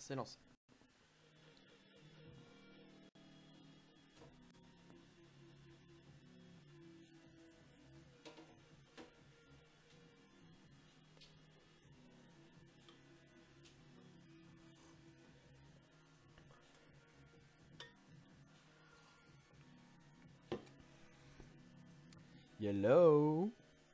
C'est lancé. Hello.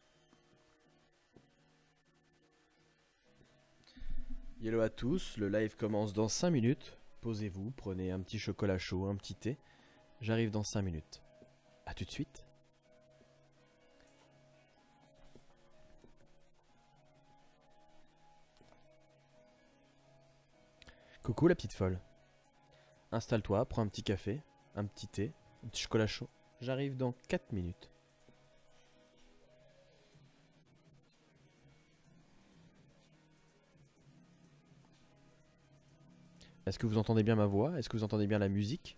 Hello à tous, le live commence dans 5 minutes. Posez-vous, prenez un petit chocolat chaud, un petit thé. J'arrive dans 5 minutes. A tout de suite. Coucou la petite folle. Installe-toi, prends un petit café, un petit thé, un petit chocolat chaud. J'arrive dans 4 minutes. Est-ce que vous entendez bien ma voix? Est-ce que vous entendez bien la musique?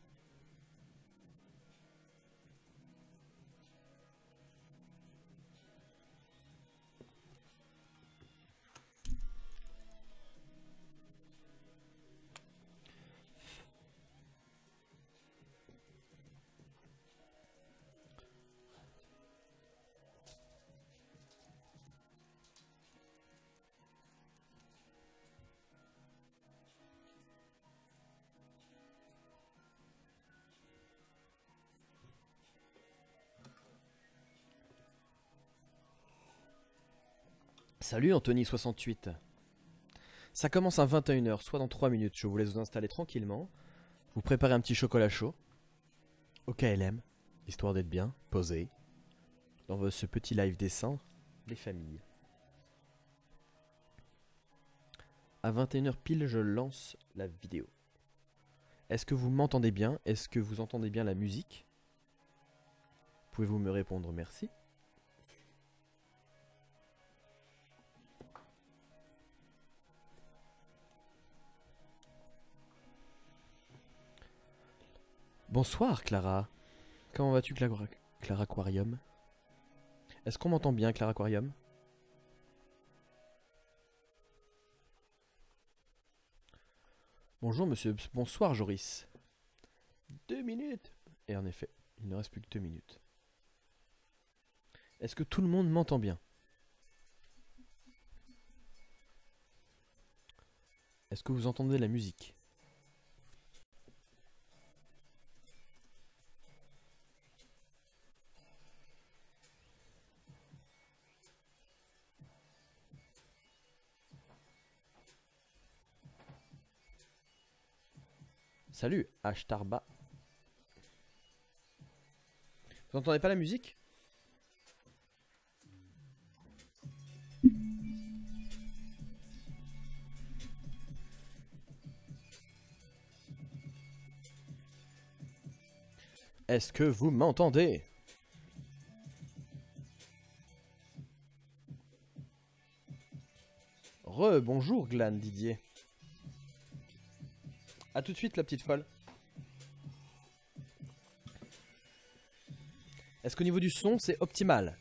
Salut Anthony68. Ça commence à 21h, soit dans 3 minutes. Je vous laisse vous installer tranquillement. Vous préparez un petit chocolat chaud. Au KLM. Histoire d'être bien posé. Dans ce petit live décent. Les familles. À 21h pile, je lance la vidéo. Est-ce que vous m'entendez bien? Est-ce que vous entendez bien la musique? Pouvez-vous me répondre merci? Bonsoir Clara. Comment vas-tu Clara Aquarium? Est-ce qu'on m'entend bien Clara Aquarium? Bonjour monsieur, bonsoir Joris. 2 minutes. Et en effet, il ne reste plus que 2 minutes. Est-ce que tout le monde m'entend bien? Est-ce que vous entendez la musique? Salut, Ashtarba. Vous entendez pas la musique? Est-ce que vous m'entendez? Bonjour Glan Didier. A tout de suite la petite folle. Est-ce qu'au niveau du son c'est optimal?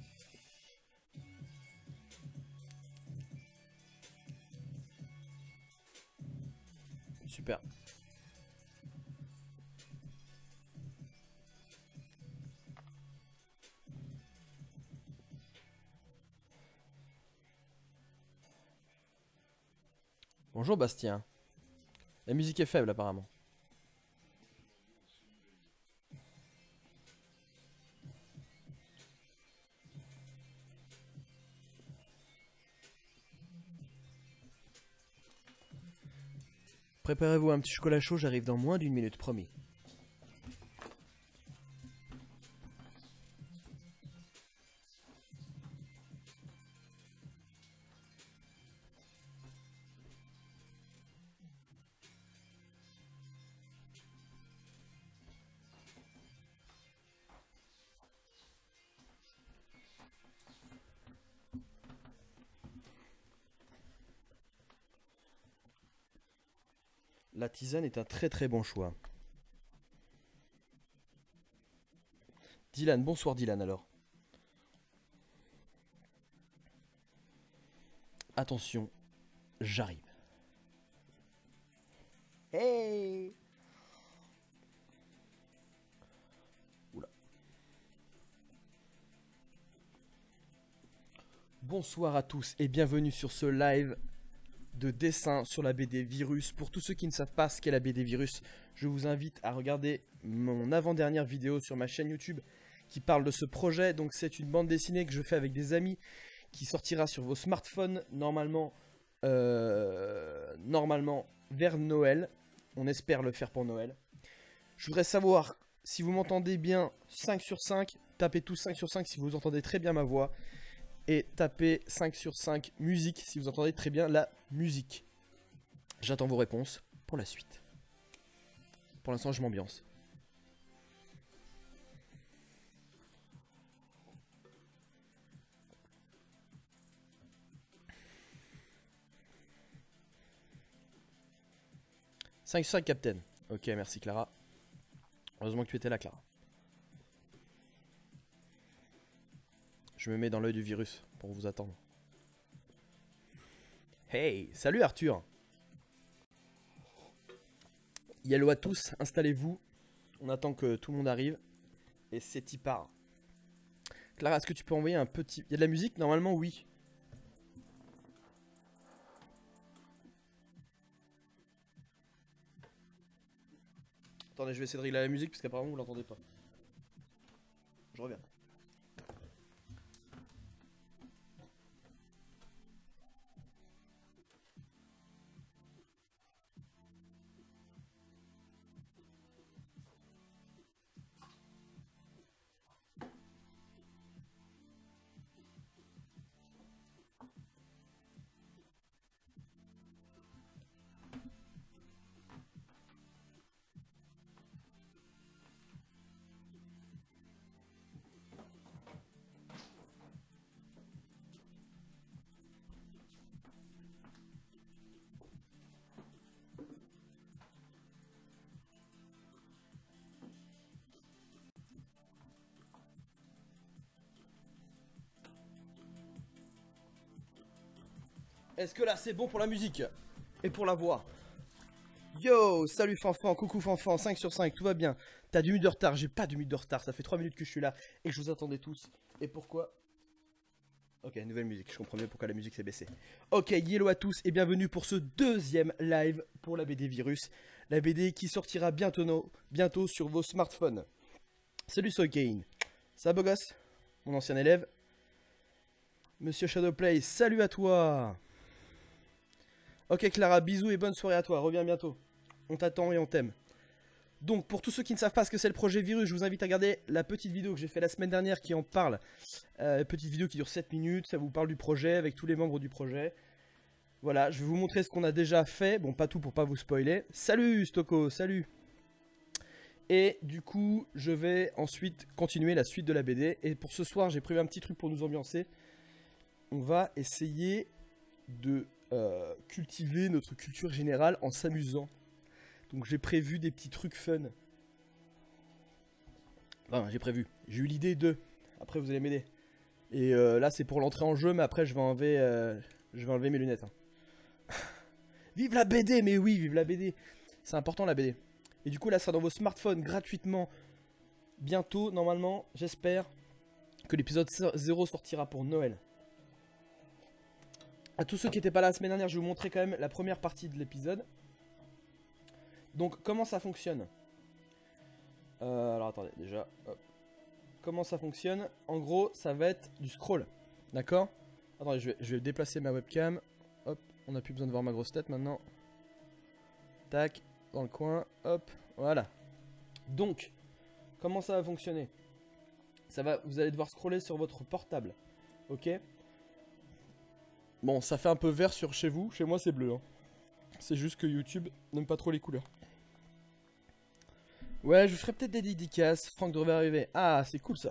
Super. Bonjour Bastien. La musique est faible apparemment. Préparez-vous un petit chocolat chaud, j'arrive dans moins d'1 minute, promis. La tisane est un très très bon choix. Dylan, bonsoir Dylan alors. Attention, j'arrive. Hey. Oula. Bonsoir à tous et bienvenue sur ce live de dessin sur la BD Virus. Pour tous ceux qui ne savent pas ce qu'est la BD Virus, je vous invite à regarder mon avant-dernière vidéo sur ma chaîne YouTube qui parle de ce projet. Donc c'est une bande dessinée que je fais avec des amis qui sortira sur vos smartphones normalement vers Noël. On espère le faire pour Noël. Je voudrais savoir si vous m'entendez bien 5 sur 5. Tapez tous 5 sur 5 si vous entendez très bien ma voix. Et tapez 5 sur 5 musique si vous entendez très bien la musique. J'attends vos réponses pour la suite. Pour l'instant, je m'ambiance. « 5 sur 5, Captain. » Ok, merci Clara. Heureusement que tu étais là, Clara. Je me mets dans l'œil du virus pour vous attendre. Hey, salut Arthur. Yellow à tous, installez-vous. On attend que tout le monde arrive. Et c'est y part. Clara, est-ce que tu peux envoyer un petit... Il y a de la musique? Normalement, oui. Attendez, je vais essayer de régler la musique parce qu'apparemment vous l'entendez pas. Je reviens. Est-ce que là c'est bon pour la musique et pour la voix? Yo, salut Fanfan, coucou Fanfan, 5 sur 5, tout va bien. T'as 2 minutes de retard, j'ai pas 2 minutes de retard, ça fait 3 minutes que je suis là et je vous attendais tous. Et pourquoi? Ok, nouvelle musique, je comprends mieux pourquoi la musique s'est baissée. Ok, yellow à tous et bienvenue pour ce deuxième live pour la BD Virus. La BD qui sortira bientôt sur vos smartphones. Salut Soygain, ça va beau gosse? Mon ancien élève. Monsieur Shadowplay, salut à toi. Ok Clara, bisous et bonne soirée à toi, reviens bientôt. On t'attend et on t'aime. Donc pour tous ceux qui ne savent pas ce que c'est le projet Virus, je vous invite à regarder la petite vidéo que j'ai fait la semaine dernière qui en parle. Petite vidéo qui dure 7 minutes, ça vous parle du projet avec tous les membres du projet. Voilà, je vais vous montrer ce qu'on a déjà fait. Bon, pas tout pour pas vous spoiler. Salut Stoko, salut. Et du coup, je vais ensuite continuer la suite de la BD. Et pour ce soir, j'ai prévu un petit truc pour nous ambiancer. On va essayer de cultiver notre culture générale en s'amusant. Donc j'ai prévu des petits trucs fun. Enfin, j'ai eu l'idée de. Après, vous allez m'aider. Et là, c'est pour l'entrée en jeu, mais après, je vais enlever mes lunettes. Hein. Vive la BD, mais oui, vive la BD. C'est important la BD. Et du coup, là, ça sera dans vos smartphones gratuitement. Bientôt, normalement, j'espère que l'épisode 0 sortira pour Noël. À tous ceux qui n'étaient pas là la semaine dernière, je vais vous montrer quand même la première partie de l'épisode. Donc, comment ça fonctionne? Alors, attendez, déjà. Hop. Comment ça fonctionne? En gros, ça va être du scroll. D'accord? Attendez, je vais déplacer ma webcam. Hop, on n'a plus besoin de voir ma grosse tête maintenant. Tac, dans le coin. Hop, voilà. Donc, comment ça va fonctionner? Vous allez devoir scroller sur votre portable. Ok? Bon, ça fait un peu vert sur chez vous. Chez moi, c'est bleu. Hein. C'est juste que YouTube n'aime pas trop les couleurs. Ouais, je ferai peut-être des dédicaces. Franck devrait arriver. Ah, c'est cool ça.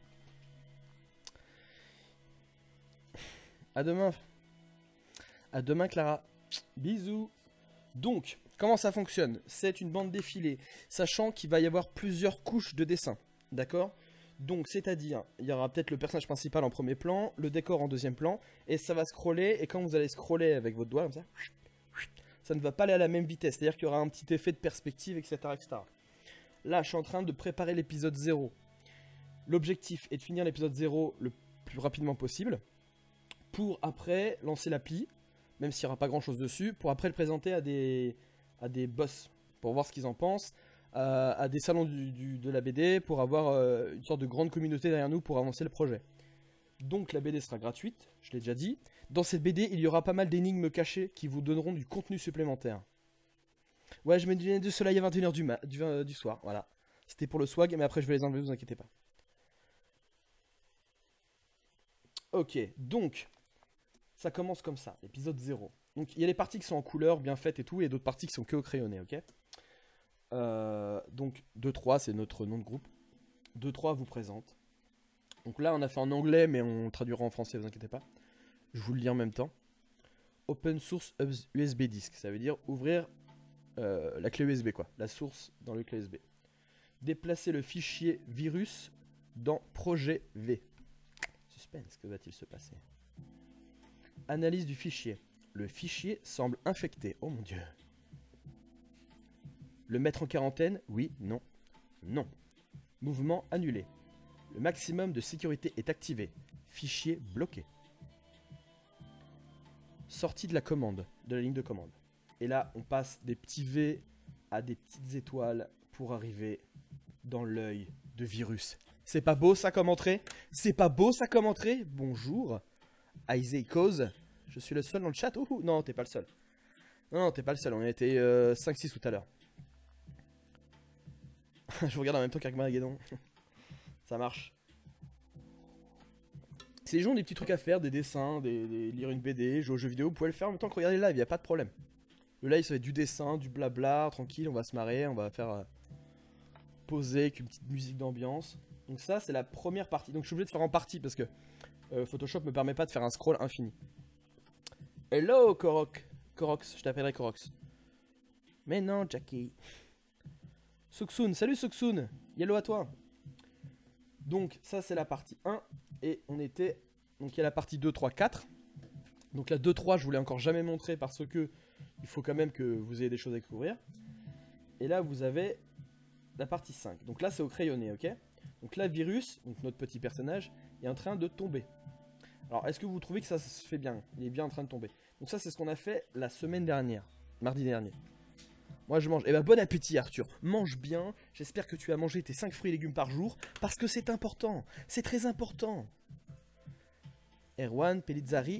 À demain. À demain, Clara. Bisous. Donc, comment ça fonctionne? C'est une bande défilée, sachant qu'il va y avoir plusieurs couches de dessin. D'accord? Donc, c'est-à-dire, il y aura peut-être le personnage principal en premier plan, le décor en deuxième plan, et ça va scroller, et quand vous allez scroller avec votre doigt, comme ça, ça ne va pas aller à la même vitesse. C'est-à-dire qu'il y aura un petit effet de perspective, etc., etc. Là, je suis en train de préparer l'épisode 0. L'objectif est de finir l'épisode 0 le plus rapidement possible, pour après lancer l'appli, même s'il n'y aura pas grand-chose dessus, pour après le présenter à des boss, pour voir ce qu'ils en pensent, à des salons de la BD, pour avoir une sorte de grande communauté derrière nous pour avancer le projet. Donc la BD sera gratuite, je l'ai déjà dit. Dans cette BD, il y aura pas mal d'énigmes cachées qui vous donneront du contenu supplémentaire. Ouais, je mets du lunettes de soleil à 21h du soir, voilà. C'était pour le swag, mais après je vais les enlever, vous inquiétez pas. Ok, donc, ça commence comme ça, épisode 0. Donc il y a les parties qui sont en couleur, bien faites et tout, et d'autres parties qui sont que au crayonné, ok. Donc 2-3, c'est notre nom de groupe. 2-3 vous présente. Donc là, on a fait en anglais, mais on traduira en français, vous inquiétez pas. Je vous le lis en même temps. Open Source USB Disk, ça veut dire ouvrir la clé USB, quoi. La source dans le clé USB. Déplacer le fichier virus dans projet V. Suspense, que va-t-il se passer? Analyse du fichier. Le fichier semble infecté. Oh mon dieu. Le mettre en quarantaine? Oui, non. Non. Mouvement annulé. Le maximum de sécurité est activé. Fichier bloqué. Sortie de la commande, de la ligne de commande. Et là, on passe des petits V à des petites étoiles pour arriver dans l'œil de virus. C'est pas beau ça comme entrée? C'est pas beau ça comme entrée? Bonjour. Isaac Cause. Je suis le seul dans le chat? Ouh, non, t'es pas le seul. Non, t'es pas le seul. On a été 5-6 tout à l'heure. Je vous regarde en même temps qu'Armageddon. Ça marche. Si les gens ont des petits trucs à faire, des dessins, lire une BD, jouer aux jeux vidéo, vous pouvez le faire en même temps que regarder le live, y a pas de problème. Le live, ça va être du dessin, du blabla, tranquille, on va se marrer, on va faire poser avec une petite musique d'ambiance. Donc ça, c'est la première partie. Donc je suis obligé de faire en partie parce que Photoshop me permet pas de faire un scroll infini. Hello, Korox, je t'appellerai Korox. Mais non, Jackie. Suksun, salut Suksun. Yellow à toi. Donc ça, c'est la partie 1. Et on était... Donc il y a la partie 2, 3, 4. Donc la 2, 3, je vous l'ai encore jamais montré parce que il faut quand même que vous ayez des choses à découvrir. Et là, vous avez la partie 5. Donc là, c'est au crayonné, ok? Donc là, Virus, donc notre petit personnage, est en train de tomber. Alors, est-ce que vous trouvez que ça se fait bien? Il est bien en train de tomber. Donc ça, c'est ce qu'on a fait la semaine dernière, mardi dernier. Moi, je mange. Eh ben, bon appétit, Arthur. Mange bien. J'espère que tu as mangé tes 5 fruits et légumes par jour, parce que c'est important. C'est très important. Erwan, Pelizzari.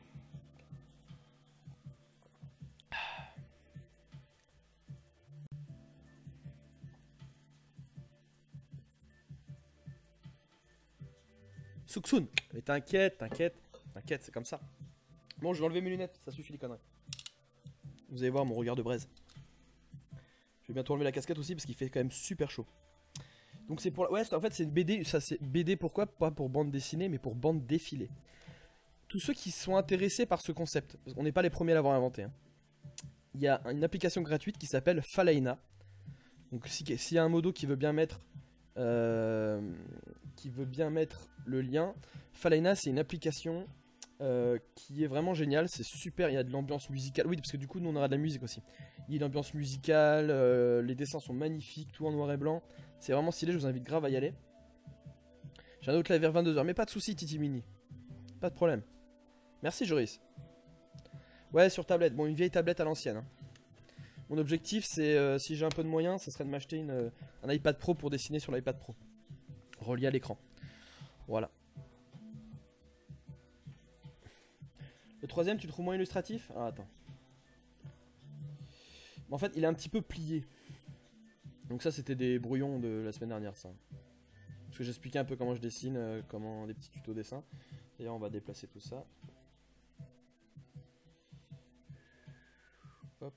Suksun. Mais t'inquiète, c'est comme ça. Bon, je vais enlever mes lunettes, ça suffit les conneries. Vous allez voir mon regard de braise. Je vais bientôt enlever la casquette aussi parce qu'il fait quand même super chaud. Donc c'est pour... Ouais, en fait c'est une BD, ça c'est BD pourquoi? Pas pour bande dessinée mais pour bande défilée. Tous ceux qui sont intéressés par ce concept, parce qu'on n'est pas les premiers à l'avoir inventé. Hein. Il y a une application gratuite qui s'appelle Falaina. Donc s'il y a un modo qui veut bien mettre... le lien. Falaina c'est une application qui est vraiment géniale, c'est super, il y a de l'ambiance musicale. Oui parce que du coup nous on aura de la musique aussi. Il y a une ambiance musicale, les dessins sont magnifiques, tout en noir et blanc. C'est vraiment stylé, je vous invite grave à y aller. J'ai un autre live vers 22h, mais pas de soucis Titi Mini. Pas de problème. Merci Joris. Ouais sur tablette, bon une vieille tablette à l'ancienne. Hein. Mon objectif c'est, si j'ai un peu de moyens, ce serait de m'acheter un iPad Pro pour dessiner sur l'iPad Pro. Relié à l'écran. Voilà. Le troisième tu le trouves moins illustratif? Ah attends. En fait il est un petit peu plié. Donc ça c'était des brouillons de la semaine dernière ça. Parce que j'expliquais un peu comment je dessine, comment des petits tutos dessin. D'ailleurs on va déplacer tout ça. Hop.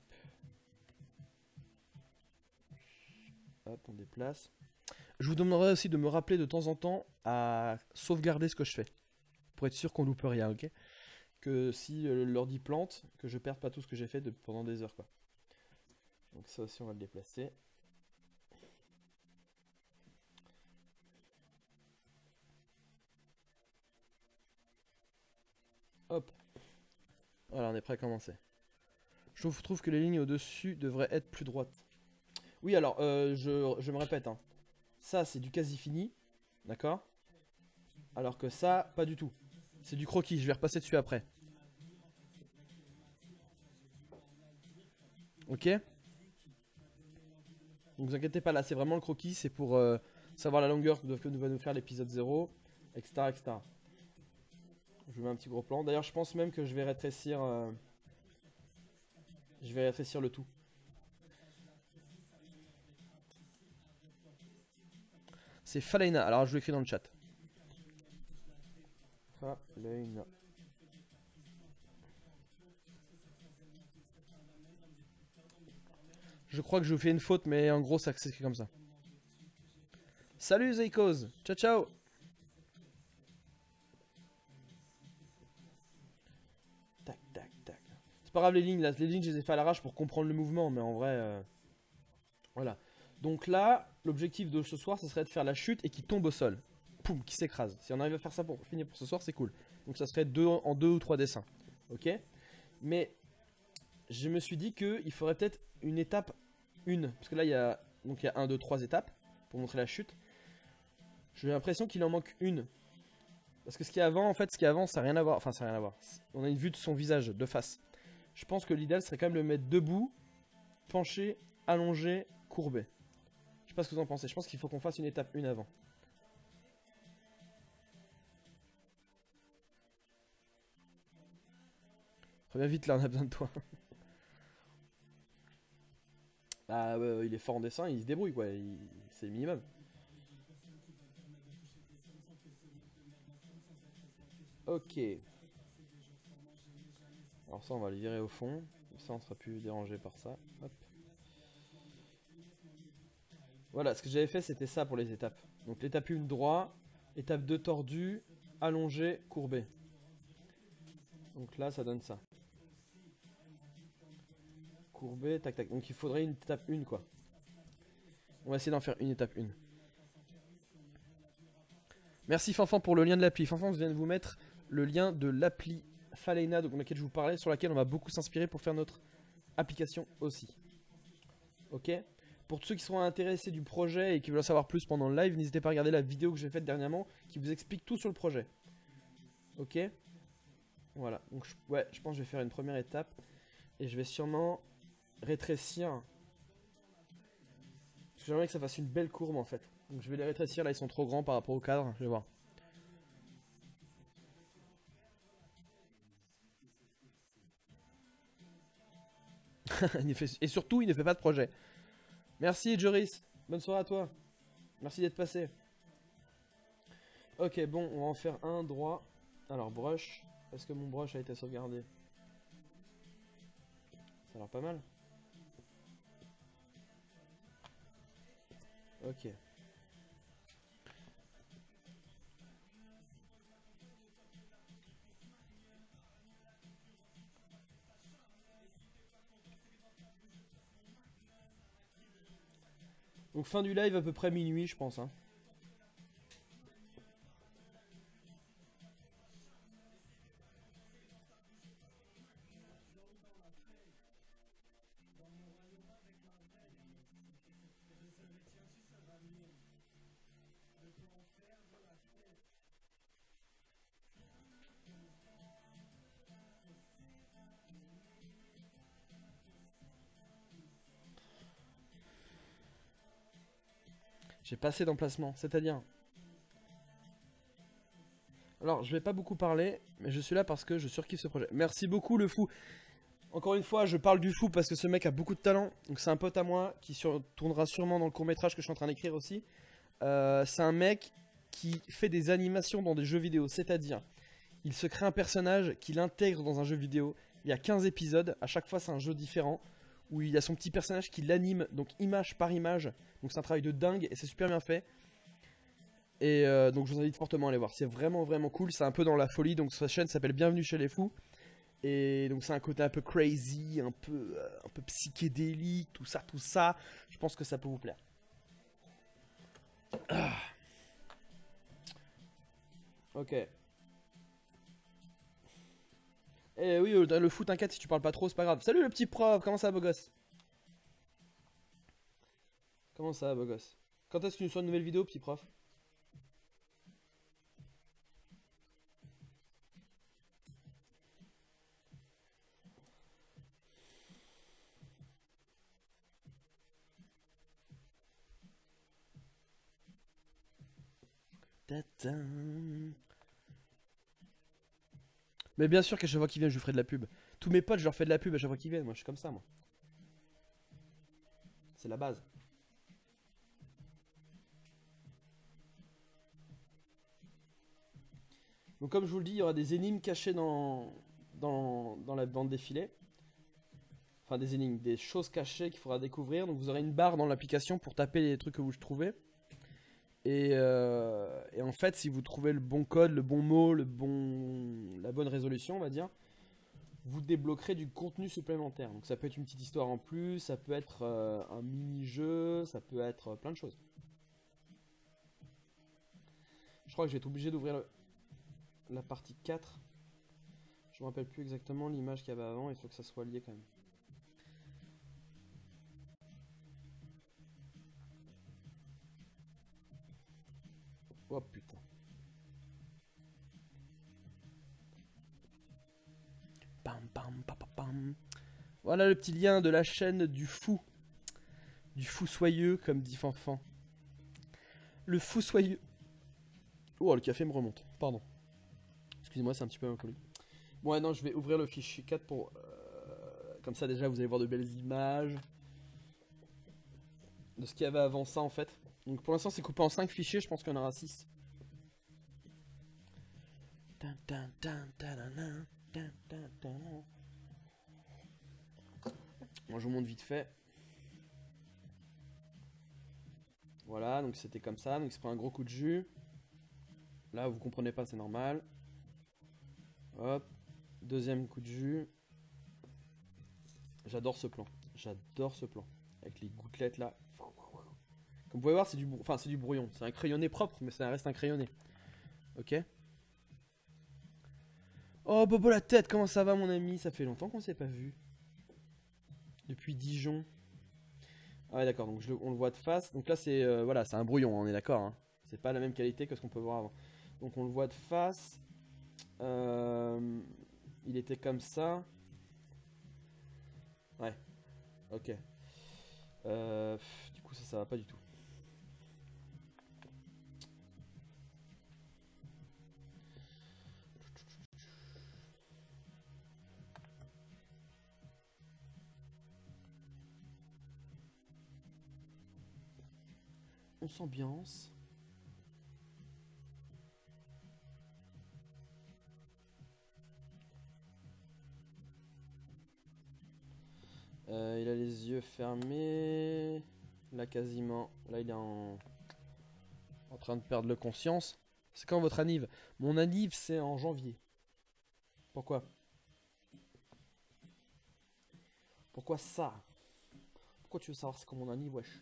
Hop, on déplace. Je vous demanderai aussi de me rappeler de temps en temps à sauvegarder ce que je fais. Pour être sûr qu'on loupe rien, ok? Que si l'ordi plante, que je perde pas tout ce que j'ai fait pendant des heures quoi. Donc ça aussi on va le déplacer. Hop. Voilà, on est prêt à commencer. Je trouve que les lignes au-dessus devraient être plus droites. Oui, alors, je me répète. Hein. Ça, c'est du quasi fini. D'accord? Alors que ça, pas du tout. C'est du croquis. Je vais repasser dessus après. Ok? Donc vous inquiétez pas, là, c'est vraiment le croquis. C'est pour savoir la longueur que va nous faire l'épisode 0, etc., etc. Je vous mets un petit gros plan. D'ailleurs, je pense même que je vais rétrécir... je vais rétrécir le tout. C'est Falaina. Alors, je vous l'écris dans le chat. Falaina. Je crois que je vous fais une faute, mais en gros, ça s'écrit comme ça. Salut Zeikos. Ciao, ciao. Tac, tac, tac. C'est pas grave les lignes, là. Les lignes, je les ai fait à l'arrache pour comprendre le mouvement, mais en vrai... Voilà. Donc là, l'objectif de ce soir, ce serait de faire la chute et qui tombe au sol. Poum, qui s'écrase. Si on arrive à faire ça pour finir pour ce soir, c'est cool. Donc ça serait en 2 ou 3 dessins. Ok? Mais je me suis dit qu'il faudrait peut-être une étape 1. Parce que là, il y a 1, 2, 3 étapes pour montrer la chute. J'ai l'impression qu'il en manque une. Parce que ce qu'il y a avant, en fait, ça n'a rien à voir. Enfin, ça n'a rien à voir. On a une vue de son visage, de face. Je pense que l'idéal serait quand même de le mettre debout, penché, allongé, courbé. Je sais pas ce que vous en pensez. Je pense qu'il faut qu'on fasse une étape 1 avant. Reviens vite là, on a besoin de toi. Bah, il est fort en dessin, il se débrouille quoi. C'est le minimum. Ok. Alors ça, on va le virer au fond. Comme ça, on sera plus dérangé par ça. Hop. Voilà, ce que j'avais fait, c'était ça pour les étapes. Donc l'étape 1 droit, étape 2 tordu, allongé, courbé. Donc là, ça donne ça. Courbé, tac tac. Donc il faudrait une étape 1 quoi. On va essayer d'en faire une étape 1. Merci Fanfan pour le lien de l'appli. Fanfan vient de vous mettre le lien de l'appli Falaina, donc, de laquelle je vous parlais, sur laquelle on va beaucoup s'inspirer pour faire notre application aussi. Ok? Pour tous ceux qui seront intéressés du projet et qui veulent en savoir plus pendant le live, n'hésitez pas à regarder la vidéo que j'ai faite dernièrement qui vous explique tout sur le projet. Ok? Voilà. Donc ouais, je pense que je vais faire une première étape et je vais sûrement rétrécir. Parce que j'aimerais que ça fasse une belle courbe en fait. Donc je vais les rétrécir, là ils sont trop grands par rapport au cadre, je vais voir. Et surtout, il ne fait pas de projet. Merci Joris, bonne soirée à toi. Merci d'être passé. Ok, bon, on va en faire un droit. Alors, brush. Est-ce que mon brush a été sauvegardé? Ça a l'air pas mal. Ok. Donc fin du live à peu près minuit, je pense. Hein. J'ai pas assez d'emplacement, c'est-à-dire... Alors, je vais pas beaucoup parler, mais je suis là parce que je surkiffe ce projet. Merci beaucoup le fou. Encore une fois, je parle du fou parce que ce mec a beaucoup de talent. Donc c'est un pote à moi qui tournera sûrement dans le court-métrage que je suis en train d'écrire aussi. C'est un mec qui fait des animations dans des jeux vidéo, c'est-à-dire... Il se crée un personnage qu'il intègre dans un jeu vidéo. Il y a 15 épisodes, à chaque fois c'est un jeu différent, où il y a son petit personnage qui l'anime, donc image par image. Donc c'est un travail de dingue et c'est super bien fait. Et donc je vous invite fortement à aller voir, c'est vraiment vraiment cool, c'est un peu dans la folie, donc sa chaîne s'appelle Bienvenue chez les fous. Et donc c'est un côté un peu crazy, un peu psychédélique, tout ça, tout ça. Je pense que ça peut vous plaire. Ah. Ok. Eh oui, le foot, t'inquiète, si tu parles pas trop, c'est pas grave. Salut le petit prof, comment ça va, beau gosse? Comment ça va, beau gosse? Quand est-ce que tu nous sors une nouvelle vidéo, petit prof? Tadam. Mais bien sûr qu'à chaque fois qu'ils viennent, je lui ferai de la pub. Tous mes potes, je leur fais de la pub à chaque fois qu'ils viennent. Moi, je suis comme ça, moi. C'est la base. Donc, comme je vous le dis, il y aura des énigmes cachées dans la bande défilée. Enfin, des énigmes, des choses cachées qu'il faudra découvrir. Donc, vous aurez une barre dans l'application pour taper les trucs que vous trouvez. Et en fait, si vous trouvez le bon code, le bon mot, la bonne résolution, on va dire, vous débloquerez du contenu supplémentaire. Donc ça peut être une petite histoire en plus, ça peut être un mini-jeu, ça peut être plein de choses. Je crois que je vais être obligé d'ouvrir la partie 4. Je me rappelle plus exactement l'image qu'il y avait avant, il faut que ça soit lié quand même. Oh putain. Pam pam pam pam pam. Voilà le petit lien de la chaîne du fou. Du fou soyeux, comme dit Fanfan. Le fou soyeux. Oh, le café me remonte. Pardon. Excusez-moi, c'est un petit peu alcoolique. Bon, ouais, non, je vais ouvrir le fichier 4 pour... comme ça, déjà, vous allez voir de belles images. De ce qu'il y avait avant ça, en fait. Donc, pour l'instant, c'est coupé en 5 fichiers. Je pense qu'il y en aura 6. Moi, je vous montre vite fait. Voilà, donc c'était comme ça. Donc, il se prend un gros coup de jus. Là, vous comprenez pas, c'est normal. Hop. Deuxième coup de jus. J'adore ce plan. J'adore ce plan. Avec les gouttelettes là. Comme vous pouvez voir, c'est du brouillon. C'est un crayonné propre, mais ça reste un crayonné. Ok. Oh, Bobo la tête, comment ça va, mon ami? Ça fait longtemps qu'on s'est pas vu. Depuis Dijon. Ah ouais, d'accord, donc on le voit de face. Donc là, c'est voilà, c'est un brouillon, on est d'accord. Hein. C'est pas la même qualité que ce qu'on peut voir avant. Donc on le voit de face. Il était comme ça. Ouais, ok. Du coup, ça va pas du tout. On s'ambiance. Il a les yeux fermés. Là, quasiment. Là, il est en train de perdre le conscience. C'est quand votre anniv? Mon anniv, c'est en janvier. Pourquoi? Pourquoi ça? Pourquoi tu veux savoir c'est quand mon anniv, wesh?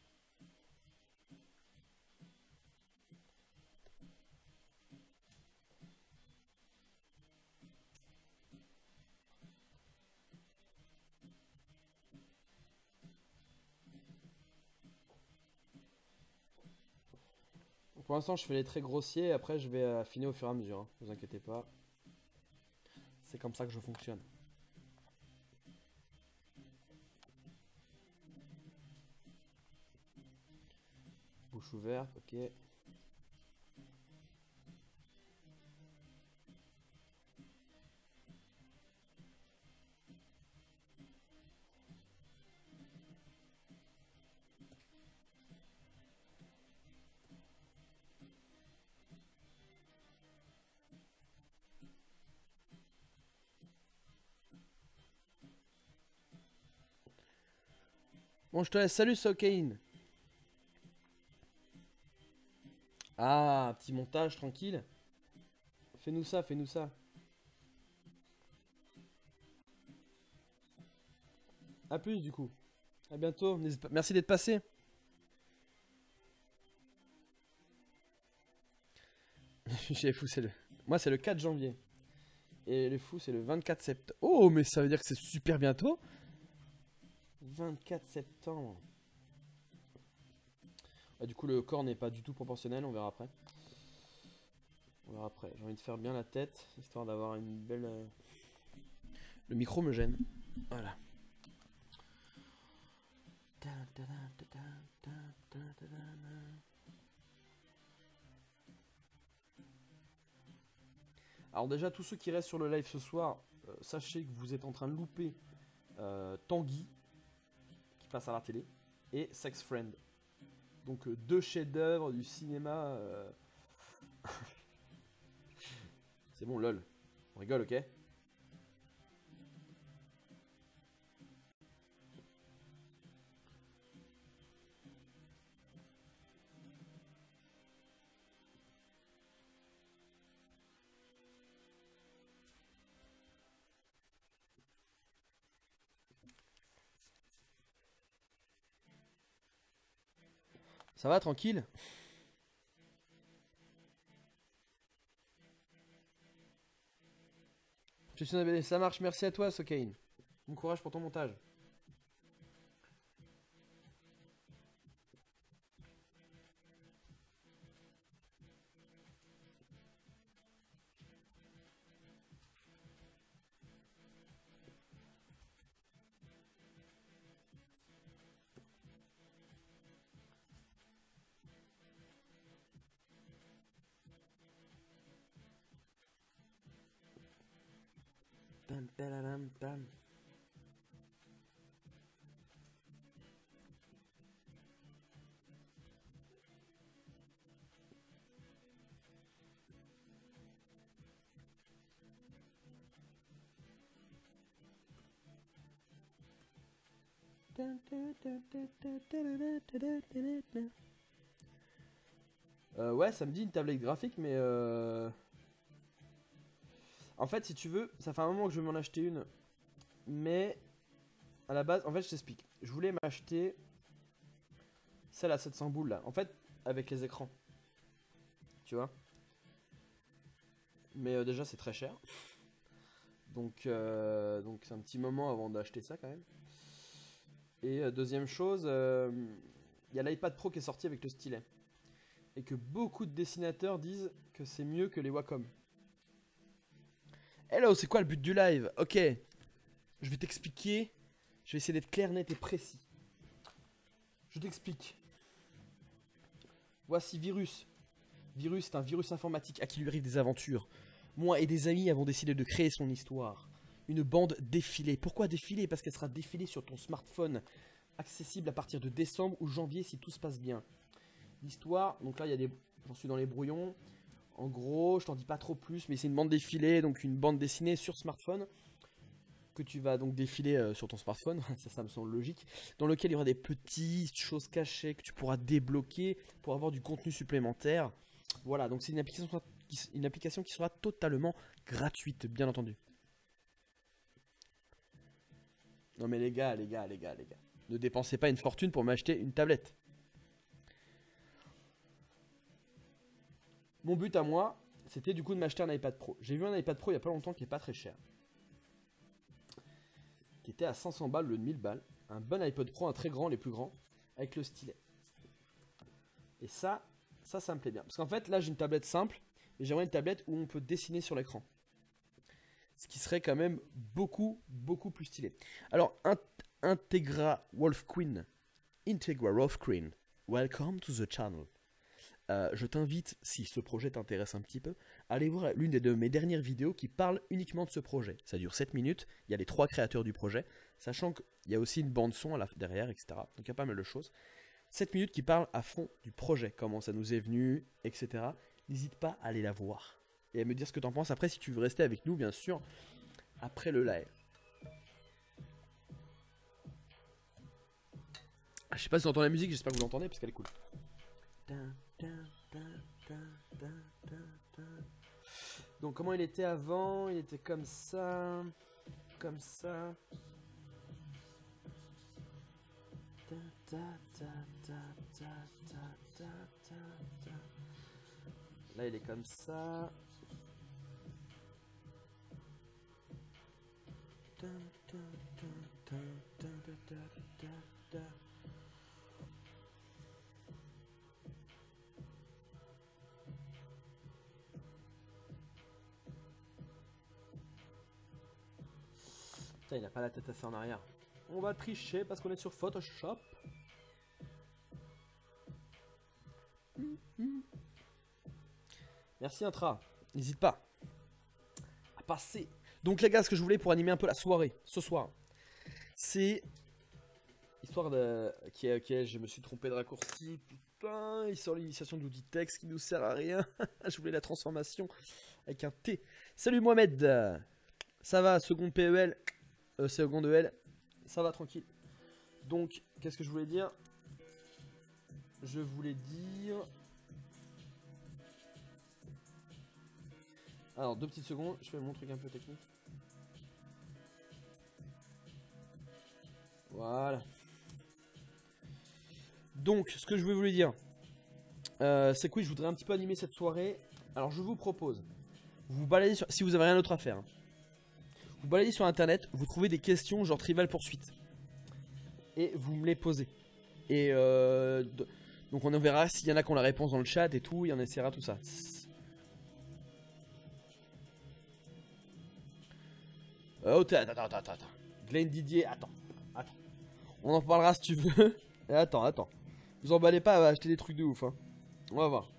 Pour l'instant, je fais les traits grossiers. Après, je vais affiner au fur et à mesure. Hein. Ne vous inquiétez pas. C'est comme ça que je fonctionne. Bouche ouverte, ok. Bon, je te laisse. Salut, Sokane. Ah, petit montage tranquille. Fais-nous ça, fais-nous ça. A plus, du coup. À bientôt. Merci d'être passé. J'ai fou, c'est le... Moi, c'est le 4 janvier. Et le fou, c'est le 24 septembre. Oh, mais ça veut dire que c'est super bientôt. 24 septembre. Ah, du coup, le corps n'est pas du tout proportionnel, on verra après. On verra après. J'ai envie de faire bien la tête, histoire d'avoir une belle... Le micro me gêne. Voilà. Alors déjà, tous ceux qui restent sur le live ce soir, sachez que vous êtes en train de louper Tanguy, qui passe à la télé, et Sex Friend. Donc deux chefs-d'œuvre du cinéma. C'est bon, lol. On rigole, ok? Ça va, tranquille? Je suis un ABD, ça marche, merci à toi, Sokain. Bon courage pour ton montage. Tam, tadadam, tam. Ouais, ça me dit une tablette graphique, mais en fait, si tu veux, ça fait un moment que je veux m'en acheter une. Mais à la base, en fait, je t'explique. Je voulais m'acheter celle à 700 boules là. En fait, avec les écrans. Tu vois. Mais déjà, c'est très cher. Donc c'est un petit moment avant d'acheter ça quand même. Et deuxième chose, il y a l'iPad Pro qui est sorti avec le stylet. Et que beaucoup de dessinateurs disent que c'est mieux que les Wacom. Hello, c'est quoi le but du live? Ok, je vais t'expliquer. Je vais essayer d'être clair, net et précis. Je t'explique. Voici Virus. Virus est un virus informatique à qui lui arrivent des aventures. Moi et des amis avons décidé de créer son histoire. Une bande défilée. Pourquoi défilée? Parce qu'elle sera défilée sur ton smartphone. Accessible à partir de décembre ou janvier si tout se passe bien. L'histoire, donc là il y a des... J'en suis dans les brouillons. En gros, je t'en dis pas trop plus, mais c'est une bande défilée, donc une bande dessinée sur smartphone. Que tu vas donc défiler sur ton smartphone, ça me semble logique, dans lequel il y aura des petites choses cachées que tu pourras débloquer pour avoir du contenu supplémentaire. Voilà, donc c'est une application qui sera totalement gratuite, bien entendu. Non mais les gars, ne dépensez pas une fortune pour m'acheter une tablette. Mon but à moi, c'était du coup de m'acheter un iPad Pro. J'ai vu un iPad Pro il y a pas longtemps qui est pas très cher. Qui était à 500 balles au lieu de 1000 balles. Un bon iPod Pro, un très grand, les plus grands, avec le stylet. Et ça me plaît bien. Parce qu'en fait, là, j'ai une tablette simple, mais j'aimerais une tablette où on peut dessiner sur l'écran. Ce qui serait quand même beaucoup, beaucoup plus stylé. Alors, Integra Wolf Queen. Integra Wolf Queen. Welcome to the channel. Je t'invite, si ce projet t'intéresse un petit peu, à aller voir l'une de mes dernières vidéos qui parle uniquement de ce projet. Ça dure 7 minutes, il y a les 3 créateurs du projet, sachant qu'il y a aussi une bande son derrière, etc. Donc il y a pas mal de choses. 7 minutes qui parlent à fond du projet, comment ça nous est venu, etc. N'hésite pas à aller la voir et à me dire ce que t'en penses après si tu veux rester avec nous, bien sûr, après le live. Je sais pas si tu entends la musique, j'espère que vous l'entendez parce qu'elle est cool. Donc comment il était avant? Il était comme ça. Comme ça. Là il est comme ça. Putain, il a pas la tête assez en arrière. On va tricher parce qu'on est sur Photoshop. Merci Intra. N'hésite pas à passer. Donc les gars, ce que je voulais pour animer un peu la soirée ce soir, c'est histoire de je me suis trompé de raccourci. Putain, il sort l'initiation de l'outil texte qui nous sert à rien. Je voulais la transformation avec un T. Salut Mohamed. Ça va, seconde PEL, seconde EL, ça va tranquille. Donc, qu'est-ce que je voulais dire? Je voulais dire... Alors, 2 petites secondes, je fais mon truc un peu technique. Voilà. Donc, ce que je voulais vous dire, c'est que oui, je voudrais un petit peu animer cette soirée. Alors, je vous propose, vous vous baladez sur... Si vous avez rien d'autre à faire, hein, vous baladez sur internet, vous trouvez des questions genre Trivial Poursuite. Et vous me les posez. Et donc on verra s'il y en a qui ont la réponse dans le chat et tout, il y en essaiera tout ça. Attends. Glenn Didier, attends. On en parlera si tu veux. Attends. Vous emballez pas à acheter des trucs de ouf, hein. On va voir.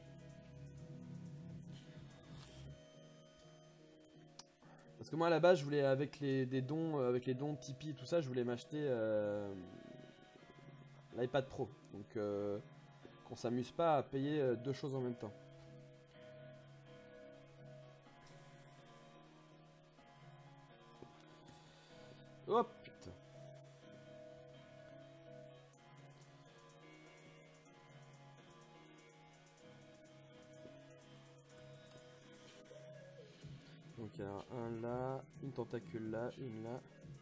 Parce que moi à la base je voulais avec les dons de Tipeee et tout ça, je voulais m'acheter l'iPad Pro. Donc qu'on s'amuse pas à payer 2 choses en même temps. Oh putain. Donc alors un là, une tentacule là, une là.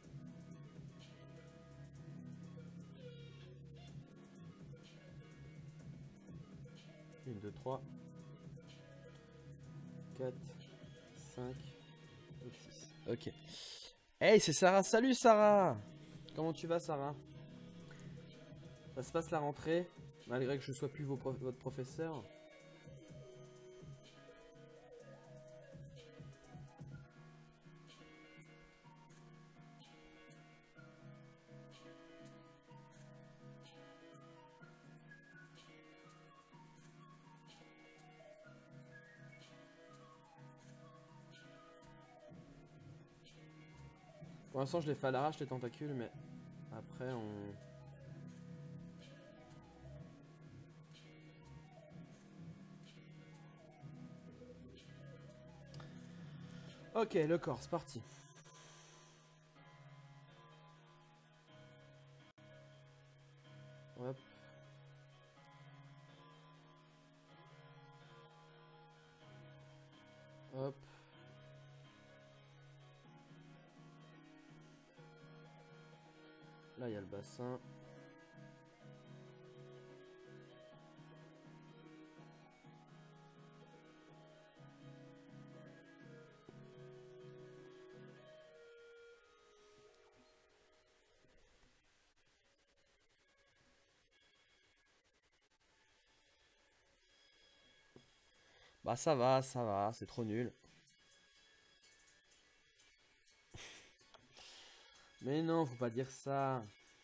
Une, 2, 3, 4, 5 et 6. Ok. Hey, c'est Sarah. Salut Sarah. Comment tu vas Sarah? Ça se passe la rentrée, malgré que je sois plus votre professeur. Pour l'instant, je les fais à l'arrache les tentacules, mais après on... Ok, le corps, c'est parti. Hop. Hop. Là, il y a le bassin. Bah ça va, c'est trop nul. Mais non, faut pas dire ça.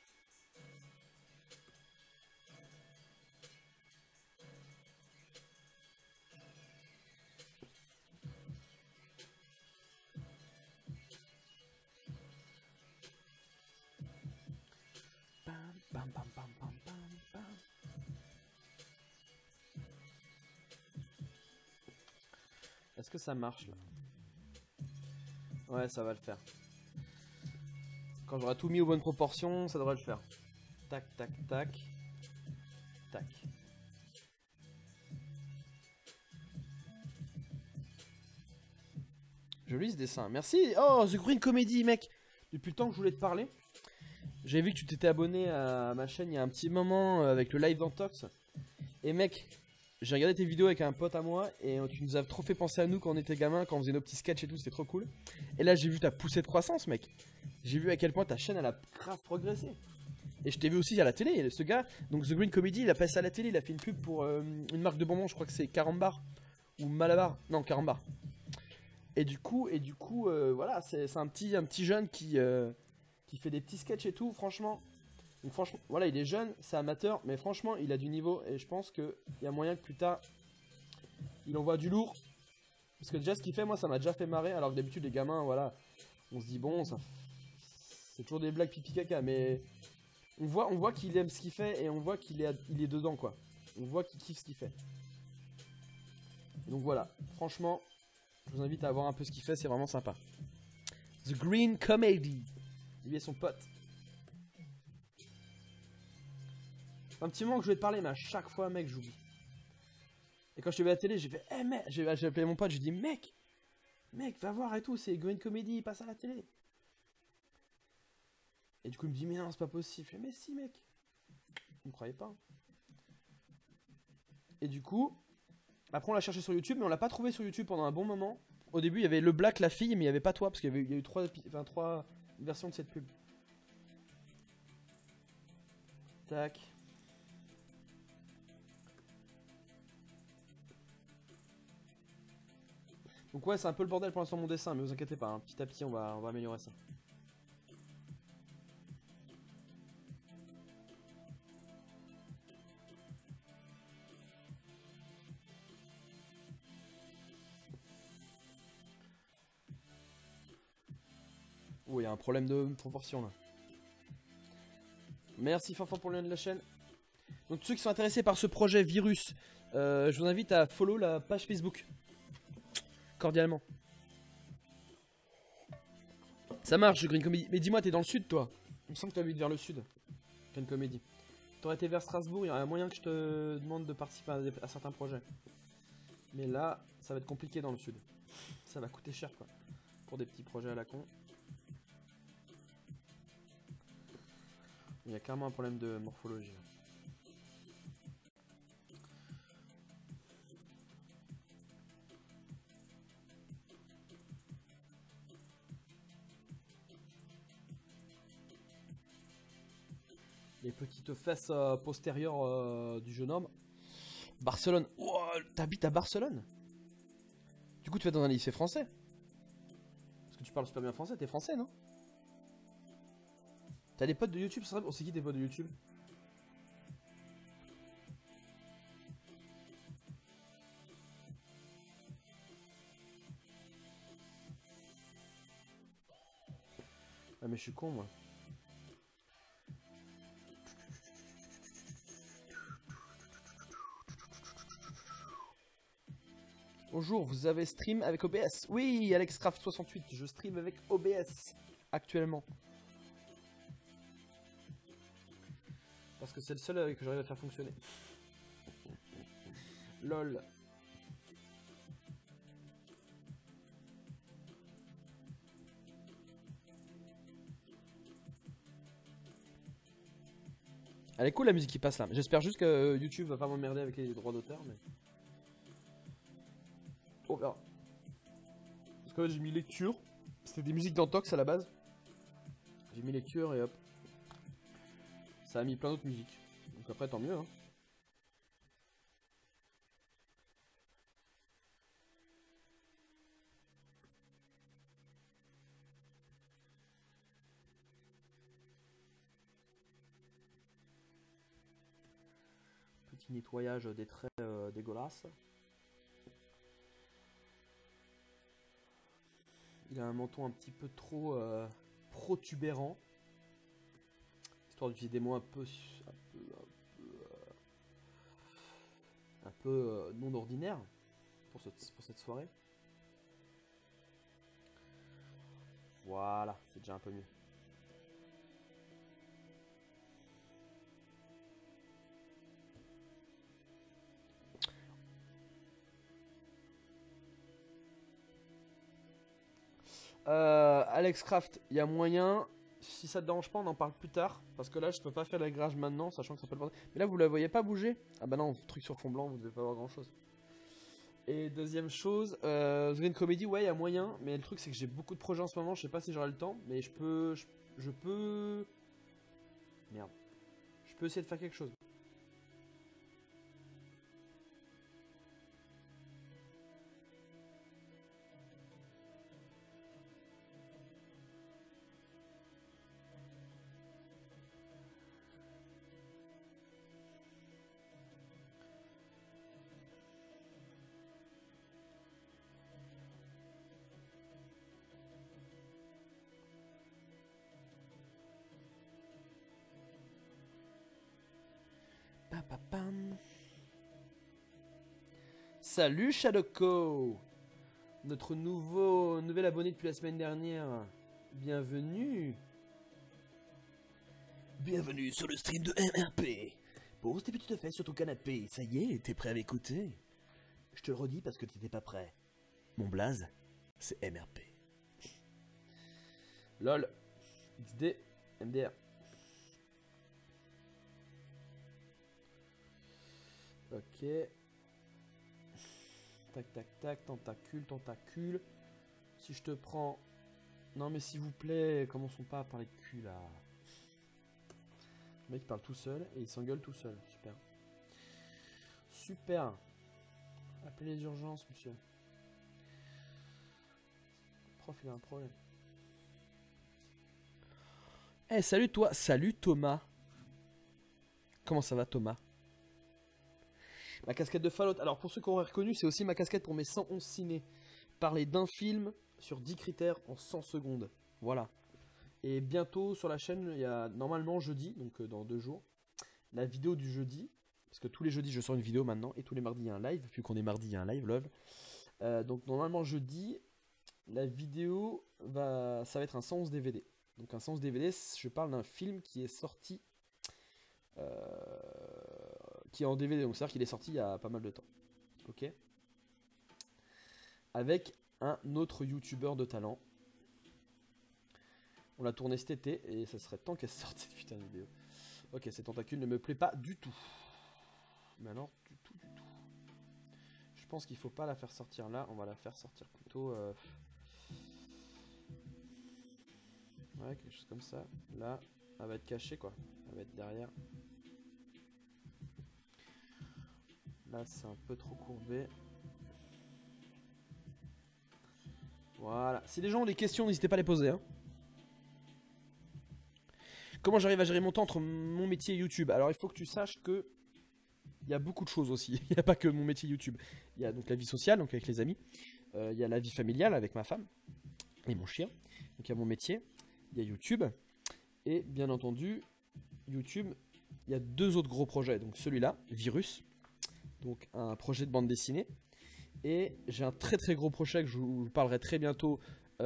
Est-ce que ça marche là? Ouais, ça va le faire. Quand j'aurai tout mis aux bonnes proportions, ça devrait le faire. Tac, tac, tac. Tac. Joli ce dessin. Merci. Oh, The Green Comedy, mec. Depuis le temps que je voulais te parler. J'ai vu que tu t'étais abonné à ma chaîne il y a un petit moment avec le live d'Antox. Et mec, j'ai regardé tes vidéos avec un pote à moi et tu nous as trop fait penser à nous quand on était gamin, quand on faisait nos petits sketchs et tout, c'était trop cool. Et là, j'ai vu ta poussée de croissance, mec. J'ai vu à quel point ta chaîne, elle a grave progressé. Et je t'ai vu aussi à la télé, et ce gars, donc The Green Comedy, il a passé à la télé, il a fait une pub pour une marque de bonbons, je crois que c'est Carambar ou Malabar, non Carambar. Et du coup, voilà, c'est un petit jeune qui fait des petits sketchs et tout, franchement. Donc franchement, voilà, il est jeune, c'est amateur, mais franchement, il a du niveau et je pense qu'il y a moyen que plus tard, il envoie du lourd. Parce que déjà, ce qu'il fait, moi, ça m'a déjà fait marrer, alors que d'habitude, les gamins, voilà, on se dit, bon, ça, c'est toujours des blagues pipi caca, mais on voit qu'il aime ce qu'il fait et on voit qu'il est dedans, quoi. On voit qu'il kiffe ce qu'il fait. Donc voilà, franchement, je vous invite à voir un peu ce qu'il fait, c'est vraiment sympa. The Green Comedy. Lui et son pote. Un petit moment que je vais te parler, mais à chaque fois, mec, j'oublie. Et quand je suis à la télé, j'ai fait, eh mec, j'ai appelé mon pote, j'ai dit, mec, va voir et tout, c'est Green Comedy, il passe à la télé. Et du coup, il me dit, mais non, c'est pas possible. Je fais, mais si, mec. Vous me croyez pas. Et du coup, après, on l'a cherché sur YouTube, mais on l'a pas trouvé sur YouTube pendant un bon moment. Au début, il y avait le Black, la fille, mais il y avait pas toi, parce qu'il y a eu trois versions de cette pub. Tac. Donc ouais, c'est un peu le bordel pour l'instant mon dessin, mais vous inquiétez pas, hein, petit à petit on va améliorer ça. Oh, il y a un problème de proportion là. Merci Fanfan pour le lien de la chaîne. Donc ceux qui sont intéressés par ce projet virus, je vous invite à follow la page Facebook. Cordialement. Ça marche, Green Comedy. Mais dis-moi, t'es dans le sud, toi? Il me semble que t'habites vers le sud. Green Comedy. T'aurais été vers Strasbourg, il y aurait moyen que je te demande de participer à certains projets. Mais là, ça va être compliqué dans le sud. Ça va coûter cher, quoi. Pour des petits projets à la con. Il y a clairement un problème de morphologie. Les petites fesses postérieures du jeune homme. Barcelone. Oh, t'habites à Barcelone? Du coup, tu vas dans un lycée français? Parce que tu parles super bien français, t'es français, non? T'as des potes de YouTube? On sait qui tes potes de YouTube? Ah, mais je suis con, moi. Bonjour, vous avez stream avec OBS? Oui, AlexCraft68, je stream avec OBS actuellement. Parce que c'est le seul que j'arrive à faire fonctionner. LOL. Elle est cool la musique qui passe là. J'espère juste que YouTube va pas m'emmerder avec les droits d'auteur, mais... On verra. Parce que là j'ai mis lecture. C'était des musiques d'Antox à la base. J'ai mis lecture et hop. Ça a mis plein d'autres musiques. Donc après tant mieux, hein. Petit nettoyage des traits dégueulasses. Il a un menton un petit peu trop protubérant. Histoire d'utiliser des mots un peu non ordinaires pour cette soirée. Voilà, c'est déjà un peu mieux. AlexCraft, il y a moyen si ça te dérange pas, on en parle plus tard. Parce que là, je peux pas faire l'égrage maintenant, sachant que ça peut le bordel. Mais là, vous la voyez pas bouger? Ah bah non, truc sur fond blanc, vous devez pas voir grand chose. Et deuxième chose, The Green Comedy, ouais, il y a moyen. Mais le truc, c'est que j'ai beaucoup de projets en ce moment. Je sais pas si j'aurai le temps, mais je peux. Je peux. Merde. Je peux essayer de faire quelque chose. Pam. Salut Shadowco, notre nouvel abonné depuis la semaine dernière. Bienvenue. Bienvenue sur le stream de MRP. Pose tes petites fesses sur ton canapé. Ça y est, t'es prêt à m'écouter? Je te le redis parce que t'étais pas prêt. Mon blaze, c'est MRP. LOL. XD. MDR. Ok. Tac, tac, tac. Tentacule. Si je te prends... Non mais s'il vous plaît, commençons pas à parler de cul là. Le mec parle tout seul et il s'engueule tout seul. Super. Super. Appelez les urgences, monsieur. Le prof, il a un problème. Eh, salut toi. Salut Thomas. Comment ça va, Thomas? Ma casquette de Fallout. Alors, pour ceux qui auraient reconnu, c'est aussi ma casquette pour mes 111 ciné. Parler d'un film sur 10 critères en 100 secondes. Voilà. Et bientôt sur la chaîne, il y a normalement jeudi, donc dans 2 jours, la vidéo du jeudi. Parce que tous les jeudis, je sors une vidéo maintenant. Et tous les mardis, il y a un live. Vu qu'on est mardi, il y a un live, love. Donc normalement, jeudi, la vidéo, ça va être un 111 DVD. Donc un 111 DVD, je parle d'un film qui est sorti... qui est en DVD. Donc c'est-à-dire qu'il est sorti il y a pas mal de temps. Ok. Avec un autre youtubeur de talent. On l'a tourné cet été et ça serait temps qu'elle sorte cette putain de vidéo. Ok, cette tentacule ne me plaît pas du tout. Mais alors, du tout. Je pense qu'il faut pas la faire sortir là, on va la faire sortir plutôt... Ouais, quelque chose comme ça. Là, elle va être cachée quoi. Elle va être derrière. Là, c'est un peu trop courbé. Voilà. Si les gens ont des questions, n'hésitez pas à les poser. Hein. Comment j'arrive à gérer mon temps entre mon métier et YouTube? Alors, il faut que tu saches que il y a beaucoup de choses aussi. Il n'y a pas que mon métier YouTube. Il y a donc la vie sociale, donc avec les amis. Il y a la vie familiale avec ma femme et mon chien. Donc il y a mon métier. Il y a YouTube. Et bien entendu, YouTube, il y a 2 autres gros projets. Donc celui-là, Virus. Donc un projet de bande dessinée. Et j'ai un très très gros projet que je vous parlerai très bientôt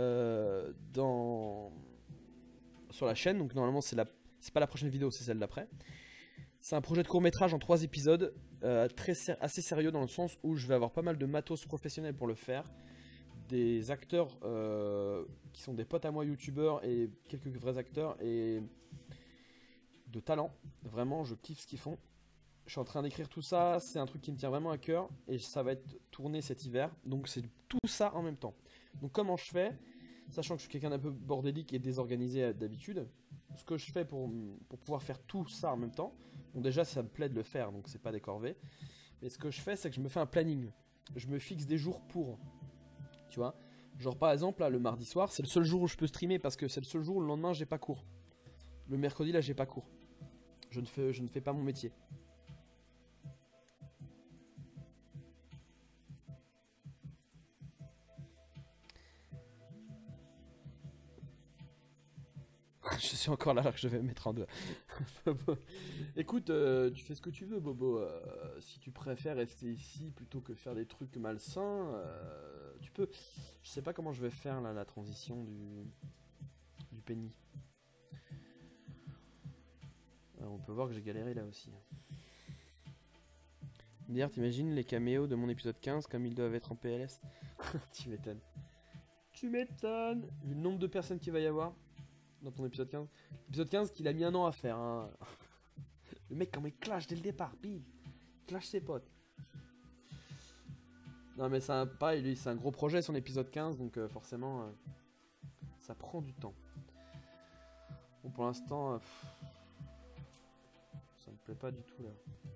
sur la chaîne. Donc normalement c'est pas la prochaine vidéo, c'est celle d'après. C'est un projet de court-métrage en 3 épisodes, assez sérieux dans le sens où je vais avoir pas mal de matos professionnels pour le faire. Des acteurs qui sont des potes à moi youtubeurs et quelques vrais acteurs et de talent. Vraiment, je kiffe ce qu'ils font. Je suis en train d'écrire tout ça, c'est un truc qui me tient vraiment à cœur et ça va être tourné cet hiver. Donc c'est tout ça en même temps. Donc comment je fais, sachant que je suis quelqu'un d'un peu bordélique et désorganisé d'habitude, ce que je fais pour pouvoir faire tout ça en même temps, bon déjà ça me plaît de le faire donc c'est pas des corvées, mais ce que je fais c'est que je me fais un planning. Je me fixe des jours pour, tu vois. Genre par exemple là le mardi soir c'est le seul jour où je peux streamer parce que c'est le seul jour où le lendemain j'ai pas cours. Le mercredi là j'ai pas cours. Je ne fais pas mon métier. Je suis encore là alors que je vais me mettre en deux. Écoute, tu fais ce que tu veux, Bobo. Si tu préfères rester ici plutôt que faire des trucs malsains, tu peux. Je sais pas comment je vais faire là la transition du penny. Alors, on peut voir que j'ai galéré là aussi. D'ailleurs, t'imagines les caméos de mon épisode 15 comme ils doivent être en PLS? Tu m'étonnes. Tu m'étonnes. Vu le nombre de personnes qu'il va y avoir. dans ton épisode 15. Épisode 15 qu'il a mis 1 an à faire. Hein. Le mec, quand il clash dès le départ, bim, il clash ses potes. Non, mais c'est pareil, lui, c'est un gros projet son épisode 15, donc forcément, ça prend du temps. Bon, pour l'instant, ça me plaît pas du tout là.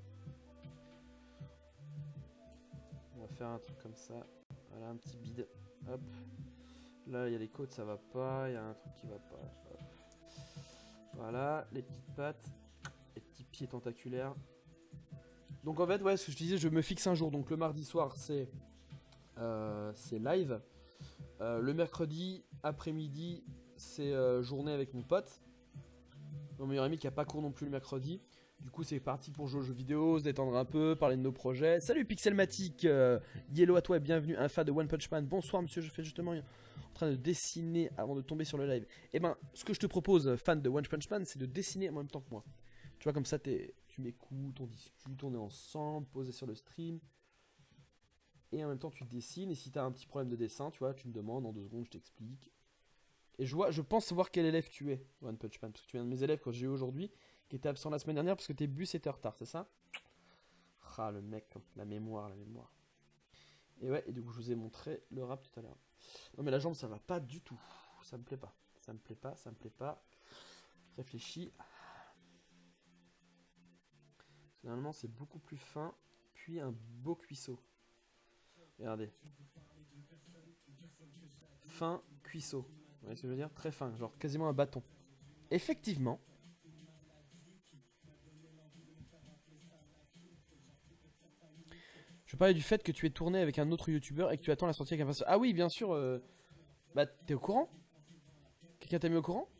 On va faire un truc comme ça. Voilà, un petit bide. Hop. Là, il y a les côtes, ça va pas. Il y a un truc qui va pas. Hop. Voilà, les petites pattes. Les petits pieds tentaculaires. Donc en fait, ouais, ce que je disais, je me fixe un jour. Donc le mardi soir, c'est live. Le mercredi après-midi, c'est journée avec mon pote. Mon meilleur ami qui a pas cours non plus le mercredi. Du coup, c'est parti pour jouer aux jeux vidéo, se détendre un peu, parler de nos projets. Salut Pixelmatic, Yellow à toi et bienvenue, un fan de One Punch Man. Bonsoir monsieur, je fais justement en train de dessiner avant de tomber sur le live. Et ben, ce que je te propose, fan de One Punch Man, c'est de dessiner en même temps que moi. Tu vois, comme ça, tu m'écoutes, on discute, on est ensemble, posé sur le stream. Et en même temps, tu dessines. Et si tu as un petit problème de dessin, tu vois, tu me demandes, en 2 secondes, je t'explique. Et je pense voir quel élève tu es, One Punch Man. Parce que tu es un de mes élèves que j'ai eu aujourd'hui, qui était absent la semaine dernière parce que tes bus étaient en retard, c'est ça? Ah, le mec, la mémoire, la mémoire. Et ouais, et du coup, je vous ai montré le rap tout à l'heure. Non, mais la jambe, ça va pas du tout. Ça me plaît pas. Ça me plaît pas, ça me plaît pas. Réfléchis. Généralement, c'est beaucoup plus fin, puis un beau cuisseau. Regardez. Fin cuisseau. Vous voyez ce que je veux dire? Très fin, genre quasiment un bâton. Effectivement. Je parlais du fait que tu es tourné avec un autre youtubeur et que tu attends la sortie avec impatience. Ah oui, bien sûr. Bah, t'es au courant? Quelqu'un t'a mis au courant?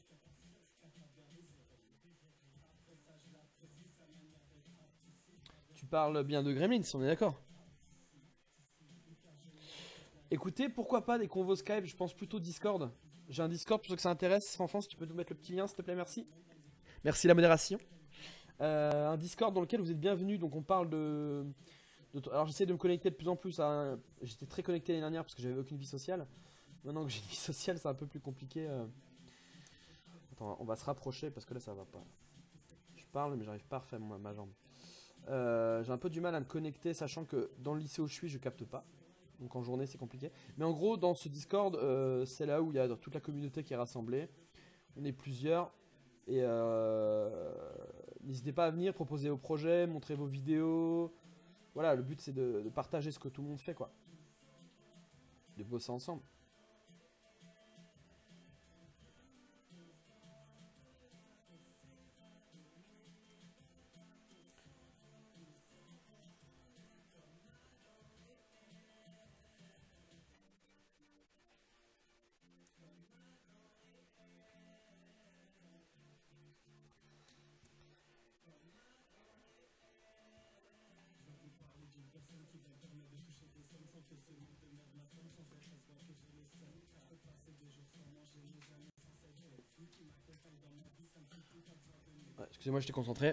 Tu parles bien de Gremlins, on est d'accord? Écoutez, pourquoi pas des convos Skype? Je pense plutôt Discord. J'ai un Discord pour ceux que ça intéresse. Franchement, si tu peux nous mettre le petit lien, s'il te plaît, merci. Merci la modération. Un Discord dans lequel vous êtes bienvenus. Donc on parle alors j'essaie de me connecter de plus en plus. J'étais très connecté l'année dernière parce que j'avais aucune vie sociale. Maintenant que j'ai une vie sociale, c'est un peu plus compliqué. Attends, on va se rapprocher parce que là ça va pas. Je parle mais j'arrive pas à refaire ma jambe. J'ai un peu du mal à me connecter sachant que dans le lycée où je suis je capte pas. Donc en journée c'est compliqué. Mais en gros dans ce Discord c'est là où il y a toute la communauté qui est rassemblée. On est plusieurs. Et n'hésitez pas à venir proposer vos projets, montrer vos vidéos. Voilà, le but c'est de partager ce que tout le monde fait quoi. De bosser ensemble. Ouais, excusez-moi, j'étais concentré.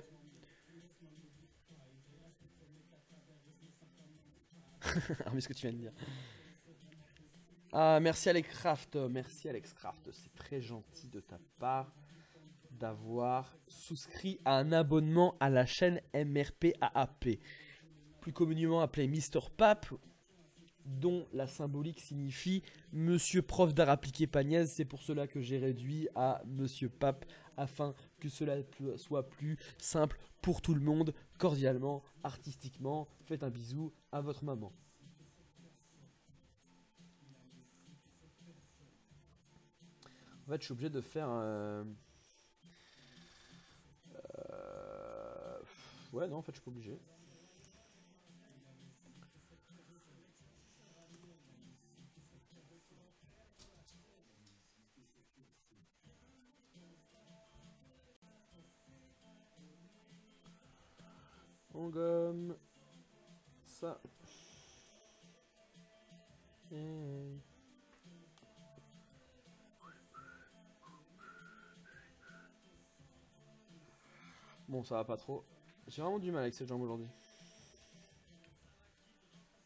Mais ce que tu viens de dire. Ah, merci Alex Craft. Merci Alex Craft. C'est très gentil de ta part d'avoir souscrit à un abonnement à la chaîne MRP-AAP. Plus communément appelé Mister Pape, dont la symbolique signifie Monsieur Prof d'art appliqué Pagnès. C'est pour cela que j'ai réduit à Monsieur Pape, afin que cela soit plus simple pour tout le monde, cordialement, artistiquement. Faites un bisou à votre maman. En fait, je suis obligé de faire ouais, non, en fait, je suis pas obligé. On gomme ça. Et... Bon, ça va pas trop. J'ai vraiment du mal avec cette jambe aujourd'hui.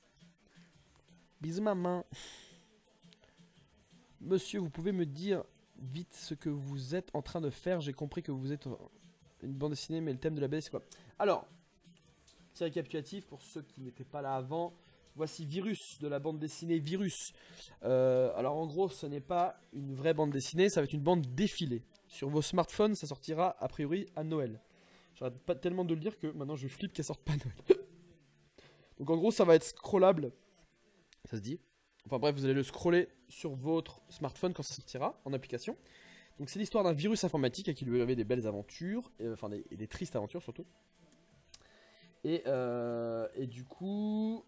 Bisous maman. Monsieur, vous pouvez me dire vite ce que vous êtes en train de faire. J'ai compris que vous êtes une bande dessinée, mais le thème de la BD c'est quoi? Alors, petit récapitulatif pour ceux qui n'étaient pas là avant. Voici Virus de la bande dessinée Virus. Alors en gros, ce n'est pas une vraie bande dessinée, ça va être une bande défilée. Sur vos smartphones, ça sortira a priori à Noël. J'arrête pas tellement de le dire que maintenant je flippe qu'elle sorte pas à Noël. Donc en gros, ça va être scrollable. Ça se dit. Enfin bref, vous allez le scroller sur votre smartphone quand ça sortira en application. Donc c'est l'histoire d'un virus informatique à qui lui avait des belles aventures, enfin des tristes aventures surtout. Et du coup,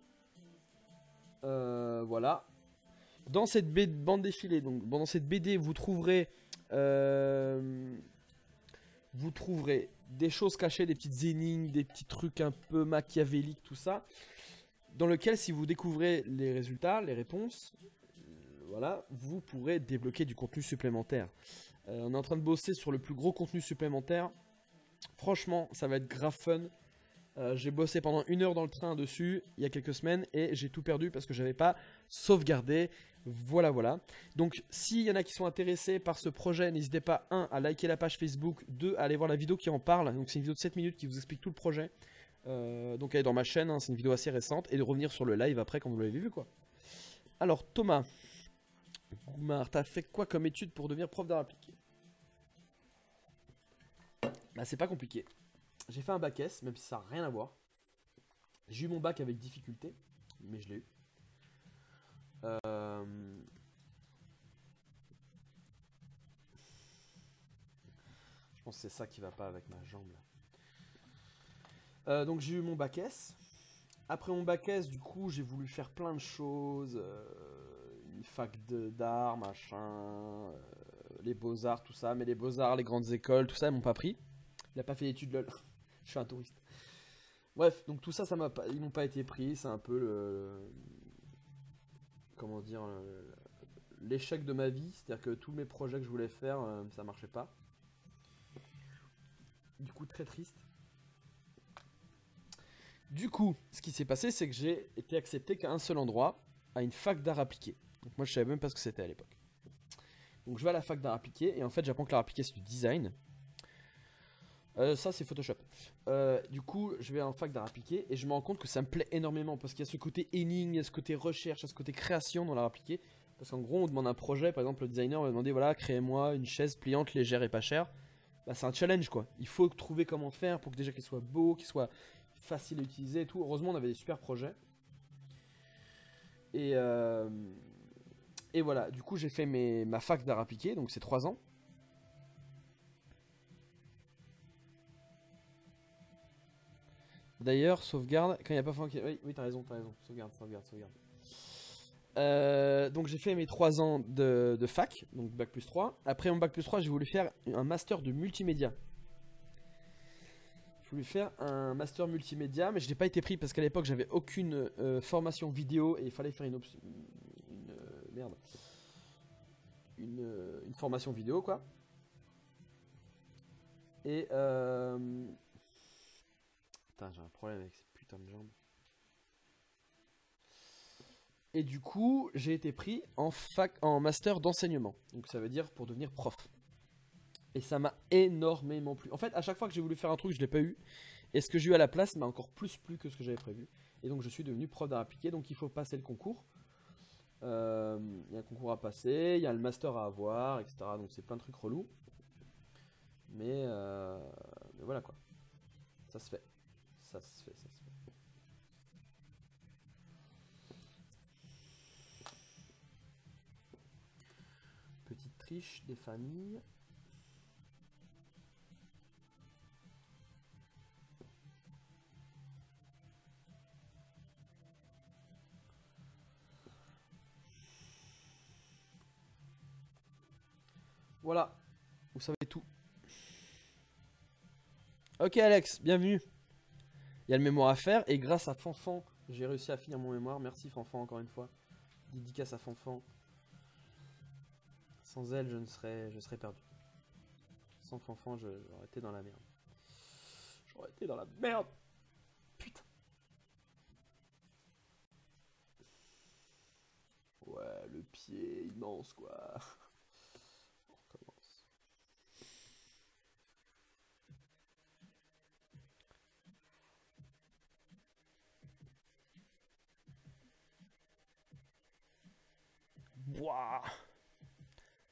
voilà. Dans cette bande défilée, donc dans cette BD, vous trouverez des choses cachées, des petites énigmes, des petits trucs un peu machiavéliques, tout ça. Dans lequel, si vous découvrez les résultats, les réponses, voilà, vous pourrez débloquer du contenu supplémentaire. On est en train de bosser sur le plus gros contenu supplémentaire. Franchement, ça va être grave fun. J'ai bossé pendant 1 heure dans le train dessus il y a quelques semaines et j'ai tout perdu parce que j'avais pas sauvegardé. Voilà. Donc s'il y en a qui sont intéressés par ce projet, n'hésitez pas 1 à liker la page Facebook, 2 à aller voir la vidéo qui en parle. Donc c'est une vidéo de 7 minutes qui vous explique tout le projet. Donc elle est dans ma chaîne, hein, c'est une vidéo assez récente. Et de revenir sur le live après quand vous l'avez vu quoi. Alors Thomas Goumar, t'as fait quoi comme étude pour devenir prof d'art appliqué? Bah c'est pas compliqué. J'ai fait un bac S, même si ça n'a rien à voir. J'ai eu mon bac avec difficulté, mais je l'ai eu. Je pense que c'est ça qui va pas avec ma jambe là. Donc j'ai eu mon bac S. Après mon bac S, du coup, j'ai voulu faire plein de choses. Une fac d'art, machin. Les beaux-arts, tout ça. Mais les beaux-arts, les grandes écoles, tout ça, ils m'ont pas pris. Il a pas fait d'études lol. Je suis un touriste. Bref, donc tout ça, ils m'ont pas été pris. C'est un peu comment dire, l'échec de ma vie. C'est-à-dire que tous mes projets que je voulais faire, ça marchait pas. Du coup, très triste. Du coup, ce qui s'est passé, c'est que j'ai été accepté qu'à un seul endroit, à une fac d'art appliqué. Donc moi, je savais même pas ce que c'était à l'époque. Donc je vais à la fac d'art appliqué, et en fait, j'apprends que l'art appliqué, c'est du design. Ça, c'est Photoshop. Du coup, je vais en fac d'art appliqué, et je me rends compte que ça me plaît énormément, parce qu'il y a ce côté énigme, il y a ce côté recherche, il y a ce côté création dans l'art appliqué. Parce qu'en gros, on demande un projet, par exemple, le designer va demander, voilà, créez-moi une chaise pliante, légère et pas chère. Bah, c'est un challenge, quoi. Il faut trouver comment faire pour que déjà qu'il soit beau, qu'il soit facile à utiliser et tout. Heureusement, on avait des super projets. Et voilà, du coup, j'ai fait ma fac d'art appliqué, donc c'est 3 ans. D'ailleurs, sauvegarde, quand il n'y a pas... Oui, t'as raison. Sauvegarde. Donc j'ai fait mes 3 ans de fac, donc bac plus 3. Après mon bac plus 3, j'ai voulu faire un master de multimédia. Je voulais faire un master multimédia, mais je n'ai pas été pris parce qu'à l'époque j'avais aucune formation vidéo et il fallait faire une formation vidéo quoi. Et putain, j'ai un problème avec ces putains de jambes. Et du coup, j'ai été pris en master d'enseignement. Donc ça veut dire pour devenir prof. Et ça m'a énormément plu. En fait, à chaque fois que j'ai voulu faire un truc, je l'ai pas eu. Et ce que j'ai eu à la place m'a encore plus plu que ce que j'avais prévu. Et donc je suis devenu prof d'art appliqué. Donc il faut passer le concours. Il y a un concours à passer, il y a le master à avoir, etc. Donc c'est plein de trucs relous. Mais voilà quoi. Ça se fait. Ça se fait. Petite triche des familles. Voilà, vous savez tout. Ok Alex, bienvenue. Il y a le mémoire à faire et grâce à Fanfan, j'ai réussi à finir mon mémoire. Merci Fanfan encore une fois. Dédicace à Fanfan. Sans elle, je serais perdu. Sans Fanfan, j'aurais été dans la merde. J'aurais été dans la merde. Putain. Ouais, le pied immense quoi. On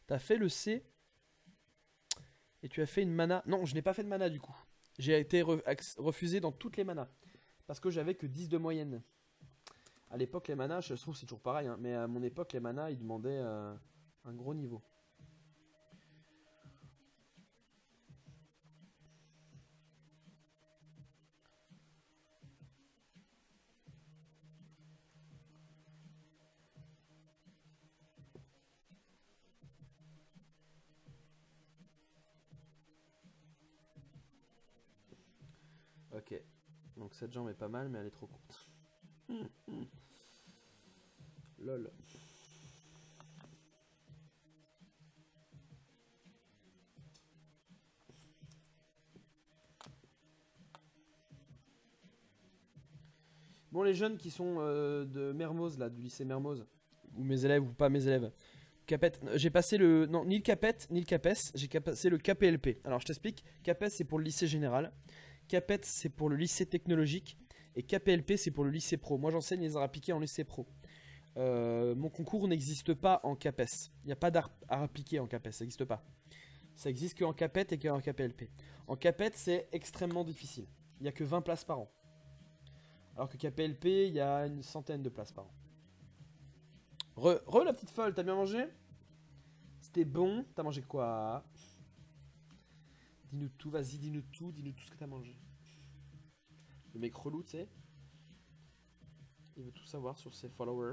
T'as fait le C. Et tu as fait une mana. Non, je n'ai pas fait de mana du coup. J'ai été refusé dans toutes les manas. Parce que j'avais que 10 de moyenne. À l'époque, les manas, je trouve que c'est toujours pareil. Hein, mais à mon époque, les manas, ils demandaient un gros niveau. Ok. Donc cette jambe est pas mal, mais elle est trop courte. Lol. Bon, les jeunes qui sont de Mermoz, là, du lycée Mermoz, ou mes élèves ou pas mes élèves, Capet, j'ai passé le. Non, ni le Capet, ni le Capes, j'ai passé le KPLP. Alors je t'explique, Capes c'est pour le lycée général, Capet c'est pour le lycée technologique, et KPLP c'est pour le lycée pro. Moi j'enseigne les arts appliqués en lycée pro. Mon concours n'existe pas en Capes. Il n'y a pas d'art appliqué en Capes, ça n'existe pas. Ça existe qu'en Capet et qu'en KPLP. En Capet c'est extrêmement difficile. Il n'y a que 20 places par an. Alors que KPLP, il y a une centaine de places par an. Re la petite folle, t'as bien mangé? C'était bon. T'as mangé quoi? Dis-nous tout, vas-y, dis-nous tout ce que t'as mangé. Le mec relou, tu sais. Il veut tout savoir sur ses followers.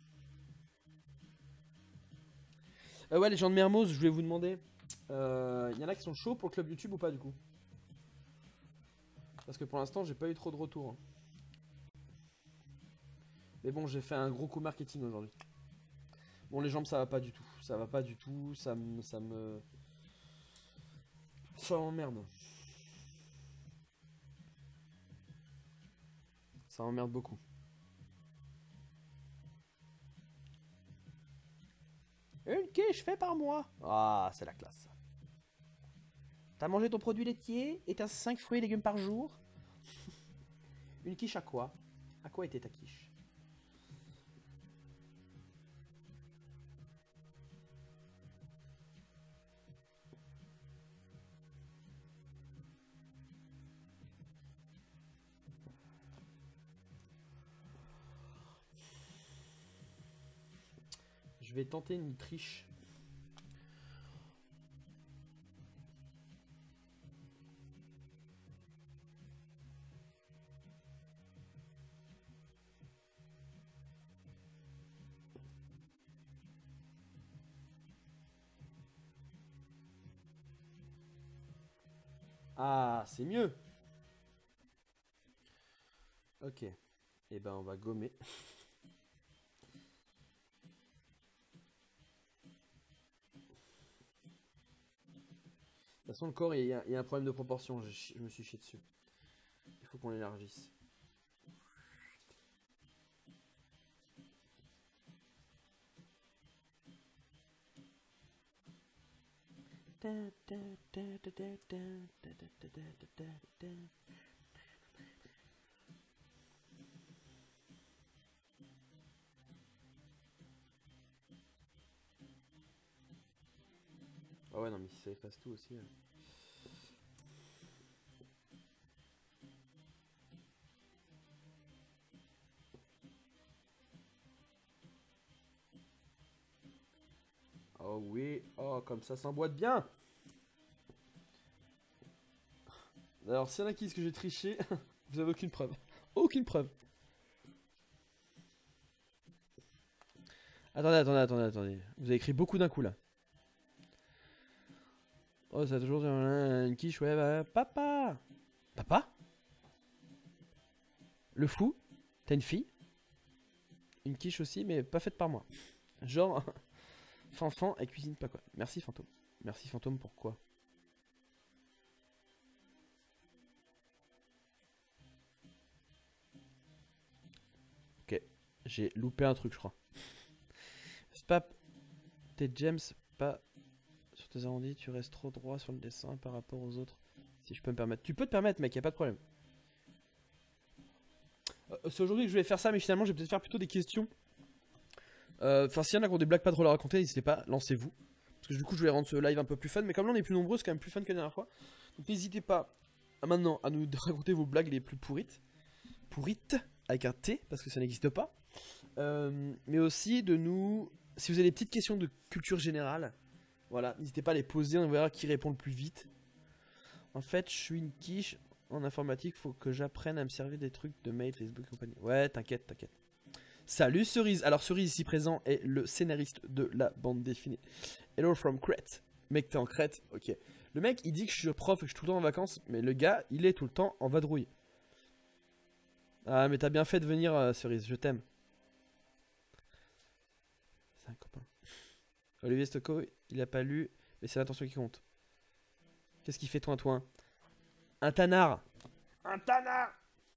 Ouais, les gens de Mermoz, je voulais vous demander. Y en a qui sont chauds pour le club YouTube ou pas du coup? Parce que pour l'instant, j'ai pas eu trop de retours. Hein. Mais bon, j'ai fait un gros coup marketing aujourd'hui. Bon, les jambes, ça va pas du tout. Ça va pas du tout. Ça m'emmerde. Ça m'emmerde beaucoup. Une quiche faite par mois. Ah, c'est la classe. T'as mangé ton produit laitier et t'as 5 fruits et légumes par jour. Une quiche à quoi? À quoi était ta quiche? Je vais tenter une triche. Ah, c'est mieux. Ok. Et ben on va gommer. De toute façon, le corps, il y a un problème de proportion. Je me suis chié dessus. Il faut qu'on l'élargisse. Ah ouais, non, mais si ça efface tout aussi. Oh oui, oh, comme ça s'emboîte bien. Alors, s'il y en a qui disent que j'ai triché, vous avez aucune preuve. Aucune preuve. Attendez. Vous avez écrit beaucoup d'un coup là. Oh, ça a toujours une quiche, ouais, bah, papa. Papa? Le fou? T'as une fille? Une quiche aussi, mais pas faite par moi. Genre, Fanfan, elle cuisine pas quoi. Merci Fantôme. Merci Fantôme, pourquoi? Ok, j'ai loupé un truc, je crois. Spap, tes gems, pas sur tes arrondis, tu restes trop droit sur le dessin par rapport aux autres. Si je peux me permettre. Tu peux te permettre, mec, y a pas de problème. C'est aujourd'hui que je vais faire ça, mais finalement, je vais peut-être faire plutôt des questions. Enfin, s'il y en a qui ont des blagues pas drôles à raconter, n'hésitez pas, lancez-vous. Parce Parce que du coup, je voulais rendre ce live un peu plus fun. Mais comme là, on est plus nombreux, c'est quand même plus fun que la dernière fois. Donc n'hésitez pas maintenant à nous raconter vos blagues les plus pourrites. Pourrites, avec un T, parce que ça n'existe pas. Mais aussi de nous... Si vous avez des petites questions de culture générale, voilà, n'hésitez pas à les poser, on verra qui répond le plus vite. En fait, je suis une quiche en informatique, faut que j'apprenne à me servir des trucs de mail, Facebook et compagnie. Ouais, t'inquiète, t'inquiète. Salut Cerise. Alors Cerise ici présent est le scénariste de la bande dessinée. Hello from Crete. Mec, t'es en Crète, ok. Le mec, il dit que je suis prof et que je suis tout le temps en vacances, mais le gars, il est tout le temps en vadrouille. Ah, mais t'as bien fait de venir, Cerise, je t'aime. C'est un copain. Olivier Stocco, il a pas lu, mais c'est l'intention qui compte. Qu'est-ce qu'il fait, Toin-Toin? Un tanard. Un tanard.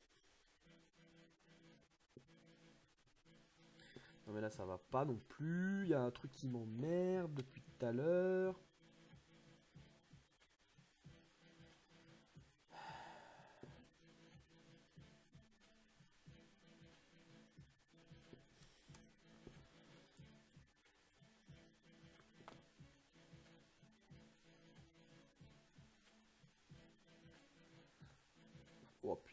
Non mais là ça va pas non plus, il y a un truc qui m'emmerde depuis tout à l'heure. Oh putain.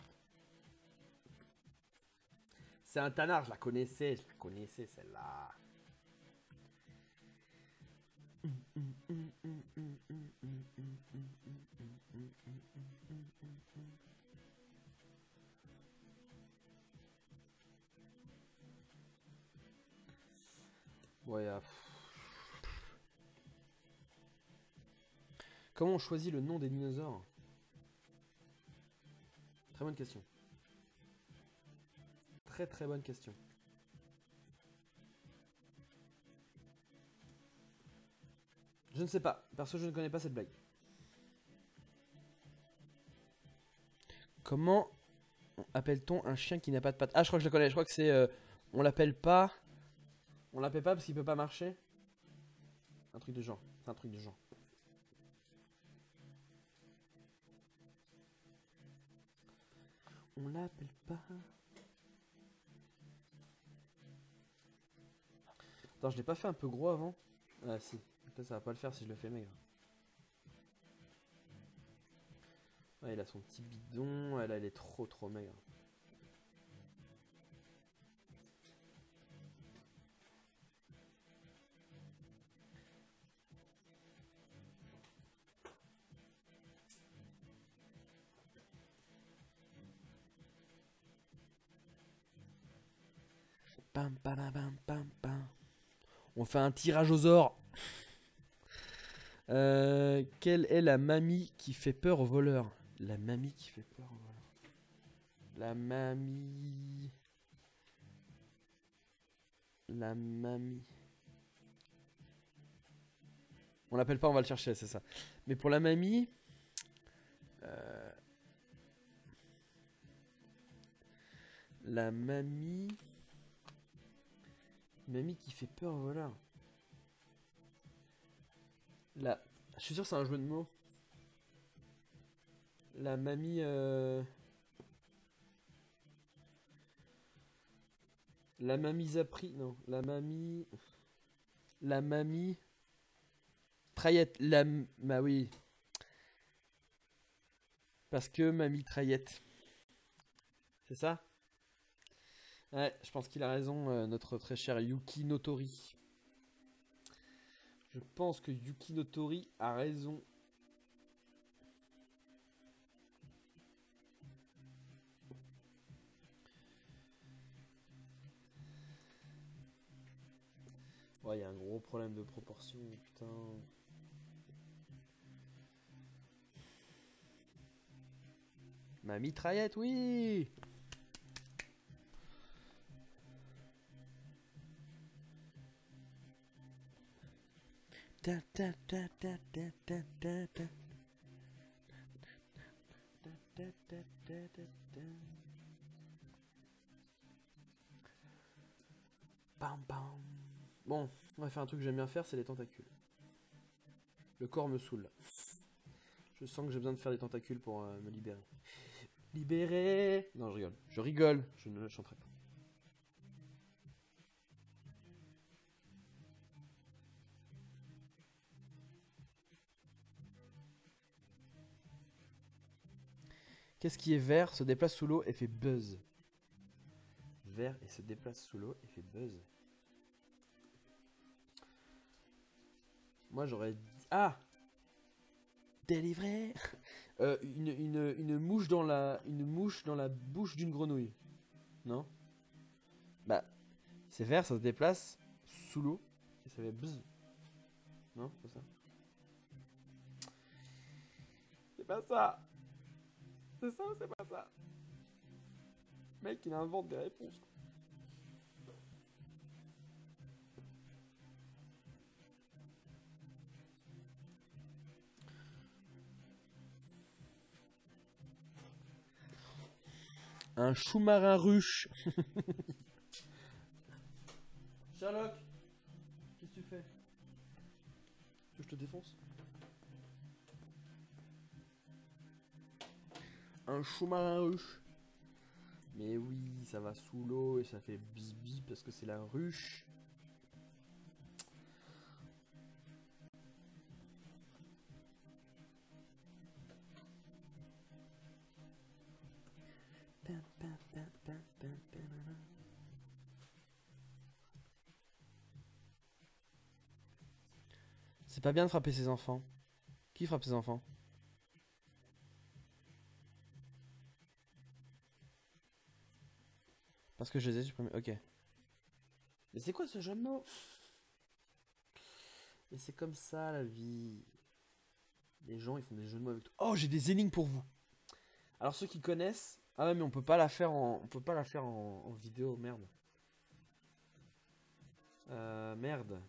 C'est un tanard, je la connaissais celle-là. Ouais, comment on choisit le nom des dinosaures? Très bonne question. Très très bonne question. Je ne sais pas. Perso, je ne connais pas cette blague. Comment appelle-t-on un chien qui n'a pas de pattes? Ah, je crois que je le connais. Je crois que c'est... on l'appelle pas... On l'appelle pas parce qu'il peut pas marcher. Un truc de genre. C'est un truc de genre. On l'appelle pas... Attends, je l'ai pas fait un peu gros avant? Ah si. Peut-être ça va pas le faire si je le fais maigre. Ouais, il a son petit bidon. Elle, elle est trop trop maigre. Pam, pam, pam, pam, pam. On fait un tirage aux ors. Quelle est la mamie qui fait peur aux voleurs? La mamie qui fait peur aux voleurs. La mamie... La mamie... On l'appelle pas, on va le chercher, c'est ça. Mais pour la mamie... La mamie... Mamie qui fait peur aux voleurs. La... Je suis sûr que c'est un jeu de mots. La mamie... La mamie Zapri... Non, la mamie... La mamie... Traillette. La... Bah oui. Parce que mamie Traillette. C'est ça? Ouais, je pense qu'il a raison, notre très cher Yuki Notori. Je pense que Yuki Notori a raison. Ouais, il y a un gros problème de proportion, putain. Ma mitraillette, oui! Ta ta ta ta ta ta ta ta. Bam bam. Bon, on va faire un truc que j'aime bien faire, c'est les tentacules. Le corps me saoule. Je sens que j'ai besoin de faire des tentacules pour me libérer. Libérer. Non, je rigole. Je rigole. Je ne le chanterai pas. Qu'est-ce qui est vert, se déplace sous l'eau et fait buzz? Vert et se déplace sous l'eau et fait buzz. Moi j'aurais dit... Ah! Délivré. Une mouche dans la bouche d'une grenouille. Non? Bah, c'est vert, ça se déplace sous l'eau et ça fait buzz. Non, c'est ça. C'est pas ça. C'est ça ou c'est pas ça? Mec, il invente des réponses. Un sous-marin ruche. Sherlock, qu'est-ce que tu fais? Que je te défonce? Un sous-marin ruche. Mais oui, ça va sous l'eau et ça fait bzz parce que c'est la ruche. C'est pas bien de frapper ses enfants. Qui frappe ses enfants? Parce que je les ai supprimés. Ok. Mais c'est quoi ce jeu de mots? Mais c'est comme ça la vie. Les gens ils font des jeux de mots avec tout. Oh, j'ai des énigmes pour vous. Alors ceux qui connaissent. Ah ouais, mais on peut pas la faire en. On peut pas la faire en vidéo, merde. Merde.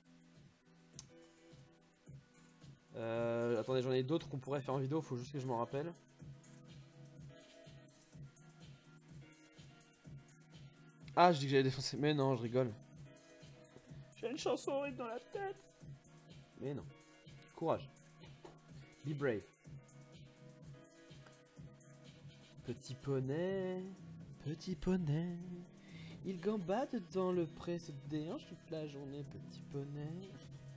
Attendez, j'en ai d'autres qu'on pourrait faire en vidéo, faut juste que je m'en rappelle. Ah, je dis que j'allais défoncer. Mais non, je rigole. J'ai une chanson horrible dans la tête. Mais non. Courage. Be brave. Petit poney, petit poney. Il gambade dans le pré, se déhanche toute la journée, petit poney.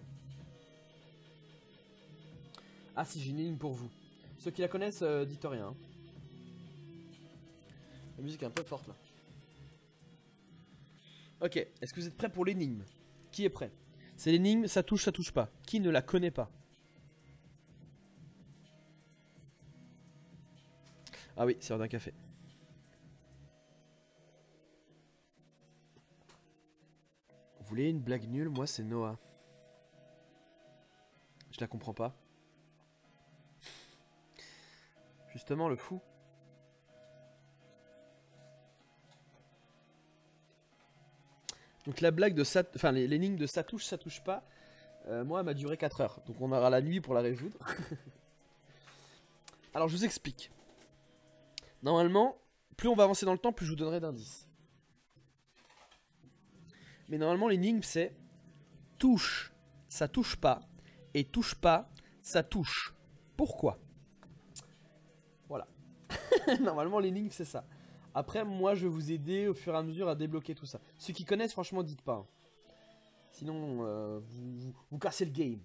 Ah si, j'ai une ligne pour vous. Ceux qui la connaissent, dites rien. Hein. La musique est un peu forte là. Ok, est-ce que vous êtes prêts pour l'énigme? Qui est prêt? C'est l'énigme, ça touche pas. Qui ne la connaît pas? Ah oui, c'est l'heure d'un café. Vous voulez une blague nulle? Moi, c'est Noah. Je la comprends pas. Justement, le fou. Donc la blague de ça... Enfin, l'énigme de ça touche pas. Moi, elle m'a duré 4 heures. Donc on aura la nuit pour la résoudre. Alors, je vous explique. Normalement, plus on va avancer dans le temps, plus je vous donnerai d'indices. Mais normalement, l'énigme, c'est... Touche, ça touche pas. Et touche pas, ça touche. Pourquoi? Voilà. Normalement, l'énigme, c'est ça. Après, moi, je vais vous aider au fur et à mesure à débloquer tout ça. Ceux qui connaissent, franchement, dites pas. Hein. Sinon, vous cassez le game.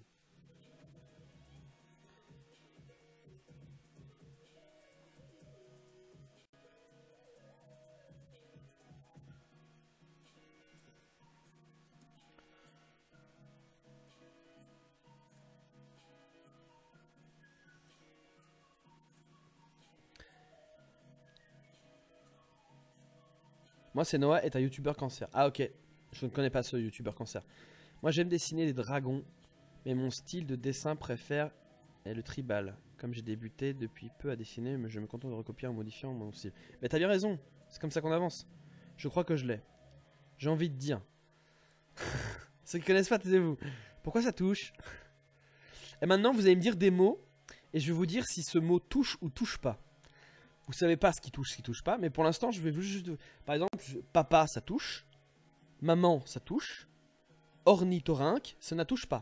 Moi, c'est Noah est un youtubeur cancer. Ah, ok. Je ne connais pas ce youtubeur cancer. Moi, j'aime dessiner des dragons, mais mon style de dessin préfère est le tribal. Comme j'ai débuté depuis peu à dessiner, mais je me contente de recopier en modifiant mon style. Mais t'as bien raison. C'est comme ça qu'on avance. Je crois que je l'ai. J'ai envie de dire. Ceux qui connaissent pas, taisez-vous. Pourquoi ça touche? Et maintenant, vous allez me dire des mots, et je vais vous dire si ce mot touche ou touche pas. Vous savez pas ce qui touche pas, mais pour l'instant, je vais juste... Par exemple, papa, ça touche. Maman, ça touche. Ornithorynque, ça ne touche pas.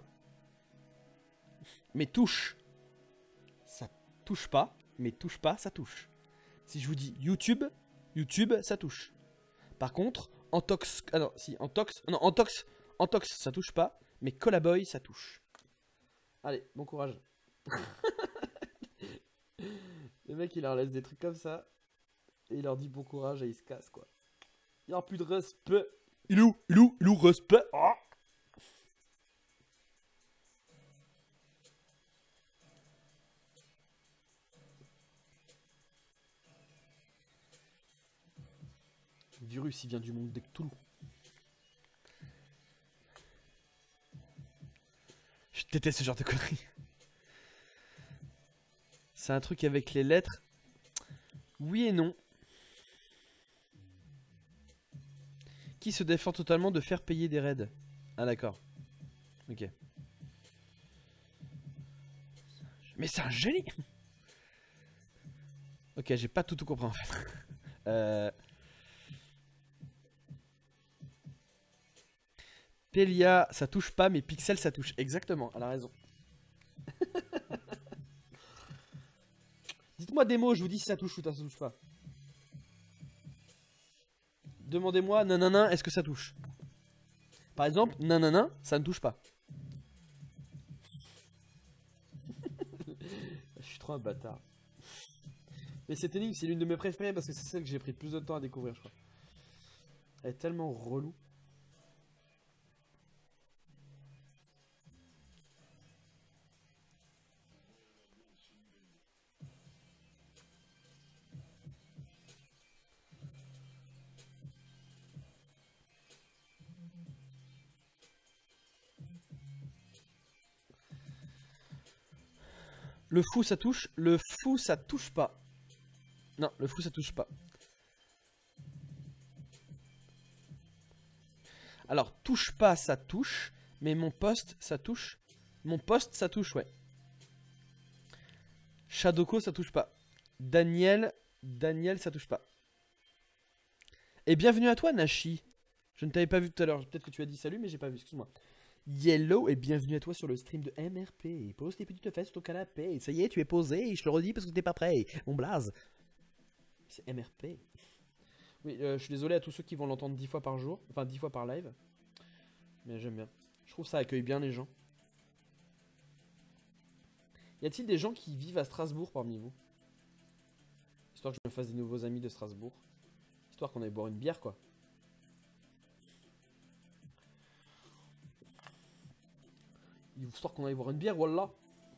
Mais touche, ça touche pas. Mais touche pas, ça touche. Si je vous dis YouTube, ça touche. Par contre, Antox... Ah non, si, Antox... Non, Antox, ça touche pas. Mais Collaboy, ça touche. Allez, bon courage. Le mec, il leur laisse des trucs comme ça. Et il leur dit bon courage et il se casse quoi. Il n'y a plus de respect. Il est où respect? Ah. Le virus il vient du monde des Cthulhu. Je déteste ce genre de conneries. C'est un truc avec les lettres. Oui et non. Qui se défend totalement de faire payer des raids? Ah d'accord. Ok. Mais c'est un génie. Ok, j'ai pas tout compris en fait. Pelia, ça touche pas, mais Pixel, ça touche. Exactement, elle a raison. Dites-moi des mots, je vous dis si ça touche ou ça touche pas. Demandez-moi, nanana, est-ce que ça touche? Par exemple, nanana, ça ne touche pas. Je suis trop un bâtard. Mais cette énigme, c'est l'une de mes préférées parce que c'est celle que j'ai pris plus de temps à découvrir, je crois. Elle est tellement relou. Le fou, ça touche. Le fou, ça touche pas. Non, le fou, ça touche pas. Alors, touche pas, ça touche. Mais mon poste, ça touche. Mon poste, ça touche, ouais. Shadoko, ça touche pas. Daniel, ça touche pas. Et bienvenue à toi, Nashi. Je ne t'avais pas vu tout à l'heure. Peut-être que tu as dit salut, mais j'ai pas vu. Excuse-moi. Yellow, et bienvenue à toi sur le stream de MRP. Pose tes petites fesses sur ton canapé. Ça y est, tu es posé. Je te le redis parce que t'es pas prêt. Mon blaze. C'est MRP. Oui, je suis désolé à tous ceux qui vont l'entendre 10 fois par jour. Enfin, 10 fois par live. Mais j'aime bien. Je trouve que ça accueille bien les gens. Y a-t-il des gens qui vivent à Strasbourg parmi vous? Histoire que je me fasse des nouveaux amis de Strasbourg. Histoire qu'on aille boire une bière, quoi. Histoire qu'on aille boire une bière, voilà.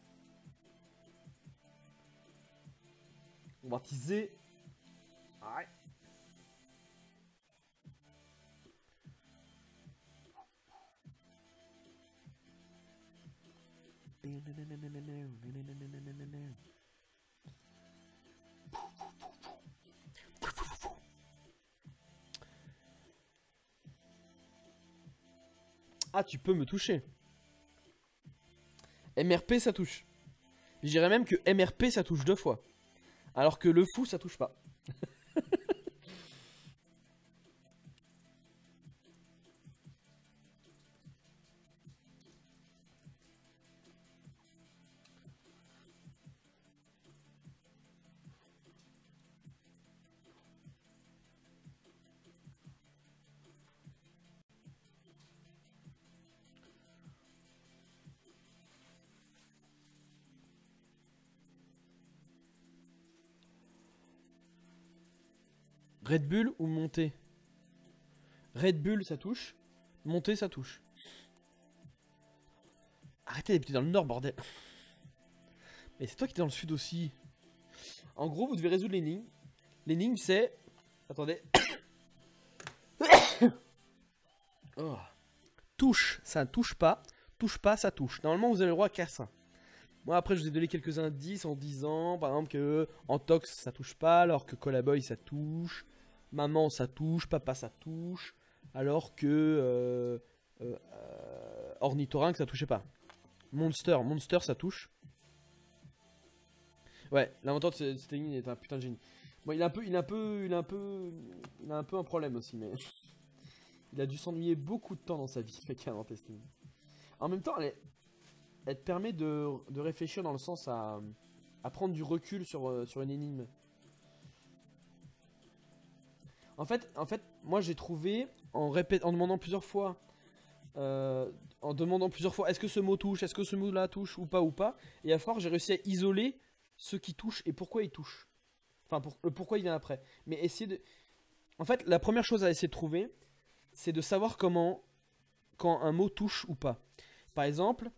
On va teaser. Ouais. Ah, tu peux me toucher. MRP, ça touche. Je dirais même que MRP, ça touche 2 fois. Alors que le fou, ça touche pas. Red Bull ou monter? Red Bull, ça touche. Monter, ça touche. Arrêtez d'habiter dans le nord, bordel. Mais c'est toi qui es dans le sud aussi. En gros, vous devez résoudre l'énigme. L'énigme, c'est... Attendez. Oh. Touche, ça ne touche pas. Touche pas, ça touche. Normalement, vous avez le droit qu'à ça. Moi, après, je vous ai donné quelques indices en disant, par exemple, que Antox, ça touche pas, alors que Colaboy, ça touche. Maman, ça touche. Papa, ça touche. Alors que Ornithorynque, ça touchait pas. Monster, ça touche. Ouais, l'inventeur de cette énigme est un putain de génie. Bon, il a un peu un problème aussi, mais il a dû s'ennuyer beaucoup de temps dans sa vie, mec, à inventer cette énigme. En même temps, elle te permet de réfléchir dans le sens à prendre du recul sur une énigme. En fait, moi j'ai trouvé en demandant plusieurs fois, est-ce que ce mot touche, est-ce que ce mot là touche ou pas, et à force j'ai réussi à isoler ceux qui touchent et pourquoi ils touchent. Enfin, le pourquoi il vient après. Mais essayer de... En fait, la première chose à essayer de trouver, c'est de savoir comment... Quand un mot touche ou pas. Par exemple...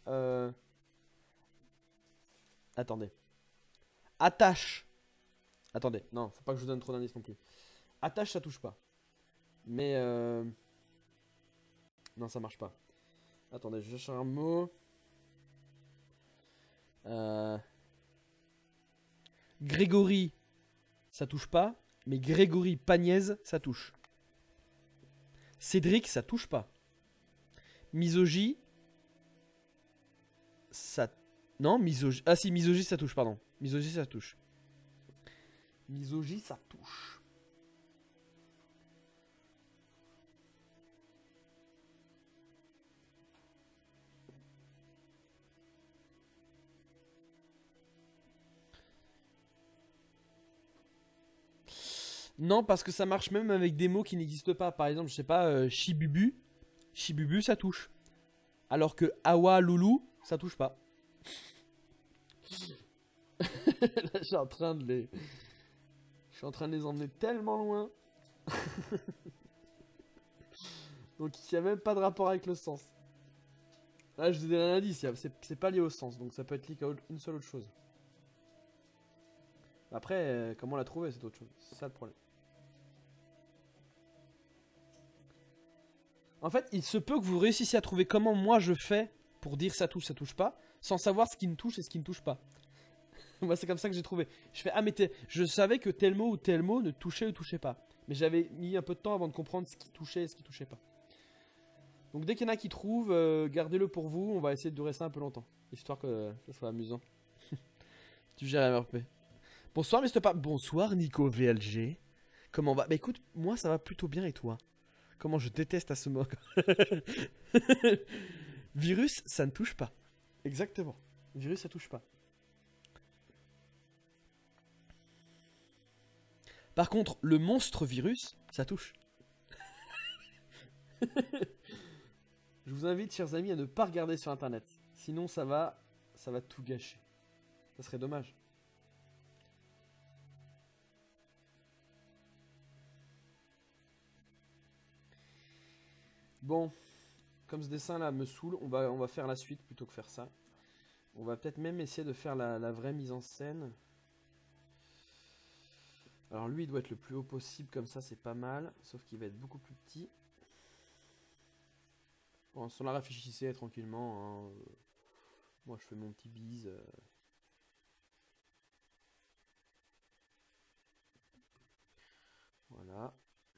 Attendez. Attache. Attendez, non, faut pas que je vous donne trop d'indices non plus. Attache, ça touche pas. Mais... Non, ça marche pas. Attendez, je cherche un mot. Grégory, ça touche pas. Mais Grégory Pagnaise, ça touche. Cédric, ça touche pas. Misogy, ça... Non, misogy... Ah si, misogy, ça touche, pardon. Misogy, ça touche. Misogy, ça touche. Non, parce que ça marche même avec des mots qui n'existent pas. Par exemple, je sais pas, chibubu. Chibubu, ça touche. Alors que awa, loulou, ça touche pas. Là, je suis en train de les... Je suis en train de les emmener tellement loin. Donc il n'y a même pas de rapport avec le sens. Là, je vous ai donné un indice, c'est pas lié au sens, donc ça peut être lié qu'à une seule autre chose. Après, comment la trouver, c'est autre chose. C'est ça le problème. En fait, il se peut que vous réussissiez à trouver comment moi je fais pour dire ça touche pas, sans savoir ce qui me touche et ce qui ne touche pas. Moi, c'est comme ça que j'ai trouvé. Je fais, ah, mais je savais que tel mot ou tel mot ne touchait ou touchait pas. Mais j'avais mis un peu de temps avant de comprendre ce qui touchait et ce qui touchait pas. Donc, dès qu'il y en a qui trouvent, gardez-le pour vous. On va essayer de durer ça un peu longtemps. Histoire que ça soit amusant. Tu gères MRP. Bonsoir, Mr. Pas. Bonsoir, Nico VLG. Comment va? Bah écoute, moi ça va plutôt bien et toi? Comment je déteste à ce mot. Virus, ça ne touche pas. Exactement. Virus, ça touche pas. Par contre, le monstre virus, ça touche. Je vous invite, chers amis, à ne pas regarder sur internet. Sinon, ça va tout gâcher. Ça serait dommage. Bon, comme ce dessin là me saoule, on va faire la suite plutôt que faire ça. On va peut-être même essayer de faire la vraie mise en scène. Alors lui il doit être le plus haut possible, comme ça c'est pas mal. Sauf qu'il va être beaucoup plus petit. Bon, sans la réfléchissez tranquillement. Hein. Moi je fais mon petit bise. Voilà.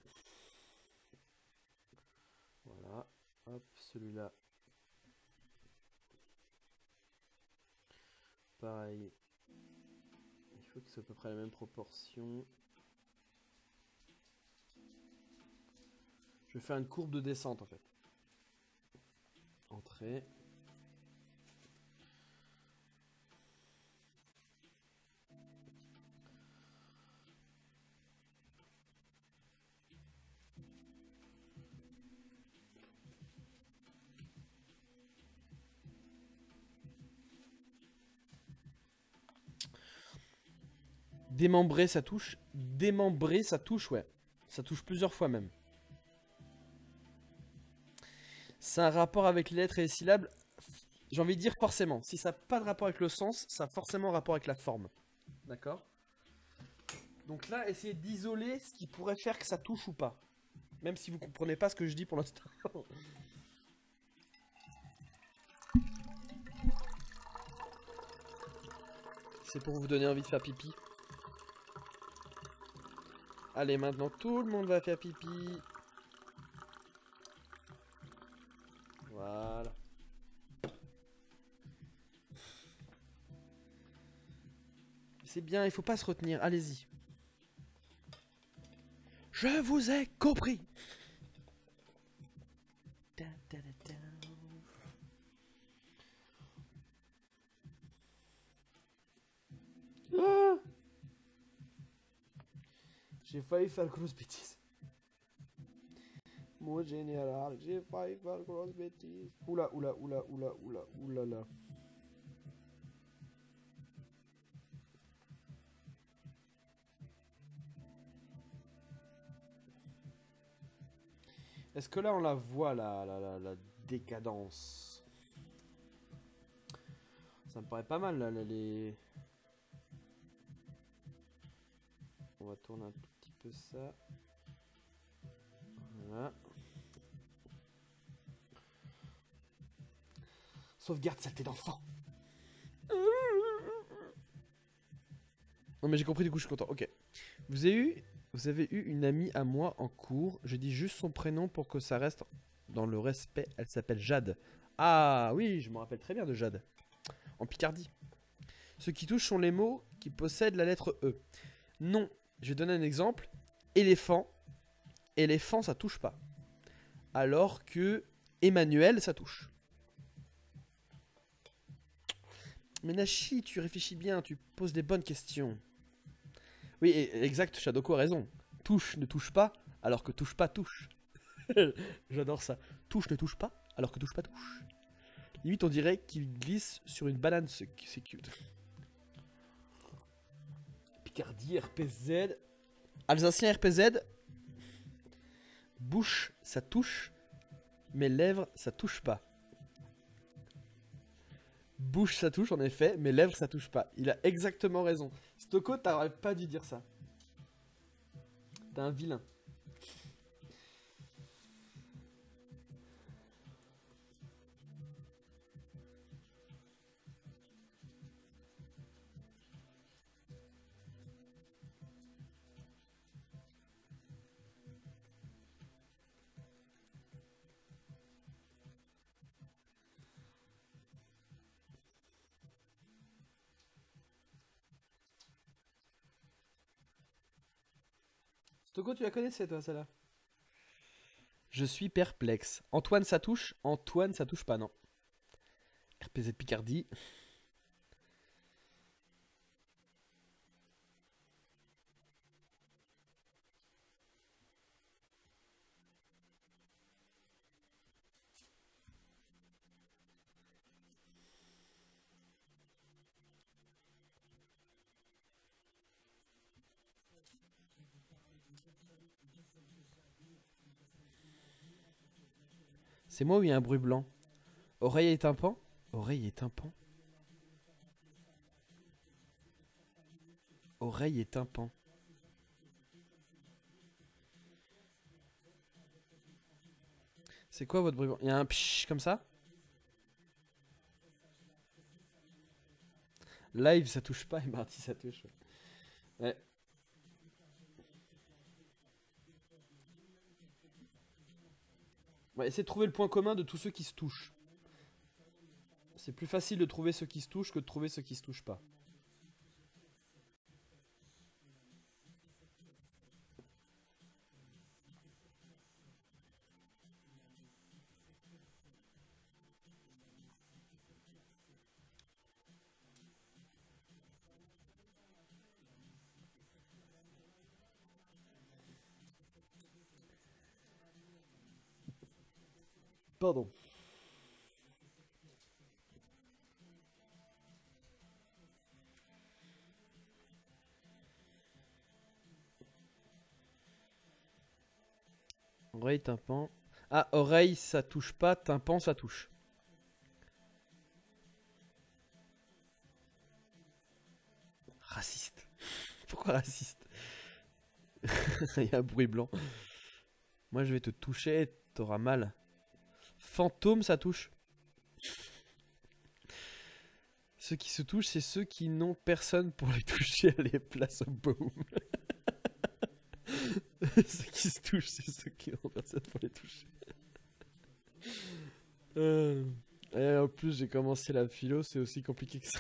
Voilà. Hop, celui-là. Pareil. Il faut qu'il soit à peu près la même proportion. Je vais faire une courbe de descente en fait. Entrée. Démembrer ça touche. Démembrer ça touche, ouais. Ça touche plusieurs fois même. C'est un rapport avec les lettres et les syllabes. J'ai envie de dire forcément. Si ça n'a pas de rapport avec le sens, ça a forcément un rapport avec la forme. D'accord? Donc là, essayez d'isoler ce qui pourrait faire que ça touche ou pas. Même si vous comprenez pas ce que je dis pour l'instant. C'est pour vous donner envie de faire pipi. Allez, maintenant tout le monde va faire pipi. Voilà. C'est bien, il faut pas se retenir. Allez-y. Je vous ai compris. Ah, j'ai failli faire grosse bêtise. Mon général, j'ai failli faire grosse bêtise. Oula, oula, oula, oula, oula, oula là. Est-ce que là on la voit la décadence? Ça me paraît pas mal là, les... On va tourner un tout petit peu ça. Voilà. Sauvegarde, saleté d'enfant. Non mais j'ai compris, du coup je suis content. Ok. Vous avez eu une amie à moi en cours. Je dis juste son prénom pour que ça reste dans le respect. Elle s'appelle Jade. Ah oui, je me rappelle très bien de Jade. En Picardie. Ceux qui touchent sont les mots qui possèdent la lettre E. Non, je vais donner un exemple. Éléphant. Éléphant, ça touche pas. Alors que Emmanuel, ça touche. Mais Nashi, tu réfléchis bien, tu poses des bonnes questions. Oui, exact, Shadoko a raison. Touche ne touche pas, alors que touche pas touche. J'adore ça. Touche ne touche pas, alors que touche pas touche. Limite, on dirait qu'il glisse sur une banane, c'est cute. Picardie, RPZ. Alsacien, RPZ. Bouche, ça touche. Mes lèvres, ça touche pas. Bouche, ça touche, en effet. Mes lèvres, ça touche pas. Il a exactement raison. Stoko, t'aurais pas dû dire ça. T'es un vilain. Stoko, tu la connaissais, toi, celle-là? Je suis perplexe. Antoine, ça touche? Antoine, ça touche pas, non. RPZ Picardie. C'est moi ou il y a un bruit blanc? Oreille et tympan? Oreille et tympan? Oreille et tympan. C'est quoi votre bruit blanc? Il y a un pshh comme ça? Live, ça touche pas et Marty, ça touche. Ouais. Ouais, essayez de trouver le point commun de tous ceux qui se touchent. C'est plus facile de trouver ceux qui se touchent que de trouver ceux qui se touchent pas. Pardon. Oreille, tympan. Ah, oreille, ça touche pas. Tympan, ça touche. Raciste. Pourquoi raciste? Il y a un bruit blanc. Moi, je vais te toucher, t'auras mal. Fantôme, ça touche. Ceux qui se touchent, c'est ceux qui n'ont personne pour les toucher à les places au boom. Ceux qui se touchent, c'est ceux qui n'ont personne pour les toucher. Et en plus, j'ai commencé la philo, c'est aussi compliqué que ça.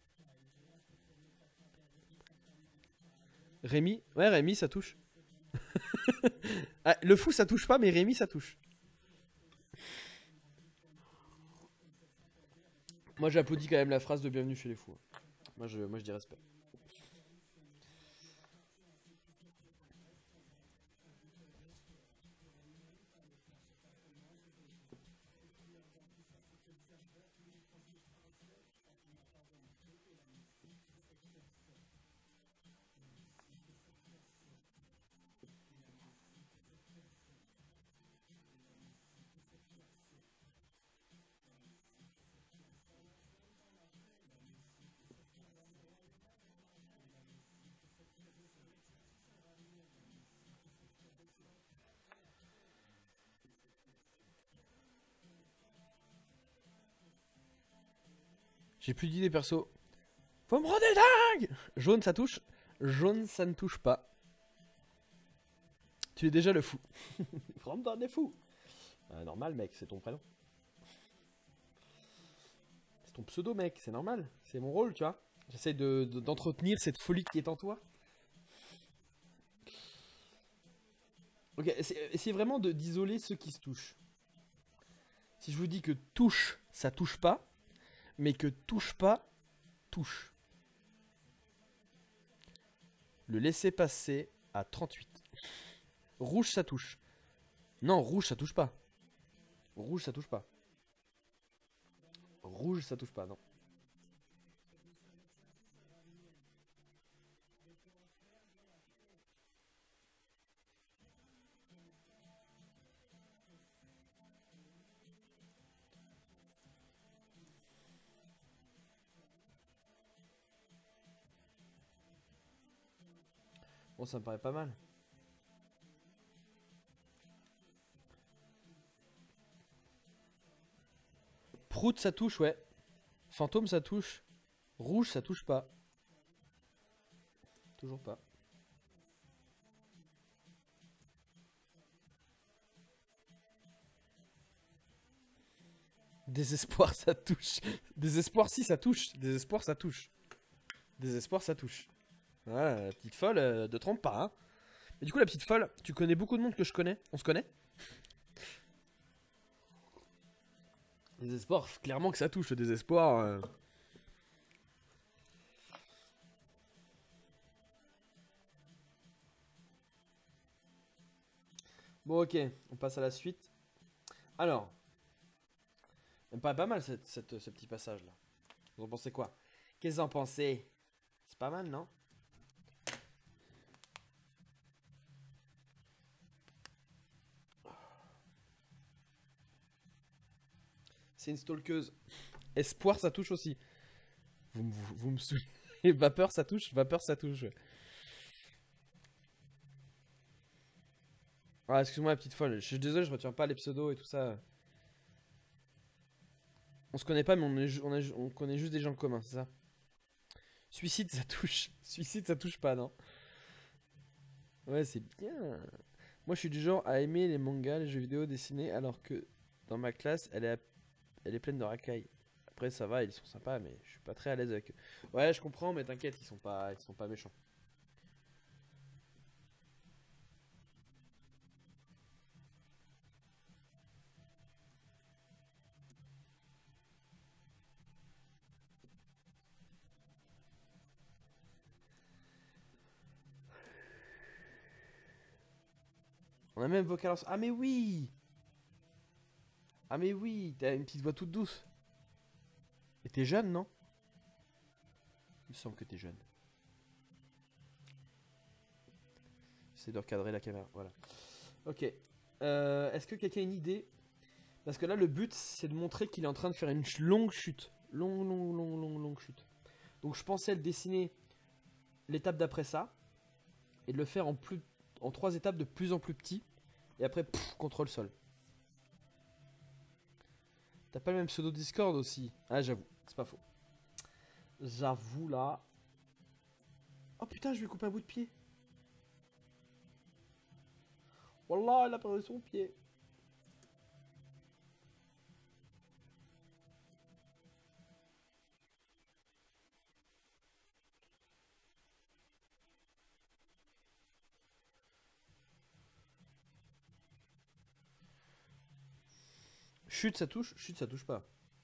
Rémi? Ouais, Rémi, ça touche. Ah, le fou, ça touche pas, mais Rémi, ça touche. Moi, j'applaudis quand même la phrase de bienvenue chez les fous. Moi, je dis respect. J'ai plus d'idées perso. Faut me rendre dingue. Jaune, ça touche. Jaune, ça ne touche pas. Tu es déjà le fou. Vraiment des fous. Normal, mec, c'est ton prénom. C'est ton pseudo, mec, c'est normal. C'est mon rôle, tu vois. J'essaie d'entretenir cette folie qui est en toi. Ok, essayez vraiment d'isoler ceux qui se touchent. Si je vous dis que touche, ça touche pas, mais que touche pas, touche. Le laisser passer à 38. Rouge, ça touche. Non, rouge, ça touche pas. Rouge, ça touche pas. Rouge, ça touche pas, non. Bon, ça me paraît pas mal. Prout, ça touche, ouais. Fantôme, ça touche. Rouge, ça touche pas. Toujours pas. Désespoir, ça touche. Désespoir, si, ça touche. Désespoir, ça touche. Désespoir, ça touche. Voilà, la petite folle, de trompe pas, hein. Mais du coup, la petite folle, tu connais beaucoup de monde que je connais. On se connaît? Désespoir, clairement que ça touche, le désespoir. Bon, ok, on passe à la suite. Alors, ça me paraît pas mal ce petit passage là. Vous en pensez quoi? Qu'est-ce que vous en pensez? C'est pas mal, non? C'est une stalkeuse. Espoir, ça touche aussi. Vous me saoulez. Vapeur, ça touche. Vapeur, ça touche. Ah, excuse-moi, la petite folle. Je suis désolé, je retiens pas les pseudos et tout ça. On se connaît pas, mais on connaît juste des gens communs, c'est ça? Suicide, ça touche. Suicide, ça touche pas, non? Ouais, c'est bien. Moi, je suis du genre à aimer les mangas, les jeux vidéo dessinés, alors que dans ma classe, elle est pleine de racailles. Après, ça va, ils sont sympas, mais je suis pas très à l'aise avec eux. Ouais, je comprends, mais t'inquiète, ils sont pas méchants. On a même vocal. Ah, mais oui! Ah, mais oui! T'as une petite voix toute douce. Et t'es jeune, non? Il me semble que t'es jeune. J'essaie de recadrer la caméra, voilà. Ok. Est-ce que quelqu'un a une idée? Parce que là, le but, c'est de montrer qu'il est en train de faire une longue chute. Longue chute. Donc je pensais le dessiner l'étape d'après ça. Et de le faire en 3 étapes de plus en plus petit. Et après, contre le sol. T'as pas le même pseudo Discord aussi? Ah, j'avoue, c'est pas faux. J'avoue là. Oh putain, je lui coupe un bout de pied. Wallah, elle a perdu son pied. Chute, ça touche? Chute, ça touche pas.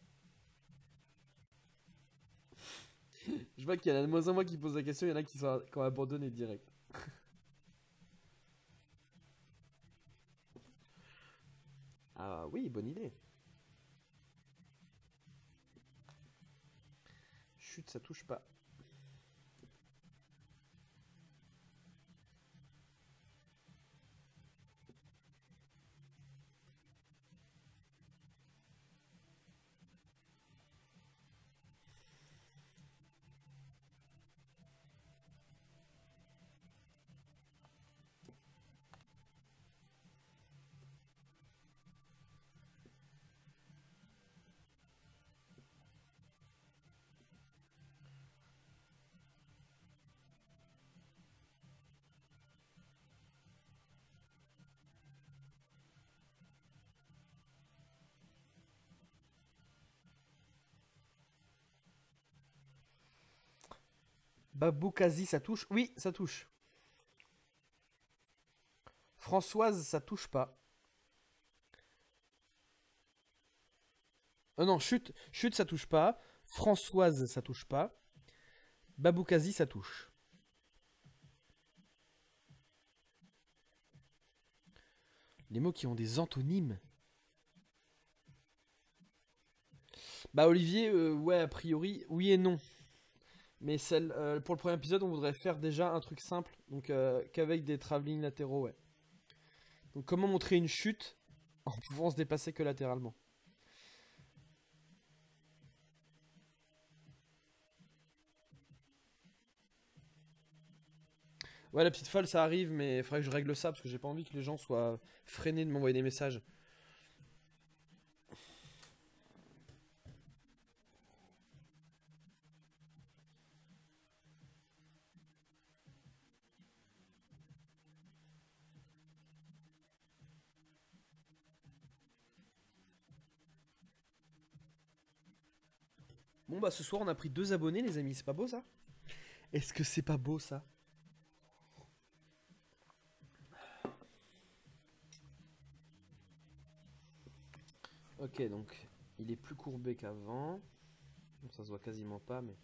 Je vois qu'il y en a de moins en moins qui posent la question, il y en a qui ont abandonné direct. Ah oui, bonne idée. Chute, ça touche pas. Baboukazi, ça touche? Oui, ça touche. Françoise, ça touche pas. Non, chute, chute, ça touche pas. Françoise, ça touche pas. Baboukazi, ça touche. Les mots qui ont des antonymes. Bah Olivier, ouais, a priori, oui et non. Mais pour le premier épisode, on voudrait faire déjà un truc simple, donc qu'avec des travelling latéraux, ouais. Donc comment montrer une chute en pouvant se dépasser que latéralement. Ouais, la petite folle, ça arrive, mais il faudrait que je règle ça parce que j'ai pas envie que les gens soient freinés de m'envoyer des messages. Bon bah ce soir on a pris 2 abonnés les amis, c'est pas beau ça? Est-ce que c'est pas beau ça? Ok, donc il est plus courbé qu'avant. Ça se voit quasiment pas, mais.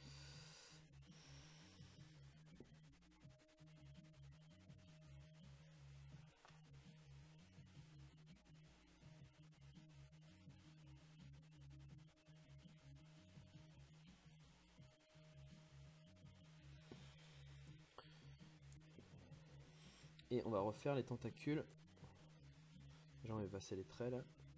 Et on va refaire les tentacules. Genre, on va passer les traits là.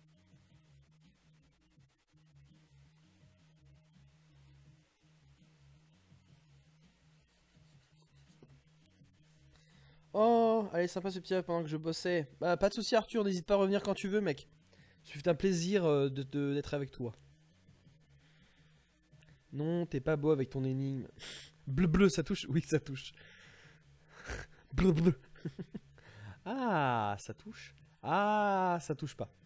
Oh, allez, sympa ce petit rêve pendant que je bossais. Bah, pas de soucis, Arthur, n'hésite pas à revenir quand tu veux, mec. C'est un plaisir d'être avec toi. Non, t'es pas beau avec ton énigme. Bleu bleu, ça touche? Oui, ça touche. Bleu bleu. Ah, ça touche. Ah, ça touche pas.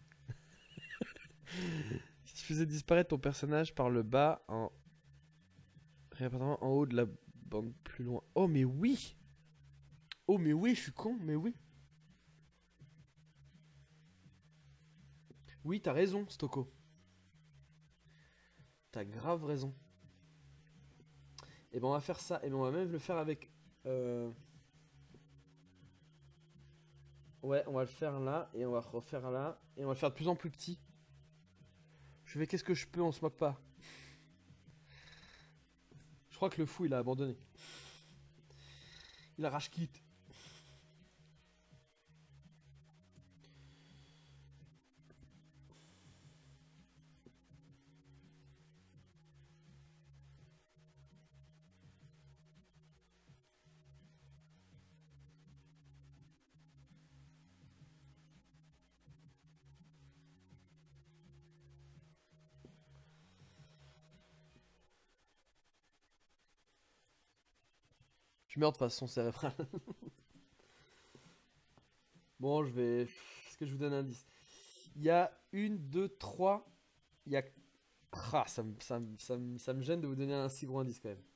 Si tu faisais disparaître ton personnage par le bas en réapparemment en haut de la bande plus loin. Oh, mais oui! Oh, mais oui, je suis con, mais oui. Oui, t'as raison, Stoko. T'as grave raison. Et ben on va faire ça. Et ben on va même le faire avec. Ouais, on va le faire là. Et on va refaire là. Et on va le faire de plus en plus petit. Je fais qu'est-ce que je peux, on se moque pas. Je crois que le fou il a abandonné. Il a rage quitte. Je meurs de façon cérébrale. Bon, je vais. Est-ce que je vous donne un indice? Il y a une, deux, trois. Il y a. Ah, ça me gêne de vous donner un si gros indice quand même.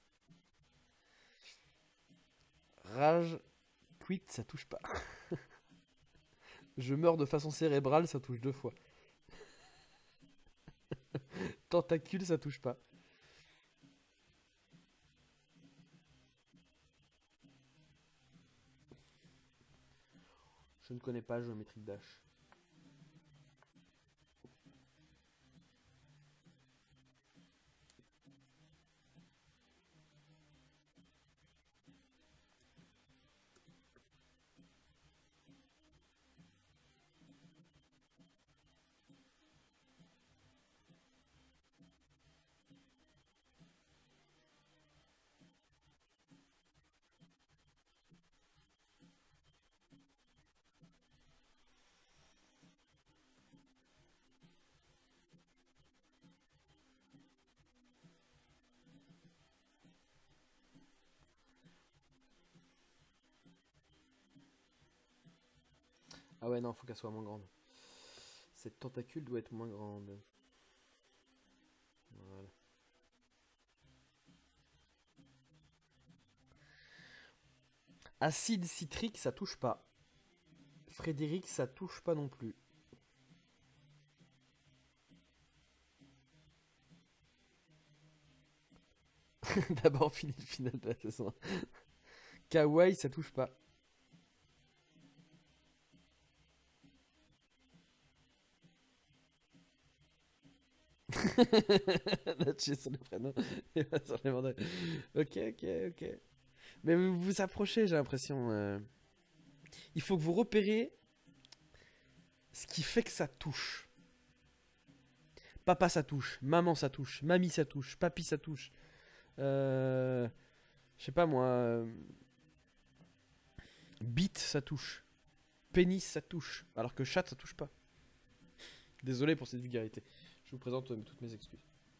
Rage quit, ça touche pas. Je meurs de façon cérébrale, ça touche 2 fois. Tentacule, ça touche pas. Je ne connais pas géométrique Dash. Ah ouais, non, faut qu'elle soit moins grande. Cette tentacule doit être moins grande. Voilà. Acide citrique, ça touche pas. Frédéric, ça touche pas non plus. D'abord fini le final de la saison. Kawaii, ça touche pas. Là-dessus sur les prénoms et pas sur les mandats. Ok, ok, ok. Mais vous vous approchez, j'ai l'impression. Il faut que vous repérez ce qui fait que ça touche. Papa, ça touche. Maman, ça touche. Mamie, ça touche. Papy, ça touche. Je sais pas moi. Bite, ça touche. Pénis, ça touche. Alors que chat, ça touche pas. Désolé pour cette vulgarité. Je vous présente toutes mes excuses.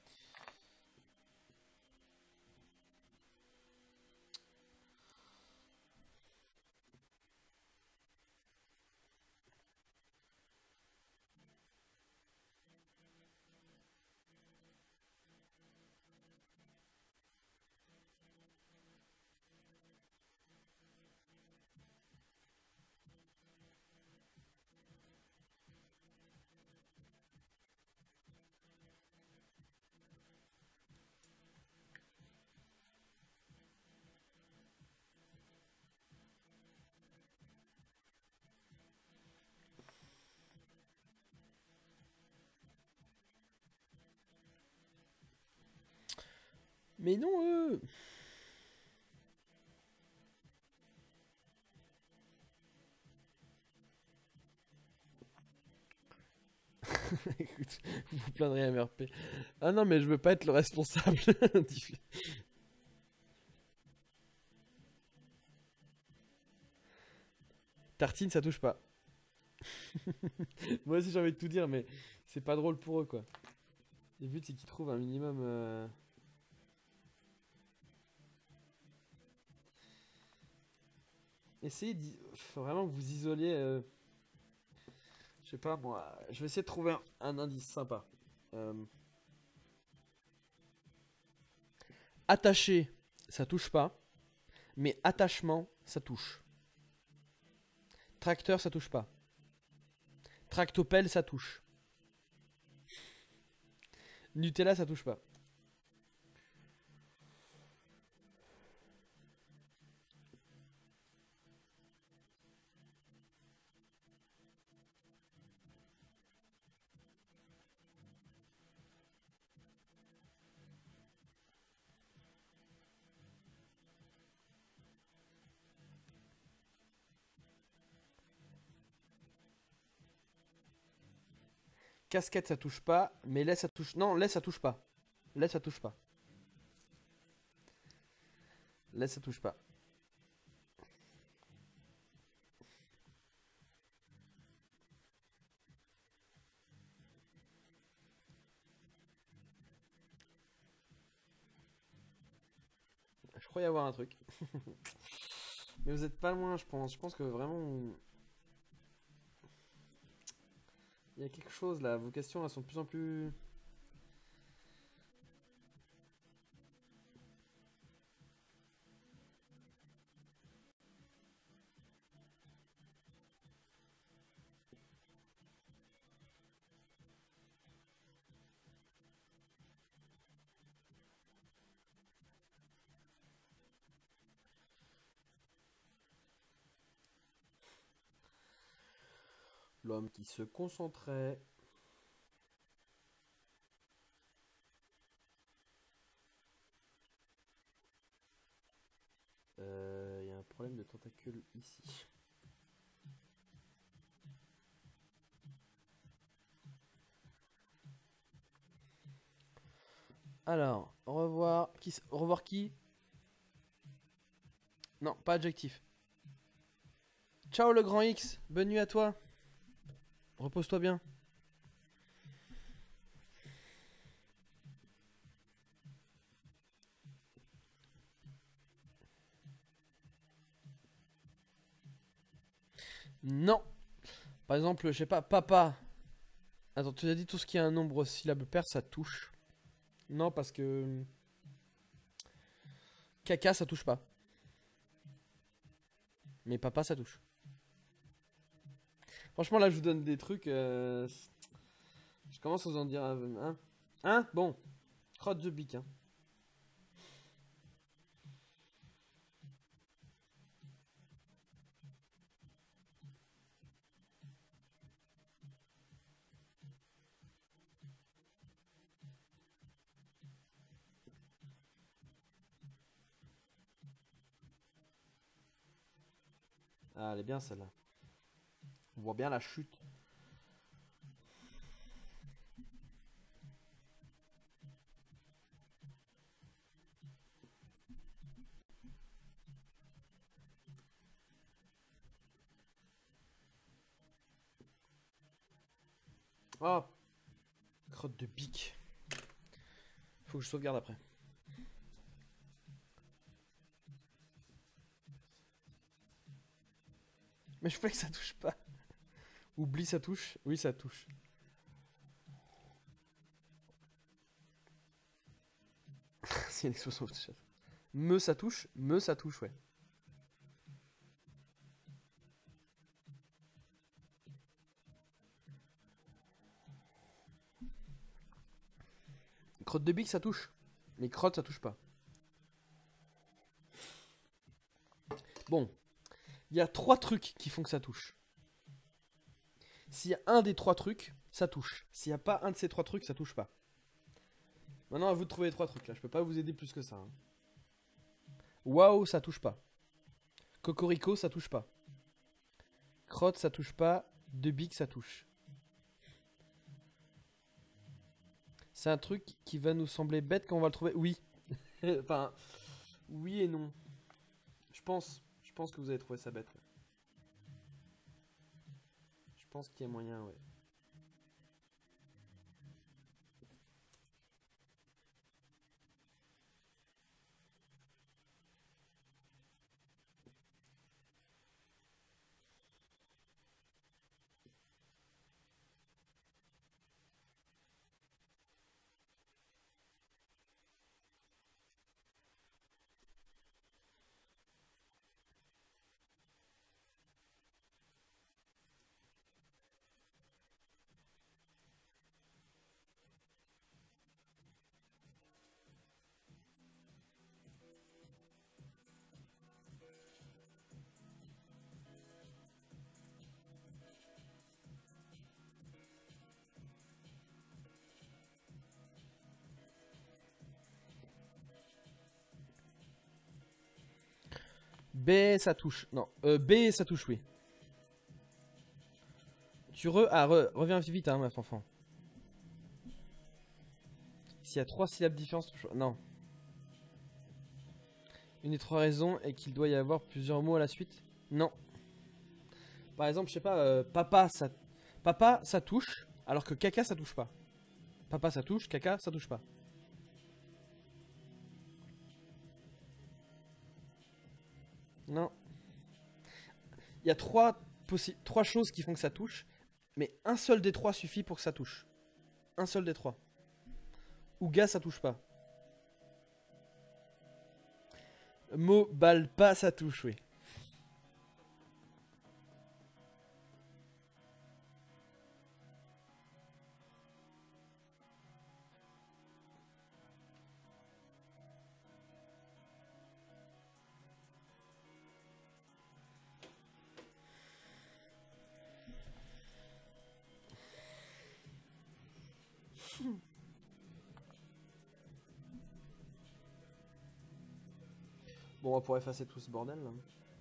Mais non, Écoute, vous vous plaindrez MRP. Ah non, mais je veux pas être le responsable. Tartine, ça touche pas. Moi aussi j'ai envie de tout dire, mais c'est pas drôle pour eux quoi. Le but c'est qu'ils trouvent un minimum. Essayez faut vraiment que vous isoliez. Je sais pas moi. Je vais essayer de trouver un indice sympa. Attaché, ça touche pas. Mais attachement, ça touche. Tracteur, ça touche pas. Tractopelle, ça touche. Nutella, ça touche pas. Casquette, ça touche pas. Mais lait, ça touche. Non, lait, ça touche pas. Lait, ça touche pas. Lait, ça touche pas. Je crois y avoir un truc. Mais vous êtes pas loin, je pense. Je pense que vraiment. Il y a quelque chose là. Vos questions, elles sont de plus en plus. L'homme qui se concentrait. Il y a un problème de tentacule ici. Alors, au revoir. Au revoir qui? Non, pas adjectif. Ciao le grand X, bonne nuit à toi. Repose-toi bien. Non. Par exemple, je sais pas, papa. Attends, tu as dit tout ce qui est un nombre syllabe pair, ça touche. Non, parce que. Caca, ça touche pas. Mais papa, ça touche. Franchement, là, je vous donne des trucs. Je commence à vous en dire. Hein? Hein? Bon. Crotte de bique. Hein. Ah, elle est bien celle-là. On voit bien la chute. Oh, crotte de bique. Faut que je sauvegarde après. Mais je fais que ça touche pas. Oublie, ça touche. Oui, ça touche. C'est une explosion de chat. Ça touche. Ça touche, ouais. Crotte de bique, ça touche. Mais crotte, ça touche pas. Bon. Il y a 3 trucs qui font que ça touche. S'il y a un des 3 trucs, ça touche. S'il n'y a pas un de ces 3 trucs, ça touche pas. Maintenant, à vous de trouver les 3 trucs là. Je peux pas vous aider plus que ça. Hein. Waouh, ça touche pas. Cocorico, ça touche pas. Crotte, ça touche pas. De bique, ça touche. C'est un truc qui va nous sembler bête quand on va le trouver. Oui. Enfin, oui et non. Je pense que vous avez trouvé ça bête. Ouais. Je pense qu'il y a moyen, ouais. B, ça touche. Non, B, ça touche, oui. Reviens vite, hein, ma enfant. S'il y a 3 syllabes différentes, non. Une des 3 raisons est qu'il doit y avoir plusieurs mots à la suite. Non. Par exemple, je sais pas, papa, ça touche, alors que caca, ça touche pas. Papa, ça touche, caca, ça touche pas. Non. Il y a 3 choses qui font que ça touche, mais un seul des 3 suffit pour que ça touche. Un seul des 3. Ouga, ça touche pas. Mot, balle, pas, ça touche, oui. Bon, on va pouvoir effacer tout ce bordel là.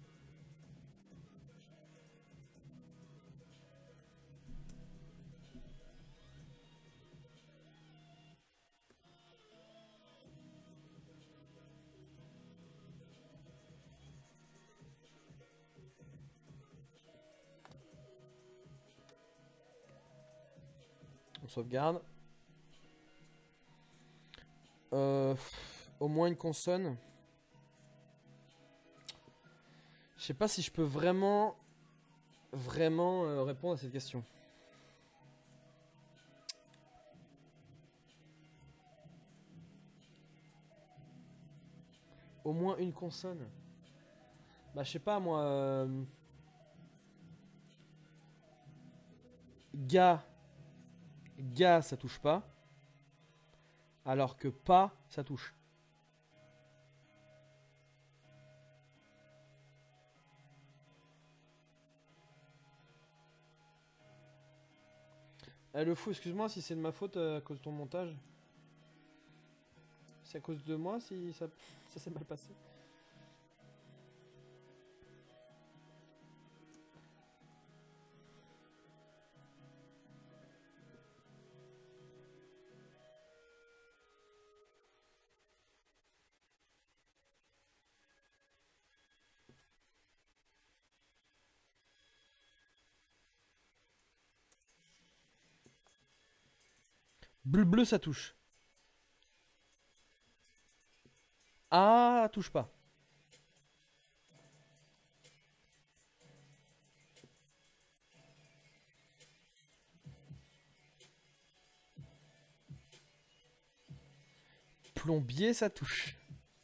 On sauvegarde. Au moins une consonne. Je sais pas si je peux vraiment répondre à cette question. Au moins une consonne. Bah, je sais pas, moi. Gars. Gars, ça touche pas. Alors que pas, ça touche. Le fou, excuse-moi si c'est de ma faute à cause de ton montage. C'est à cause de moi si ça s'est mal passé. Bleu bleu ça touche. Ah, touche pas. Plombier ça touche.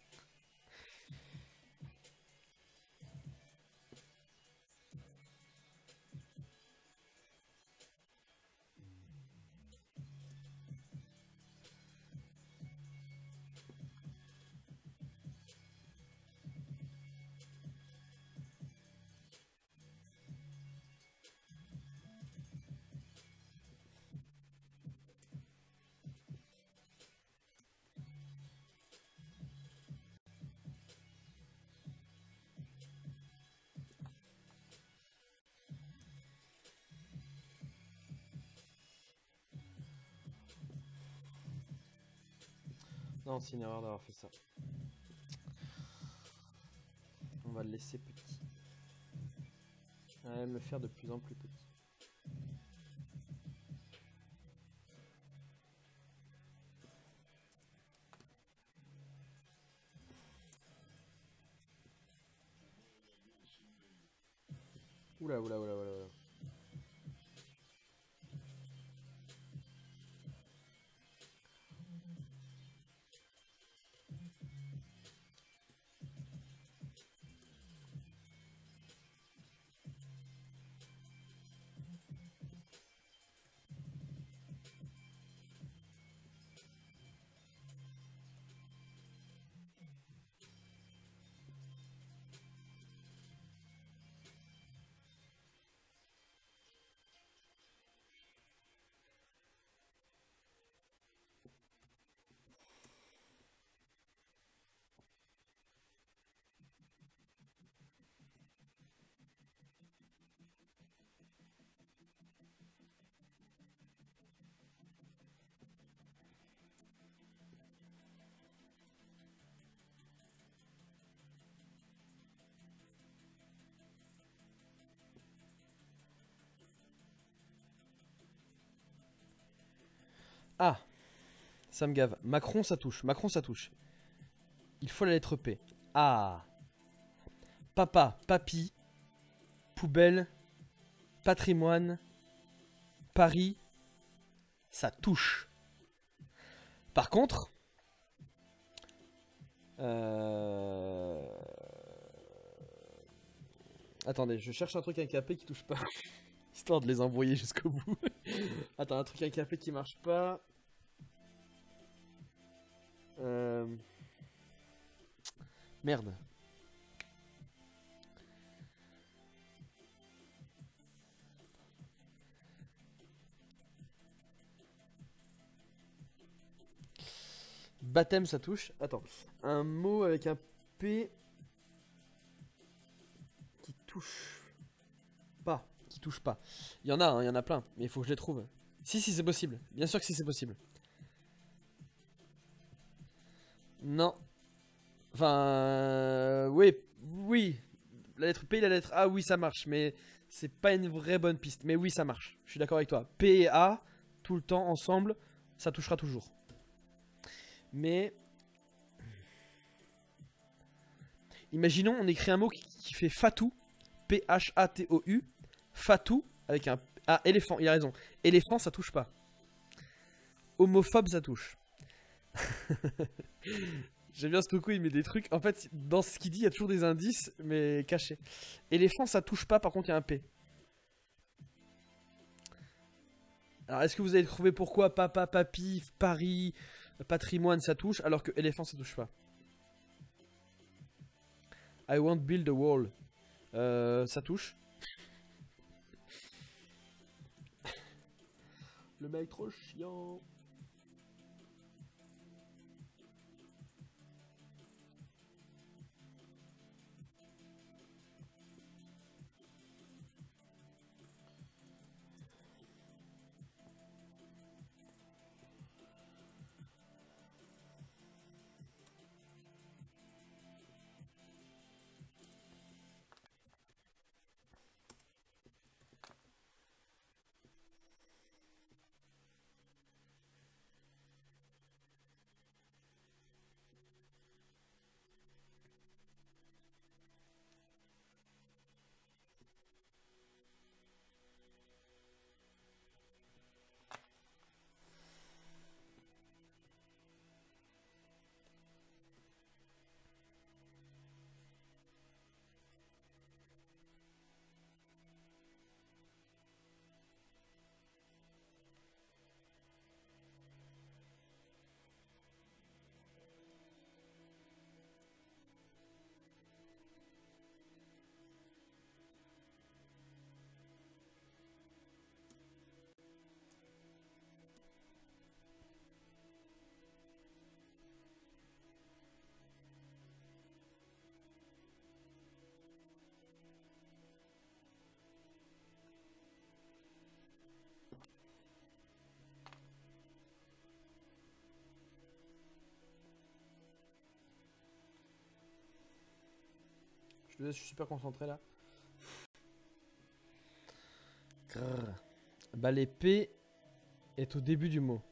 Non, c'est une erreur d'avoir fait ça. On va le laisser petit. On va même le faire de plus en plus petit. Oula, oula, oula, oula, oula. Ah, ça me gave. Macron, ça touche. Macron, ça touche. Il faut la lettre P. Ah. Papa, papy, poubelle, patrimoine, Paris, ça touche. Par contre, attendez, je cherche un truc avec un P qui touche pas. Histoire de les envoyer jusqu'au bout. Attends, un truc avec un P qui marche pas. Merde. Baptême, ça touche. Attends. Un mot avec un P qui touche pas. Qui touche pas. Il y en a, hein, il y en a plein. Mais il faut que je les trouve. Si, si, c'est possible. Bien sûr que si, c'est possible. Non. Enfin... oui. Oui. La lettre P et la lettre A, oui, ça marche. Mais c'est pas une vraie bonne piste. Mais oui, ça marche. Je suis d'accord avec toi. P et A, tout le temps, ensemble, ça touchera toujours. Mais... imaginons, on écrit un mot qui fait Fatou. P-H-A-T-O-U. Fatou, avec un... ah, éléphant, il a raison. Éléphant, ça touche pas. Homophobe, ça touche. J'aime bien ce Toko, il met des trucs. En fait, dans ce qu'il dit, il y a toujours des indices, mais cachés. Éléphant, ça touche pas, par contre, il y a un P. Alors, est-ce que vous avez trouvé pourquoi papa, papy, Paris, patrimoine, ça touche, alors que éléphant, ça touche pas? I won't build a wall. Ça touche. Le mec trop chiant. Je suis super concentré là. Grrr. Bah l'épée est au début du mot.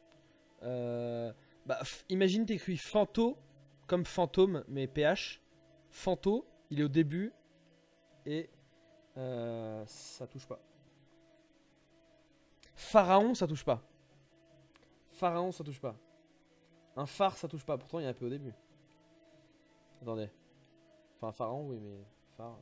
Imagine t'écris fanto comme fantôme mais PH. Fanto, il est au début et ça touche pas. Pharaon, ça touche pas. Pharaon, ça touche pas. Un phare, ça touche pas. Pourtant, il y a un peu au début. Attendez. Enfin, pharaon, oui, mais phare.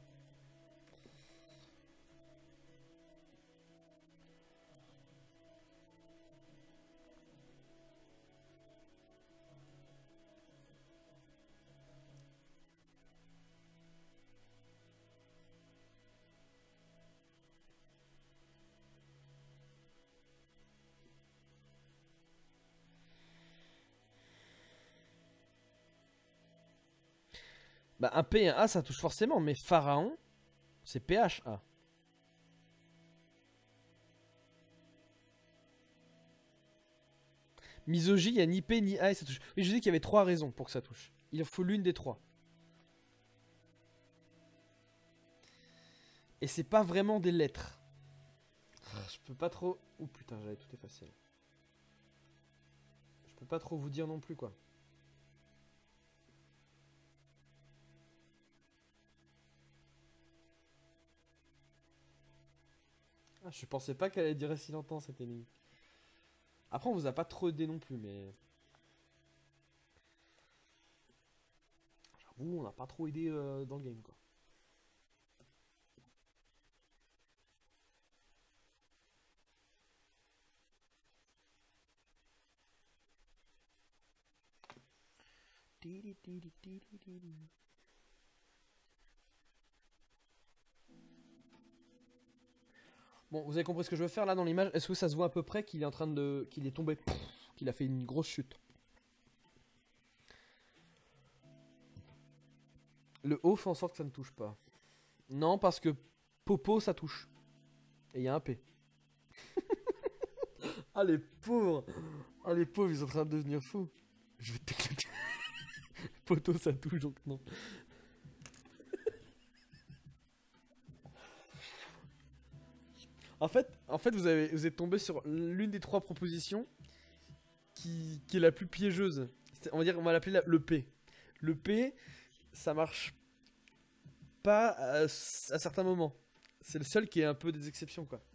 Bah, un P et un A, ça touche forcément, mais pharaon, c'est PH-A. Misogynie, il n'y a ni P ni A et ça touche. Mais je dis qu'il y avait 3 raisons pour que ça touche. Il en faut l'une des 3. Et c'est pas vraiment des lettres. Je peux pas trop. Oh putain, j'avais tout effacé. Je peux pas trop vous dire non plus quoi. Ah, je pensais pas qu'elle allait durer si longtemps cette énigme. Après, on vous a pas trop aidé non plus, mais. J'avoue, on n'a pas trop aidé dans le game quoi. Bon, vous avez compris ce que je veux faire là dans l'image. Est-ce que ça se voit à peu près qu'il est en train de. Qu'il est tombé. Qu'il a fait une grosse chute. Le haut fait en sorte que ça ne touche pas. Non, parce que Popo ça touche. Et il y a un P. Ah les pauvres. Ah les pauvres, ils sont en train de devenir fous. Je vais t'éclater. Poto ça touche donc non. En fait vous êtes tombé sur l'une des 3 propositions qui est la plus piégeuse. On va l'appeler le P. Le P, ça marche pas à certains moments. C'est le seul qui est un peu des exceptions quoi.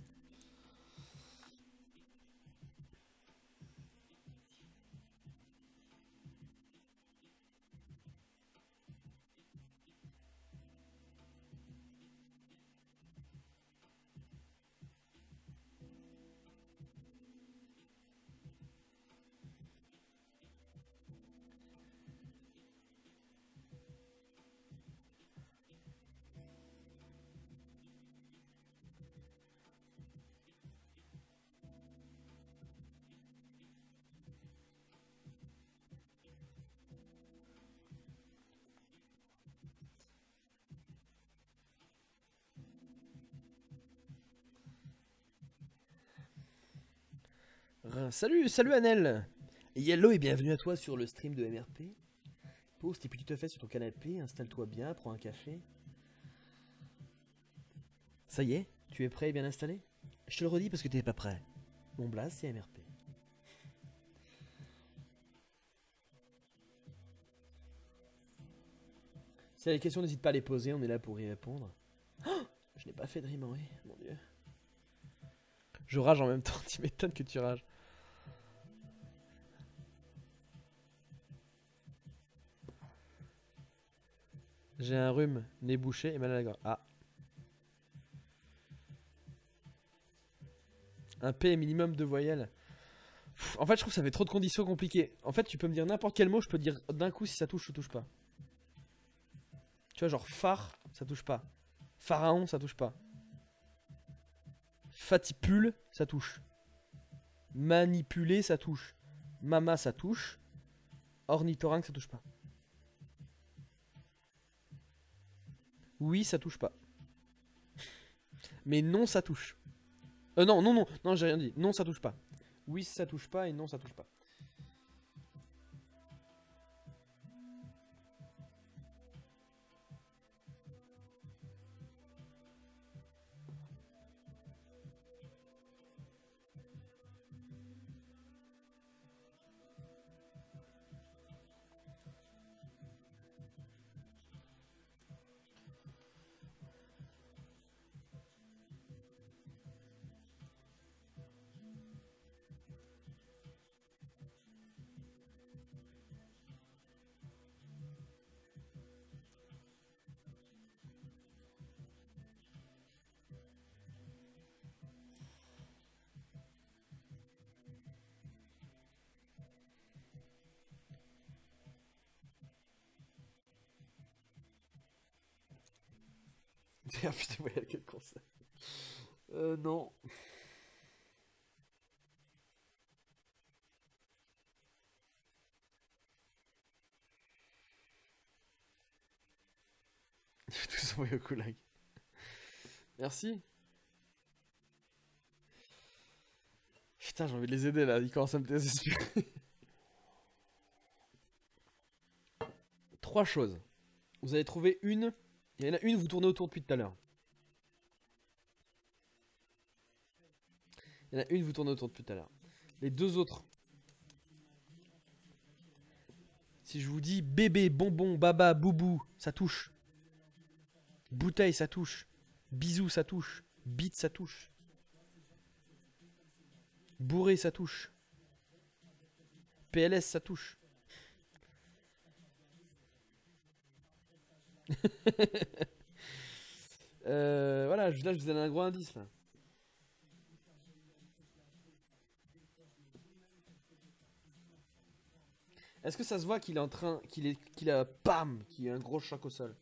Salut, salut Anel. Hello et bienvenue à toi sur le stream de MRP. Pose tes petites fesses sur ton canapé, installe-toi bien, prends un café. Ça y est, tu es prêt et bien installé? Je te le redis parce que t'es pas prêt. Mon blaze, c'est MRP. Si t'as des questions, n'hésite pas à les poser, on est là pour y répondre. Oh, je n'ai pas fait de rime, oui, mon dieu. Je rage en même temps, tu m'étonnes que tu rages. J'ai un rhume, nez bouché et mal à la gorge. Ah. Un P minimum de voyelles. En fait, je trouve que ça fait trop de conditions compliquées. En fait, tu peux me dire n'importe quel mot, je peux te dire d'un coup si ça touche ou touche pas. Tu vois, genre phare, ça touche pas. Pharaon, ça touche pas. Fatipule, ça touche. Manipuler, ça touche. Mama, ça touche. Ornithorynque, ça touche pas. Oui, ça touche pas. Mais non, ça touche. Non, non, non, non, j'ai rien dit. Non, ça touche pas. Oui, ça touche pas et non, ça touche pas. Ah putain, voyez quel concept. Non. Je vais tous envoyer au coulag. Merci. Putain, j'ai envie de les aider là, ils commencent à me désespérer. Trois choses. Vous allez trouver une. Il y en a une, vous tournez autour depuis tout à l'heure. Il y en a une, vous tournez autour depuis tout à l'heure. Les deux autres. Si je vous dis bébé, bonbon, baba, boubou, ça touche. Bouteille, ça touche. Bisou, ça touche. Bite, ça touche. Bourré, ça touche. PLS, ça touche. Voilà, là je vous donne un gros indice là. Est-ce que ça se voit qu'il est en train, qu'il a, bam, qu'il y a un gros choc au sol?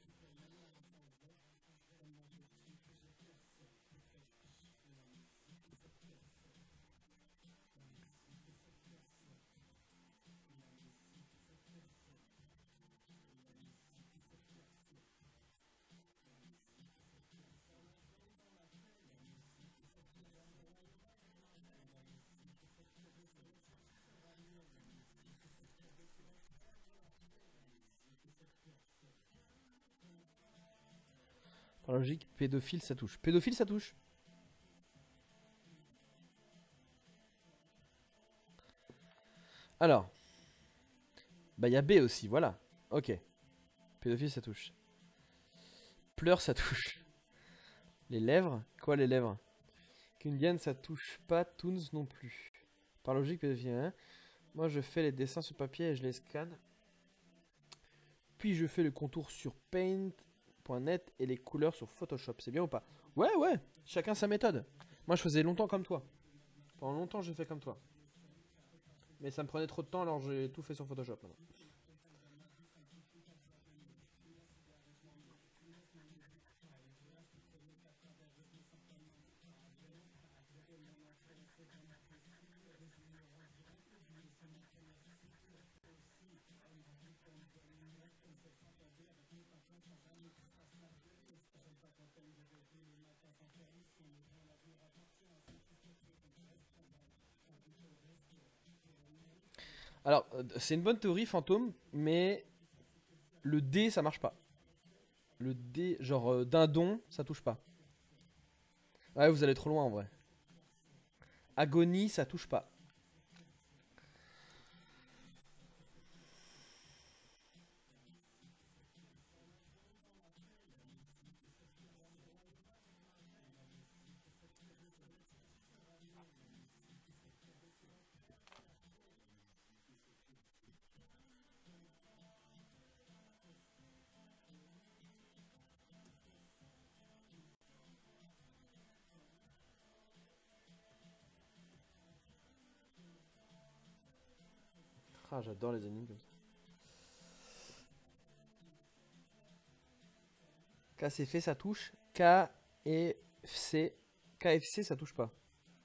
Par logique, pédophile, ça touche. Pédophile, ça touche. Alors. Bah, il y a B aussi, voilà. Ok. Pédophile, ça touche. Pleurs, ça touche. Les lèvres? Quoi, les lèvres? Kundian, ça touche pas. Toons non plus. Par logique, pédophile, hein. Moi, je fais les dessins sur papier et je les scanne. Puis, je fais le contour sur Paint.net et les couleurs sur Photoshop. C'est bien ou pas? Ouais, ouais. Chacun sa méthode. Moi, je faisais longtemps comme toi. Pendant longtemps, j'ai fait comme toi. Mais ça me prenait trop de temps, alors j'ai tout fait sur Photoshop maintenant. Alors, c'est une bonne théorie, fantôme, mais le D, ça marche pas. Le D, genre dindon, ça touche pas. Ouais, vous allez trop loin en vrai. Agonie, ça touche pas. Ah, j'adore les animes comme ça. KCF, ça touche. KFC. KFC, ça touche pas.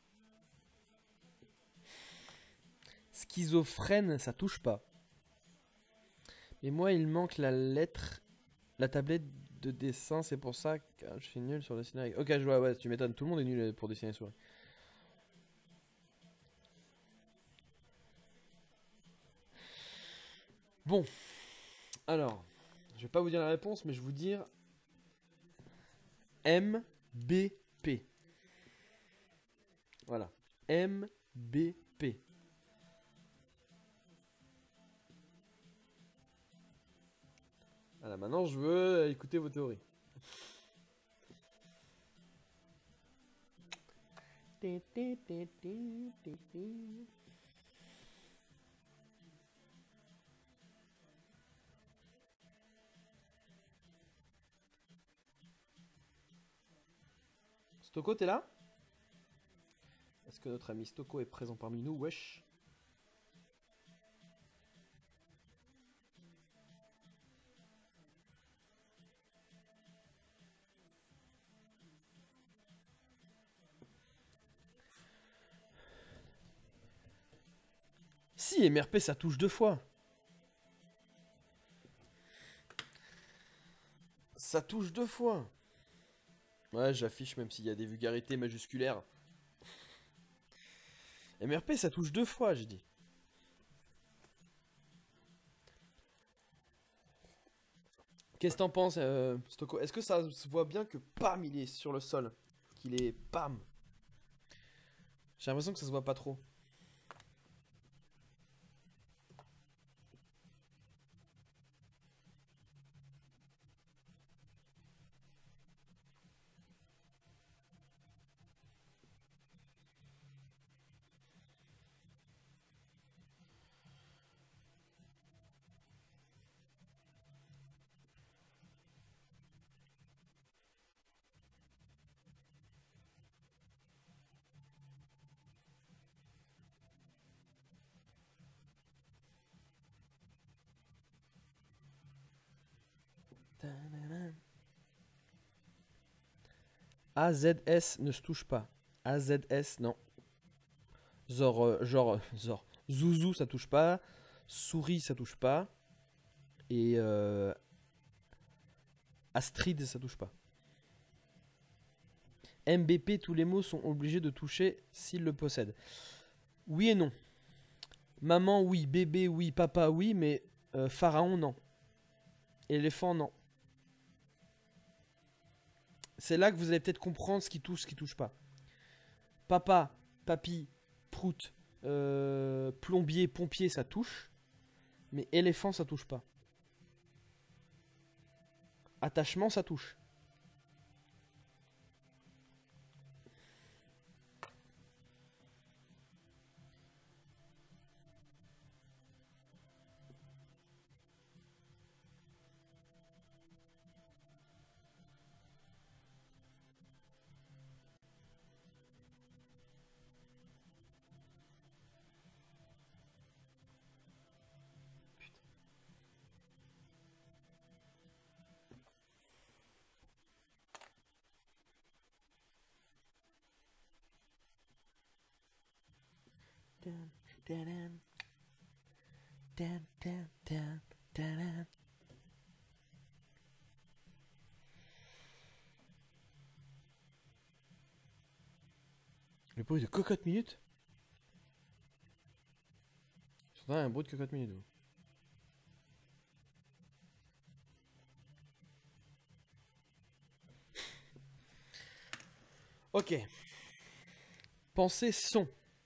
Schizophrène, ça touche pas. Mais moi, il manque la lettre, la tablette de dessin, c'est pour ça que je suis nul sur le scénario. Ok, je vois, ouais, tu m'étonnes, tout le monde est nul pour dessiner souris. Bon, alors, je vais pas vous dire la réponse, mais je vais vous dire MBP. Voilà, MBP. Voilà, maintenant je veux écouter vos théories. Stoko, t'es là? Est-ce que notre ami Stoko est présent parmi nous? Wesh. Si, MRP, ça touche 2 fois. Ça touche 2 fois. Ouais, j'affiche même s'il y a des vulgarités majusculaires. MRP, ça touche 2 fois, j'ai dit. Qu'est-ce que t'en penses, Stoko? Est-ce que ça se voit bien que PAM, il est sur le sol? Qu'il est PAM? J'ai l'impression que ça se voit pas trop. AZS ne se touche pas. AZS, non. Genre. Zouzou, ça touche pas. Souris, ça touche pas. Et Astrid, ça touche pas. MBP, tous les mots sont obligés de toucher s'ils le possèdent. Oui et non. Maman, oui. Bébé, oui. Papa, oui. Mais pharaon, non. Éléphant, non. C'est là que vous allez peut-être comprendre ce qui touche pas. Papa, papy, prout, plombier, pompier, ça touche. Mais éléphant, ça touche pas. Attachement, ça touche. Le bruit de cocotte minute. Je suis J'entends un bruit de cocotte minute. Ok. Pensée son.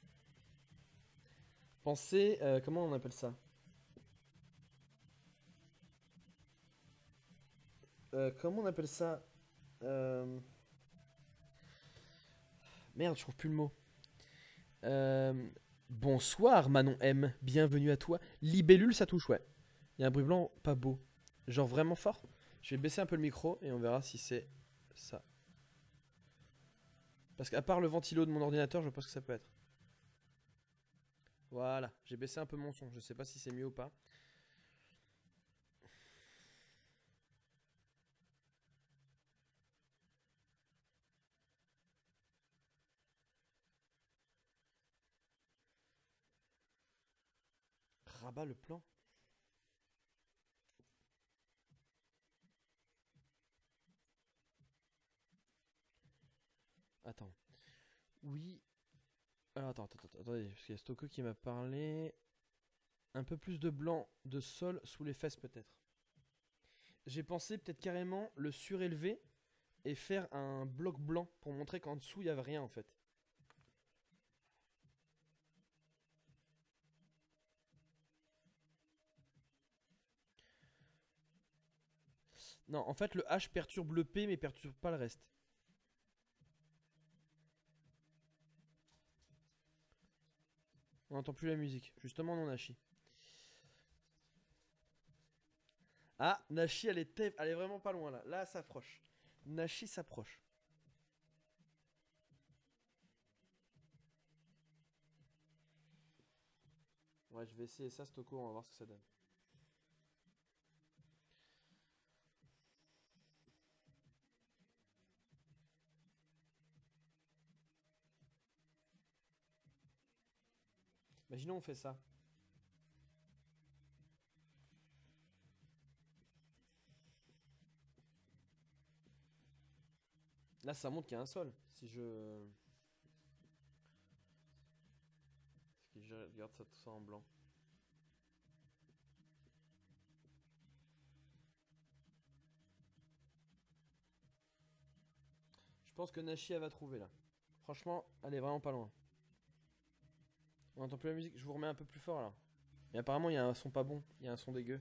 Pensée, comment on appelle ça? Comment on appelle ça? Euh, Merde, je trouve plus le mot. Euh, Bonsoir Manon M, bienvenue à toi. Libellule, ça touche, ouais. Il y a un bruit blanc pas beau. Genre vraiment fort. Je vais baisser un peu le micro et on verra si c'est ça. Parce qu'à part le ventilo de mon ordinateur, je pense que ça peut être. Voilà, j'ai baissé un peu mon son. Je sais pas si c'est mieux ou pas. Rabat le plan. Attends. Oui. Alors attendez, parce qu'il y a Stoko qui m'a parlé. Un peu plus de blanc de sol sous les fesses peut-être. J'ai pensé peut-être carrément le surélever et faire un bloc blanc pour montrer qu'en dessous il y avait rien en fait. Non, en fait le H perturbe le P mais perturbe pas le reste. On n'entend plus la musique. Justement non Nashi. Ah, Nashi elle est vraiment pas loin là. Là elle s'approche. Nashi s'approche. Ouais, je vais essayer ça, Stoko, on va voir ce que ça donne. Imaginons on fait ça. Là, ça montre qu'il y a un sol. Si je regarde ça tout ça en blanc. Je pense que Nashi, elle va trouver là. Franchement, elle est vraiment pas loin. On entend plus la musique. Je vous remets un peu plus fort là. Mais apparemment, il y a un son pas bon. Il y a un son dégueu.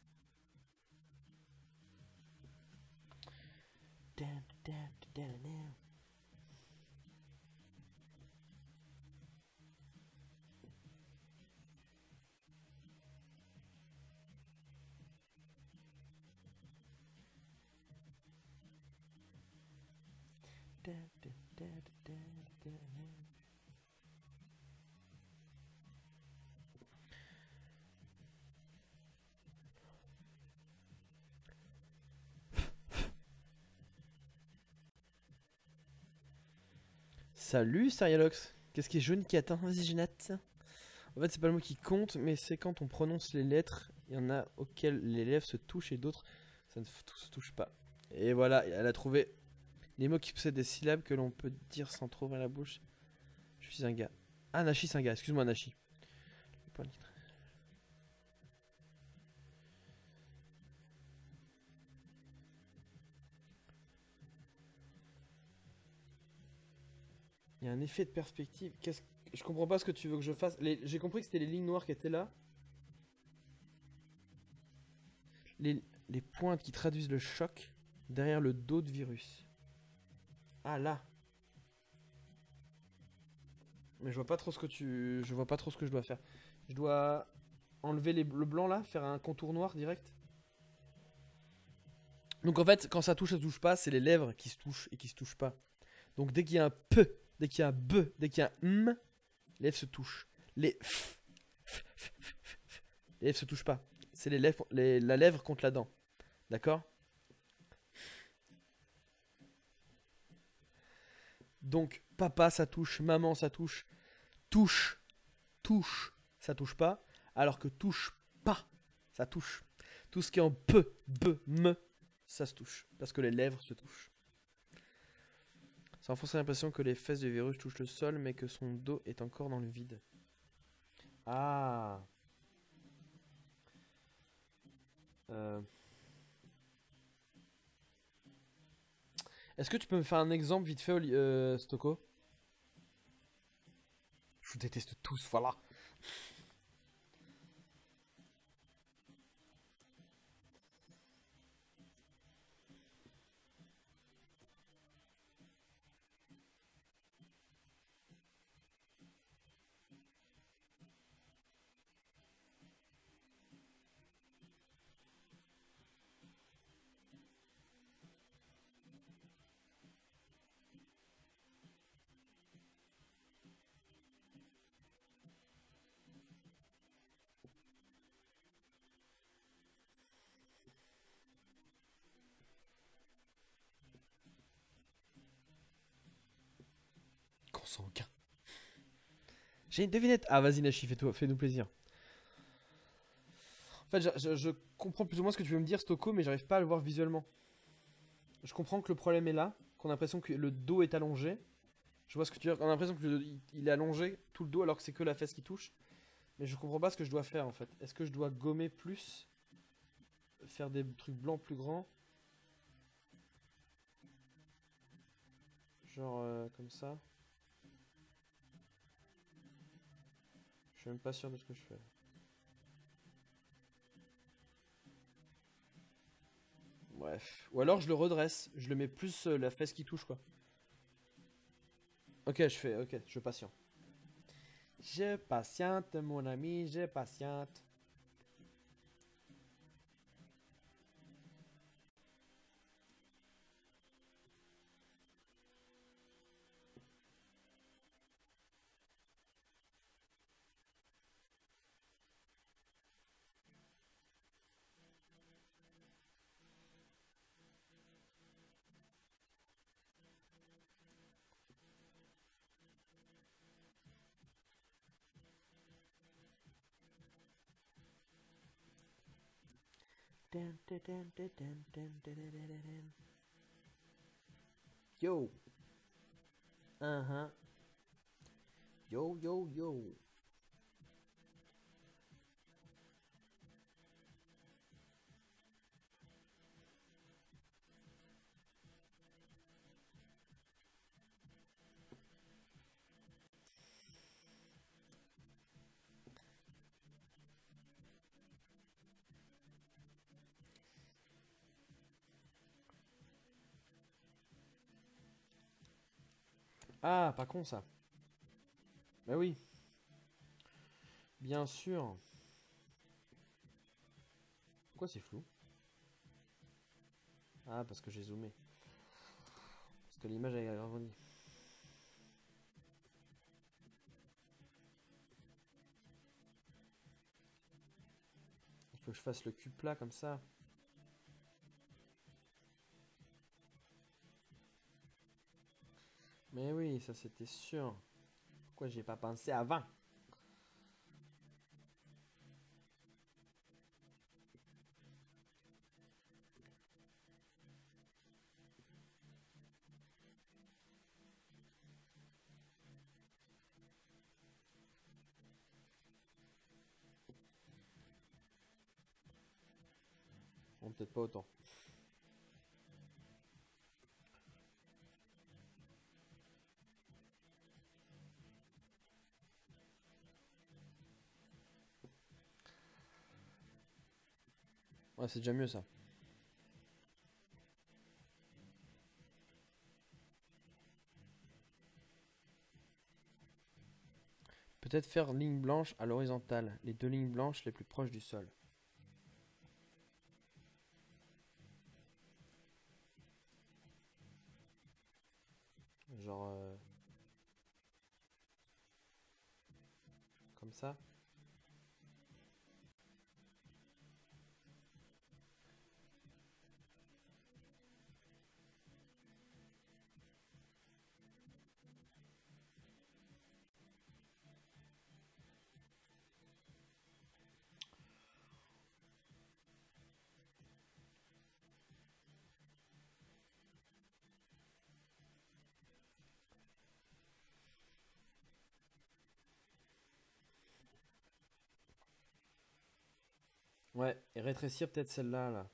Salut Sarialox. Qu'est-ce qui est jaune qui attend? Vas-y, je note. En fait, c'est pas le mot qui compte, mais c'est quand on prononce les lettres. Il y en a auxquelles les lèvres se touchent et d'autres, ça ne se touche pas. Et voilà, elle a trouvé les mots qui possèdent des syllabes que l'on peut dire sans trop ouvrir la bouche. Je suis un gars. Ah, Nashi, c'est un gars. Excuse-moi, Nashi. Il y a un effet de perspective. Je comprends pas ce que tu veux que je fasse. J'ai compris que c'était les lignes noires qui étaient là. Les pointes qui traduisent le choc derrière le dos de virus. Ah là. Mais je vois pas trop ce que je vois pas trop ce que je dois faire. Je dois enlever le blanc là, faire un contour noir direct. Donc en fait, quand ça touche pas, c'est les lèvres qui se touchent et qui se touchent pas. Donc dès qu'il y a un P, dès qu'il y a un B, dès qu'il y a un M, les lèvres se touchent. Les lèvres se touchent pas. C'est la lèvre contre la dent. D'accord? Donc papa ça touche, maman ça touche, touche, ça touche pas. Alors que touche pas, ça touche. Tout ce qui est en P, B, M, ça se touche. Parce que les lèvres se touchent. Ça renforce l'impression que les fesses du virus touchent le sol, mais que son dos est encore dans le vide. Ah. Euh, Est-ce que tu peux me faire un exemple vite fait, Stocko? Je vous déteste tous, voilà. Consanguin. J'ai une devinette. Ah, vas-y, Nachi, fais-nous plaisir. En fait, je comprends plus ou moins ce que tu veux me dire, Stocko, mais j'arrive pas à le voir visuellement. Je comprends que le problème est là, qu'on a l'impression que le dos est allongé. Je vois ce que tu veux dire. On a l'impression qu'il est allongé tout le dos alors que c'est que la fesse qui touche. Mais je comprends pas ce que je dois faire en fait. Est-ce que je dois gommer plus? Faire des trucs blancs plus grands? Genre comme ça? Je suis même pas sûr de ce que je fais. Bref. Ou alors je le redresse. Je le mets plus la fesse qui touche quoi. Ok, ok, je patiente. Je patiente, mon ami, je patiente. Yo. Uh-huh. Yo, yo, yo. Ah, pas con ça. Bah oui, bien sûr. Pourquoi c'est flou? Ah, parce que j'ai zoomé. Parce que l'image a agrandi. Il faut que je fasse le cul plat comme ça. Mais oui, ça c'était sûr. Pourquoi j'y ai pas pensé avant? Bon, peut-être pas autant. Ouais, c'est déjà mieux ça. Peut-être faire ligne blanche à l'horizontale. Les deux lignes blanches les plus proches du sol. Genre comme ça. Ouais, et rétrécir peut-être celle-là, là.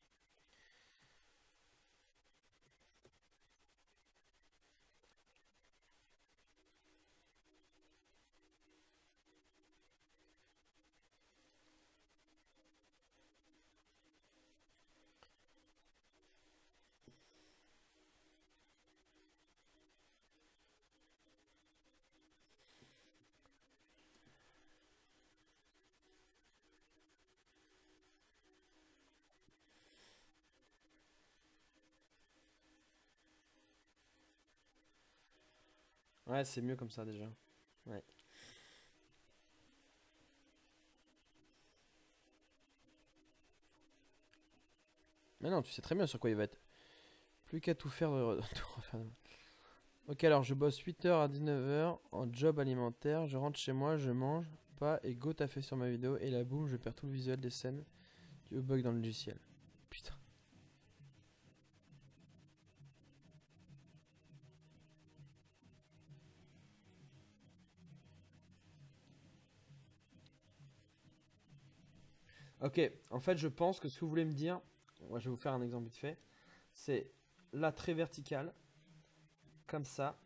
Ouais, c'est mieux comme ça déjà. Ouais. Mais non, tu sais très bien sur quoi il va être. Plus qu'à tout faire de tout refaire. Ok, alors je bosse 8h à 19h en job alimentaire. Je rentre chez moi, je mange pas et go t'as fait sur ma vidéo. Et là, boum, je perds tout le visuel des scènes du bug dans le logiciel. Putain. Ok, en fait, je pense que ce que vous voulez me dire, moi, je vais vous faire un exemple vite fait. C'est là très vertical, comme ça.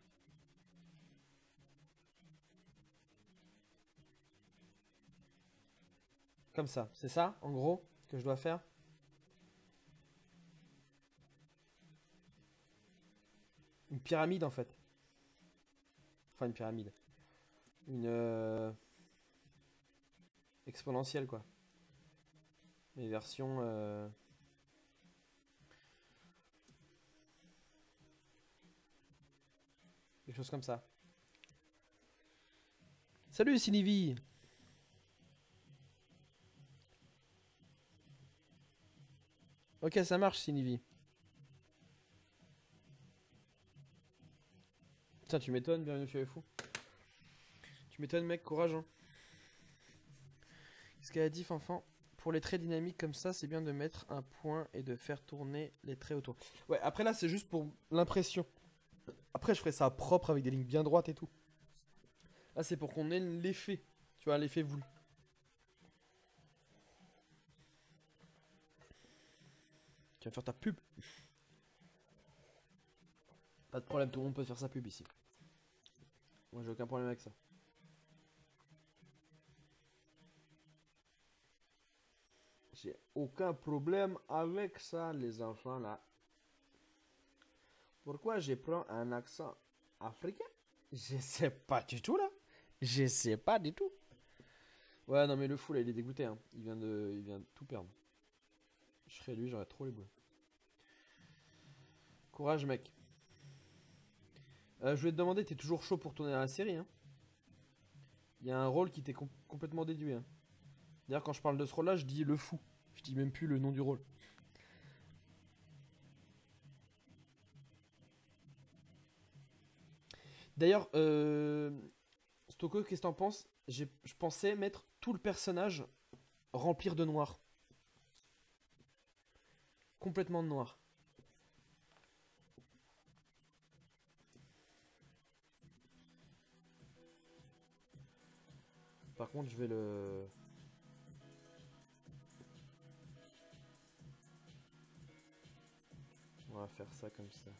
Comme ça. C'est ça, en gros, que je dois faire? Une pyramide, en fait. Enfin, une pyramide. Une exponentielle, quoi. Mais version... quelque chose comme ça. Salut, Sinivi! Ok, ça marche, Sinivi. Tiens, tu m'étonnes, bienvenue chez les fous. Tu m'étonnes, mec, courage, hein. Qu'est-ce qu'elle a dit, Fanfan? Pour les traits dynamiques comme ça, c'est bien de mettre un point et de faire tourner les traits autour. Ouais, après là, c'est juste pour l'impression. Après, je ferai ça propre avec des lignes bien droites et tout. Là, c'est pour qu'on ait l'effet. Tu vois, l'effet voulu. Tu vas faire ta pub. Pas de problème, tout le monde peut faire sa pub ici. Moi, j'ai aucun problème avec ça. J'ai aucun problème avec ça, les enfants, là. Pourquoi je prends un accent africain? Je sais pas du tout, là. Je sais pas du tout. Ouais, non, mais le fou, là, il est dégoûté, hein. Il vient de tout perdre. Je serais lui, j'aurais trop les boules. Courage, mec. Je voulais te demander, t'es toujours chaud pour tourner à la série, hein? Il y a un rôle qui t'est complètement déduit, hein. D'ailleurs, quand je parle de ce rôle-là, je dis le fou. Je dis même plus le nom du rôle. D'ailleurs, Stoko, qu'est-ce que t'en penses? Je pensais mettre tout le personnage remplir de noir. Complètement de noir. Par contre, je vais le... On va faire ça comme ça.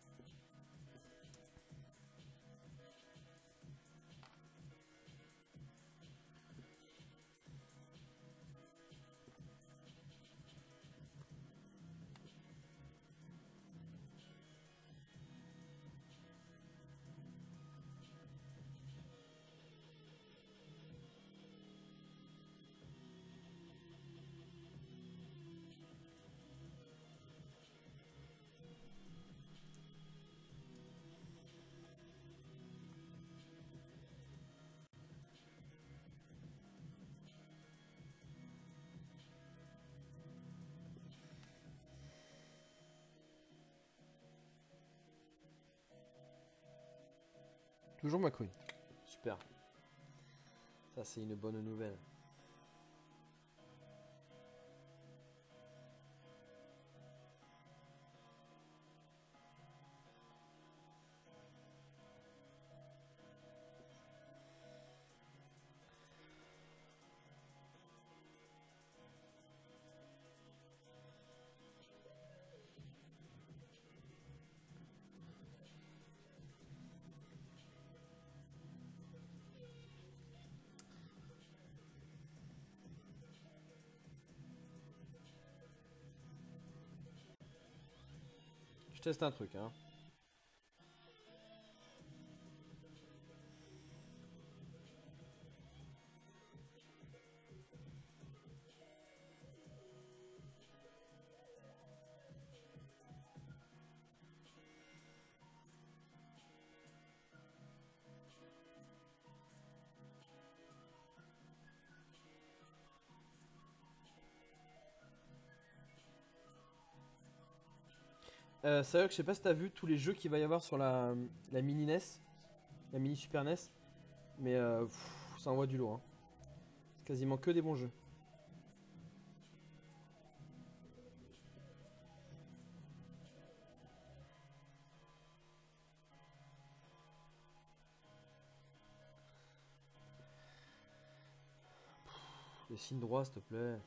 Toujours ma couille. Super. Ça, c'est une bonne nouvelle. teste un truc, hein. Sérieux que je sais pas si t'as vu tous les jeux qu'il va y avoir sur la mini NES, la mini Super NES, mais ça envoie du lourd. Hein. C'est quasiment que des bons jeux. Dessine droit, s'il te plaît.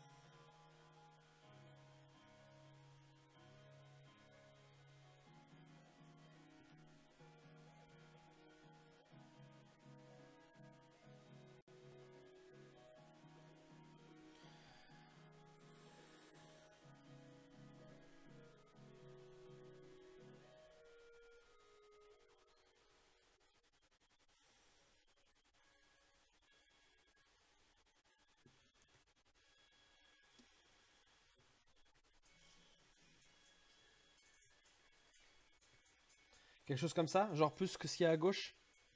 Quelque chose comme ça, genre plus que ce qu'il y a à gauche.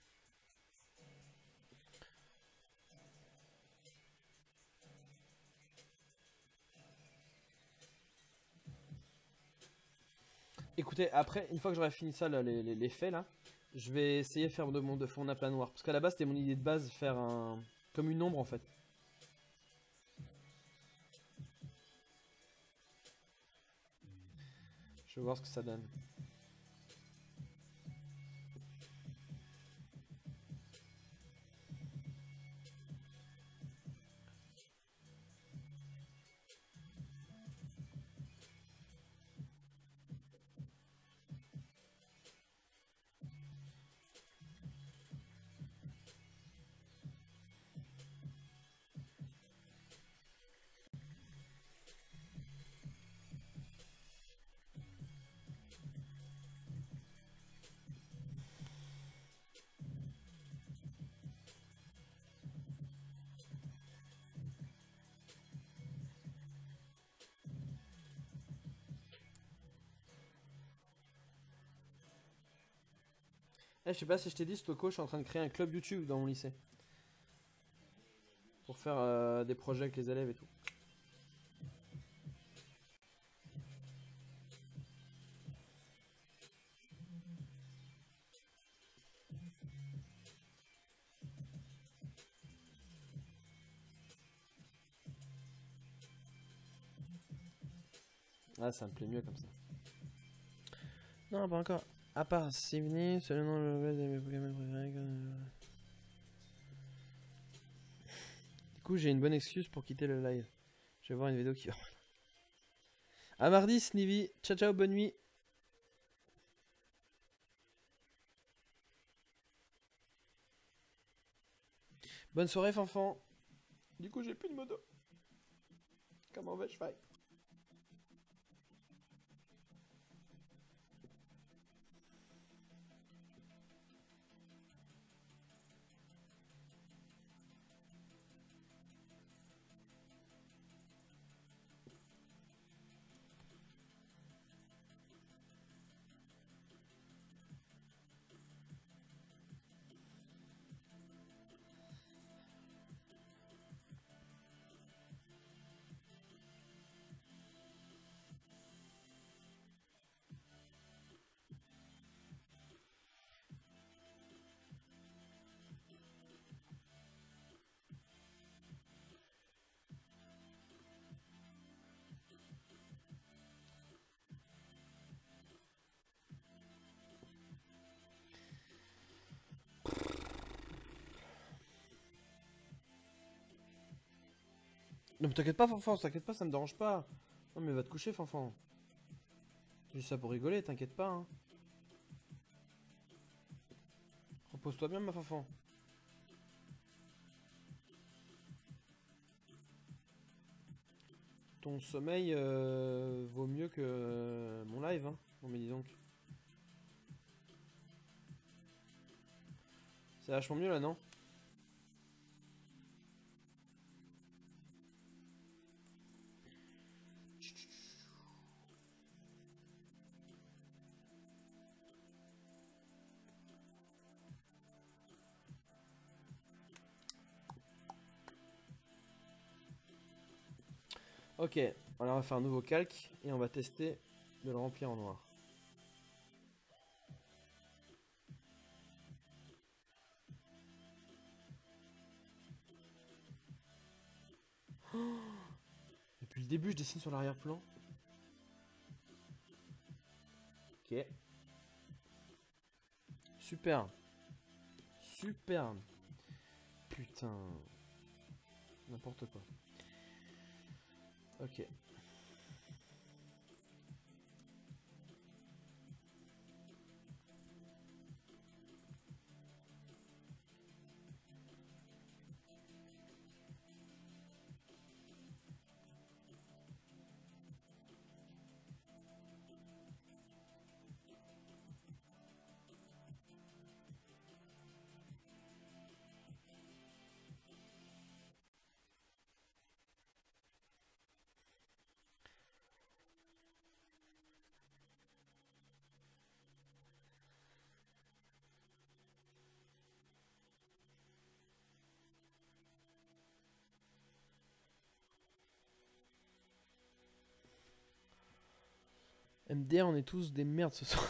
Écoutez, après, une fois que j'aurai fini ça, là, les faits là, je vais essayer de faire de fond à plat noir. Parce qu'à la base, c'était mon idée de base, faire un. Comme une ombre en fait. Je vais voir ce que ça donne. Eh, je sais pas si je t'ai dit, Stoko, je suis en train de créer un club YouTube dans mon lycée. Pour faire des projets avec les élèves et tout. Ah, ça me plaît mieux comme ça. Non, pas encore. À part Sivni, c'est le nom de mes Pokémon préférés. Du coup, j'ai une bonne excuse pour quitter le live. Je vais voir une vidéo qui va. À mardi, Snivy. Ciao, ciao, bonne nuit. Bonne soirée, Fanfan. Du coup, j'ai plus de modo. Comment vais-je faire? Non, mais t'inquiète pas, Fanfan, t'inquiète pas, ça me dérange pas. Non, mais va te coucher, Fanfan. J'ai ça pour rigoler, t'inquiète pas. Hein. Repose-toi bien, ma Fanfan. Ton sommeil vaut mieux que mon live, hein. Non mais dis donc. C'est vachement mieux là, non? Ok, alors on va faire un nouveau calque et on va tester de le remplir en noir. Oh, depuis le début, je dessine sur l'arrière-plan. Ok. Super. Super. Putain. N'importe quoi. Ok. MDR, on est tous des merdes ce soir.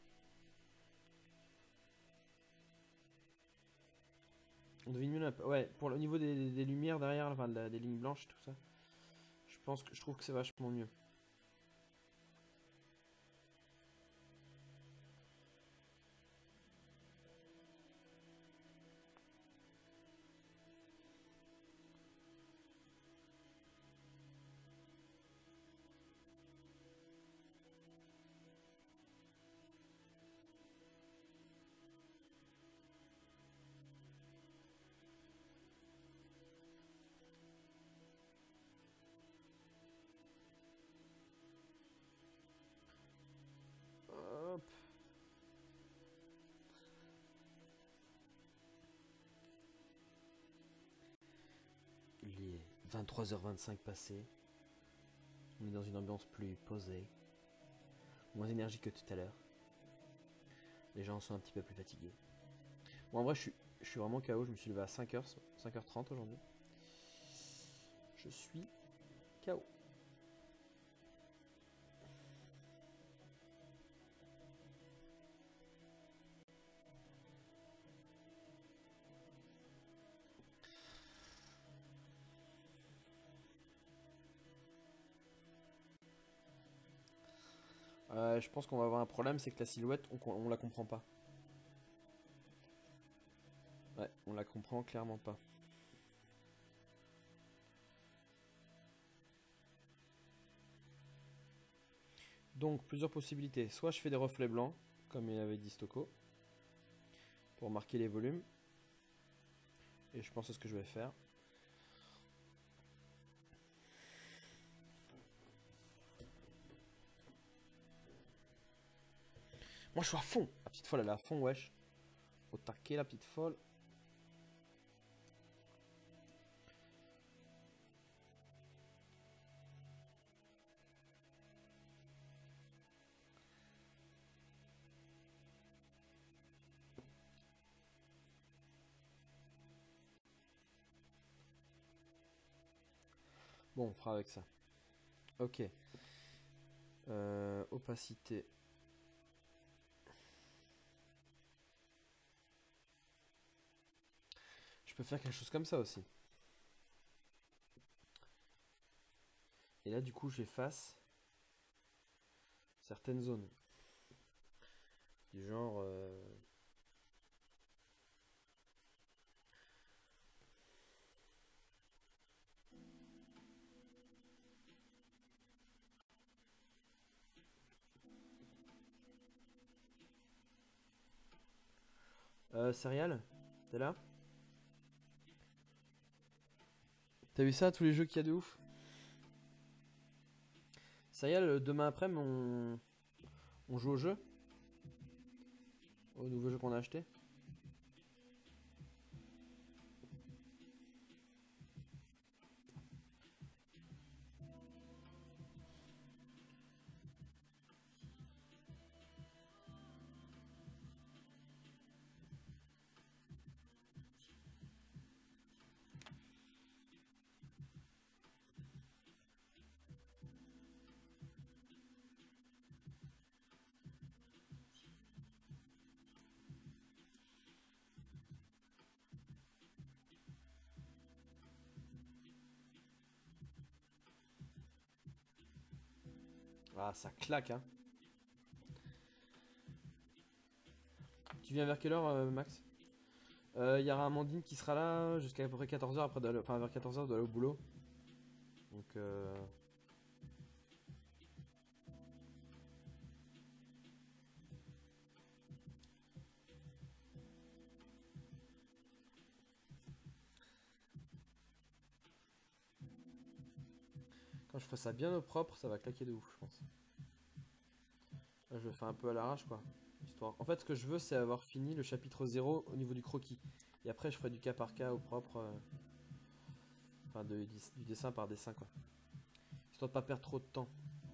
On devine mieux la... Ouais, pour le niveau des lumières derrière, enfin des lignes blanches, tout ça. Je trouve que c'est vachement mieux. Hop. Il est 23h25 passé. On est dans une ambiance plus posée. Moins énergique que tout à l'heure. Les gens sont un petit peu plus fatigués. Bon, en vrai, je suis vraiment KO. Je me suis levé à 5h, 5h30 aujourd'hui. Je suis KO. Je pense qu'on va avoir un problème, c'est que la silhouette, on la comprend pas. Ouais, on la comprend clairement pas. Donc, plusieurs possibilités. Soit je fais des reflets blancs, comme il avait dit Stocco, pour marquer les volumes. Et je pense que c'est ce que je vais faire. Moi, je suis à fond. La petite folle, elle est à fond, wesh. Au taquet, la petite folle. Bon, on fera avec ça. Ok. Opacité. Je peux faire quelque chose comme ça aussi. Et là, du coup, j'efface certaines zones. Du genre... Serial, t'es là? T'as vu ça, tous les jeux qu'il y a de ouf? Ça y est, demain après-midi, on joue au jeu? Au nouveau jeu qu'on a acheté? Ah, ça claque, hein. Tu viens vers quelle heure, Max? Il y aura Amandine qui sera là jusqu'à à peu près 14h après enfin vers 14h de aller au boulot. Donc quand je ferai ça bien au propre, ça va claquer de ouf, je pense. Là, je le fais un peu à l'arrache, quoi. Histoire. En fait, ce que je veux, c'est avoir fini le chapitre 0 au niveau du croquis. Et après, je ferai du cas par cas au propre. Enfin, du dessin par dessin, quoi. Histoire de pas perdre trop de temps.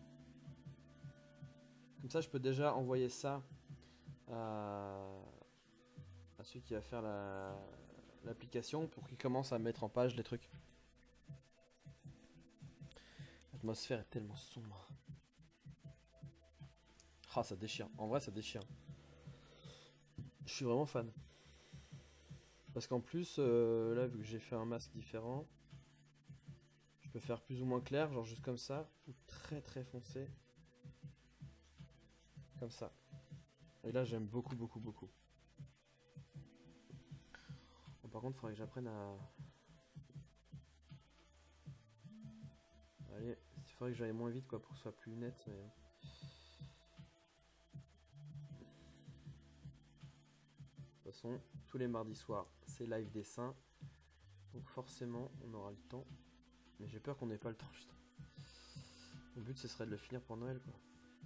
Comme ça, je peux déjà envoyer ça à, celui qui va faire l'application pour qu'il commence à mettre en page les trucs. L'atmosphère est tellement sombre. Ah, ça déchire. En vrai, ça déchire. Je suis vraiment fan. Parce qu'en plus, là, vu que j'ai fait un masque différent, je peux faire plus ou moins clair, genre juste comme ça, ou très très foncé. Comme ça. Et là, j'aime beaucoup, beaucoup, beaucoup. Bon, par contre, il faudrait que j'apprenne à... Allez, il faudrait que j'aille moins vite, quoi, pour que ce soit plus net, mais... De toute façon, tous les mardis soirs, c'est live dessin. Donc forcément, on aura le temps. Mais j'ai peur qu'on n'ait pas le temps, juste. Le but, ce serait de le finir pour Noël, quoi.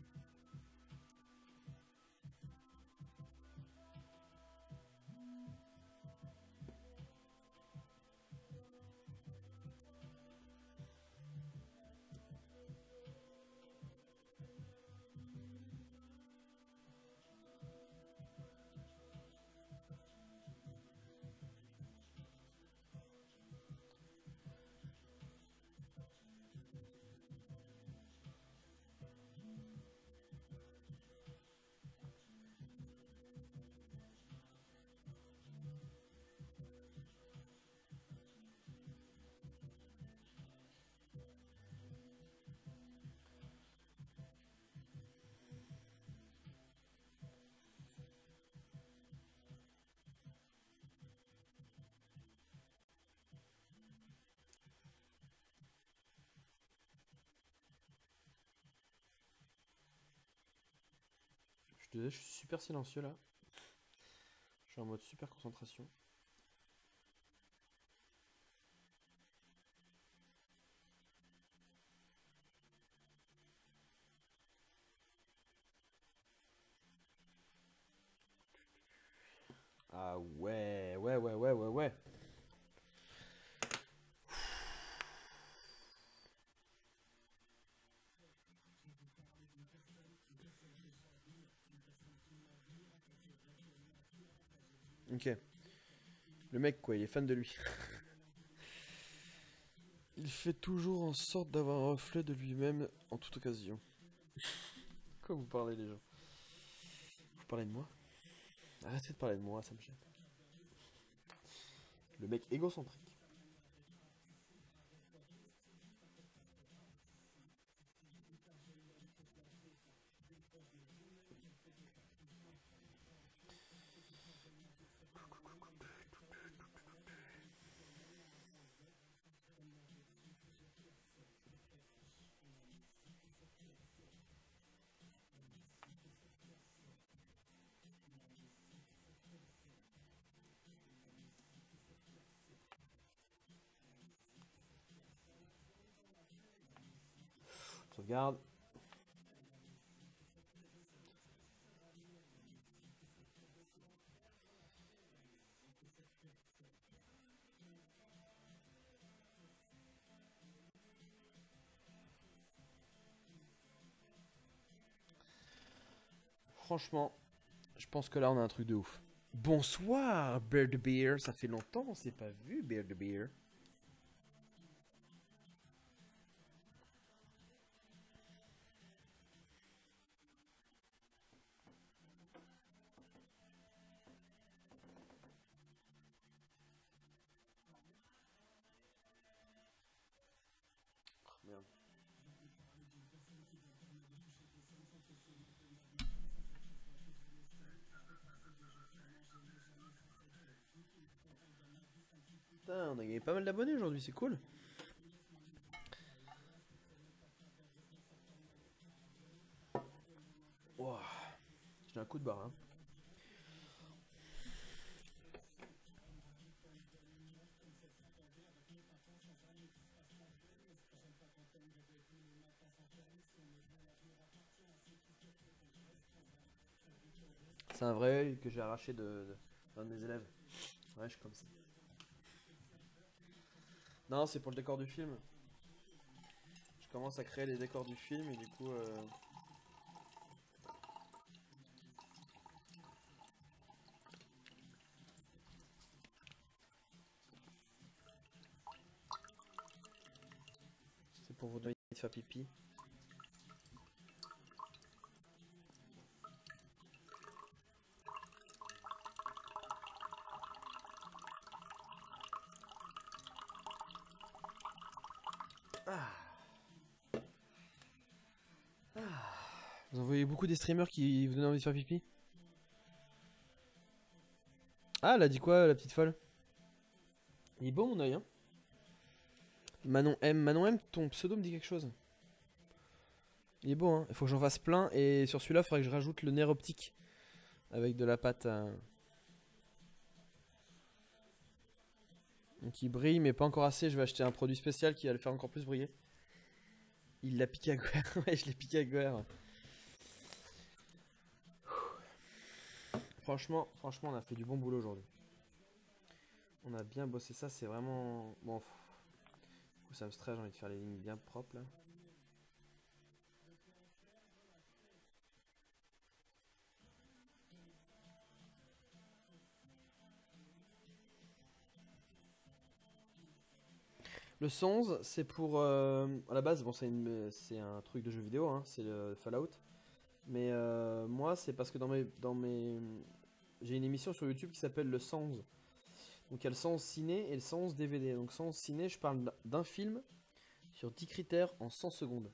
Je suis désolé, je suis super silencieux, là. Je suis en mode super concentration. Ah ouais, ouais, ouais, ouais, ouais, ouais. Ok. Le mec, quoi, il est fan de lui. Il fait toujours en sorte d'avoir un reflet de lui-même en toute occasion. Quoi vous parlez, les gens? Vous parlez de moi? Arrêtez de parler de moi, ça me gêne. Le mec égocentrique. Sauvegarde. Franchement, je pense que là, on a un truc de ouf. Bonsoir, Bear the Beer. Ça fait longtemps qu'on s'est pas vu, Bear the Beer. Merde. Putain, on a gagné pas mal d'abonnés aujourd'hui, c'est cool. Wow. J'ai un coup de barre, hein. C'est un vrai œil que j'ai arraché d'un de mes élèves. Ouais, je suis comme ça. Non, c'est pour le décor du film. Je commence à créer les décors du film et du coup... c'est pour vous donner de faire pipi. Vous en voyez beaucoup des streamers qui vous donnent envie de faire pipi? Ah, elle a dit quoi, la petite folle? Il est beau mon oeil, hein? Manon M, ton pseudo me dit quelque chose. Il est beau, hein? Il faut que j'en fasse plein et sur celui-là, il faudrait que je rajoute le nerf optique avec de la pâte à... Donc il brille, mais pas encore assez. Je vais acheter un produit spécial qui va le faire encore plus briller. Il l'a piqué à Guerre. Ouais, je l'ai piqué à Guerre. Franchement, on a fait du bon boulot aujourd'hui. On a bien bossé ça, c'est vraiment... Bon, ça me stresse, j'ai envie de faire les lignes bien propres là. Le 111, c'est pour... à la base, bon, c'est un truc de jeu vidéo, hein, c'est le Fallout. Mais moi, c'est parce que j'ai une émission sur YouTube qui s'appelle le 111. Donc il y a le 111 ciné et le 111 DVD. Donc 111 ciné, je parle d'un film sur 10 critères en 100 secondes.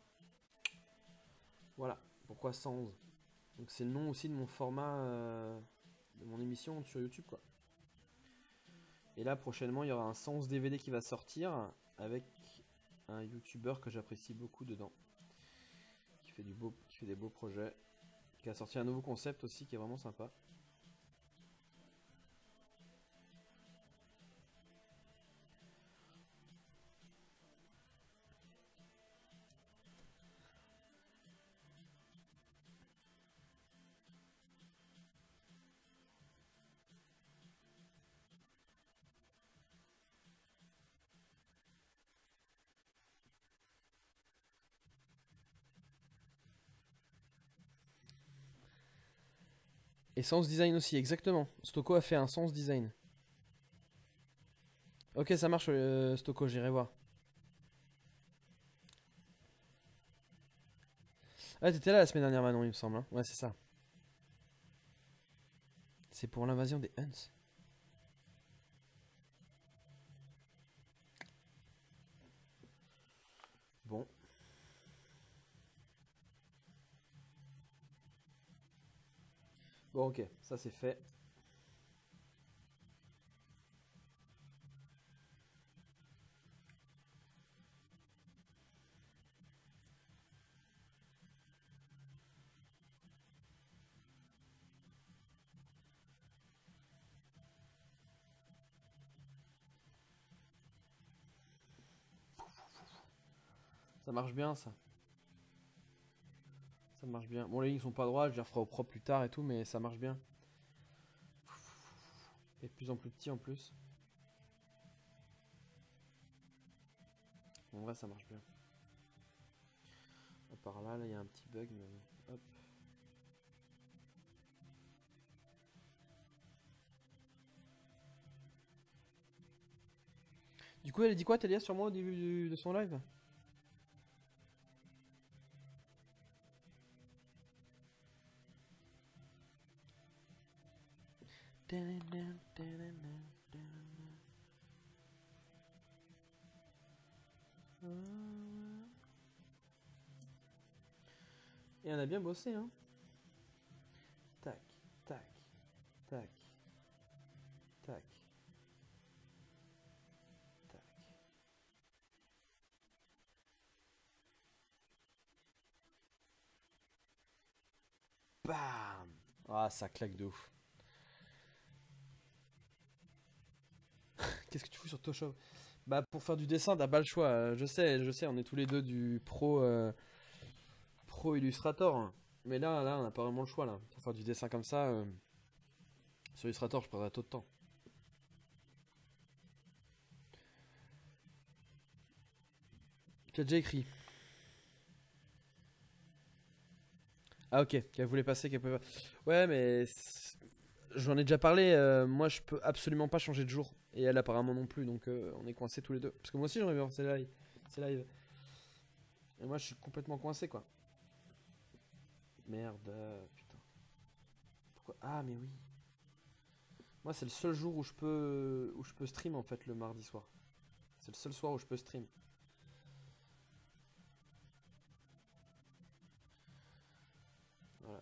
Voilà, pourquoi 111. Donc c'est le nom aussi de mon format, de mon émission sur YouTube, quoi. Et là, prochainement, il y aura un 111 DVD qui va sortir avec un YouTuber que j'apprécie beaucoup dedans. Qui fait des beaux projets. Qui a sorti un nouveau concept aussi qui est vraiment sympa. Et Sens Design aussi, exactement. Stocko a fait un Sens Design. Ok, ça marche, Stocko, j'irai voir. Ah, t'étais là la semaine dernière, Manon, il me semble, hein. Ouais, c'est ça. C'est pour l'invasion des Huns. Bon. Bon, ok, ça c'est fait. Ça marche bien, ça. Ça marche bien. Bon, les lignes sont pas droites, je les referai au propre plus tard et tout, mais ça marche bien. Et de plus en plus petit en plus. En vrai, ça marche bien. À part là, il y a un petit bug, mais hop. Du coup, elle a dit quoi, Talia, sur moi au début de son live? Et on a bien bossé, hein. Tac, tac, tac, tac, tac. Bam! Ah, ça claque de ouf. Qu'est-ce que tu fous sur Photoshop? Bah, pour faire du dessin, t'as pas le choix. Je sais, on est tous les deux du pro Illustrator, hein. Mais là, on n'a pas vraiment le choix, là. Pour faire du dessin comme ça, sur Illustrator, je perdrais trop de temps. Tu as déjà écrit. Ah, ok, qu'elle voulait passer, qu'elle pouvait pas. Ouais, mais j'en ai déjà parlé. Moi, je peux absolument pas changer de jour. Et elle, apparemment, non plus. Donc, on est coincés tous les deux. Parce que moi aussi, j'aimerais bien voir ces lives. Ces lives. Et moi, je suis complètement coincé, quoi. Merde, putain. Pourquoi? Ah, mais oui. Moi, c'est le seul jour où je peux stream, en fait, le mardi soir. C'est le seul soir où je peux stream. Voilà.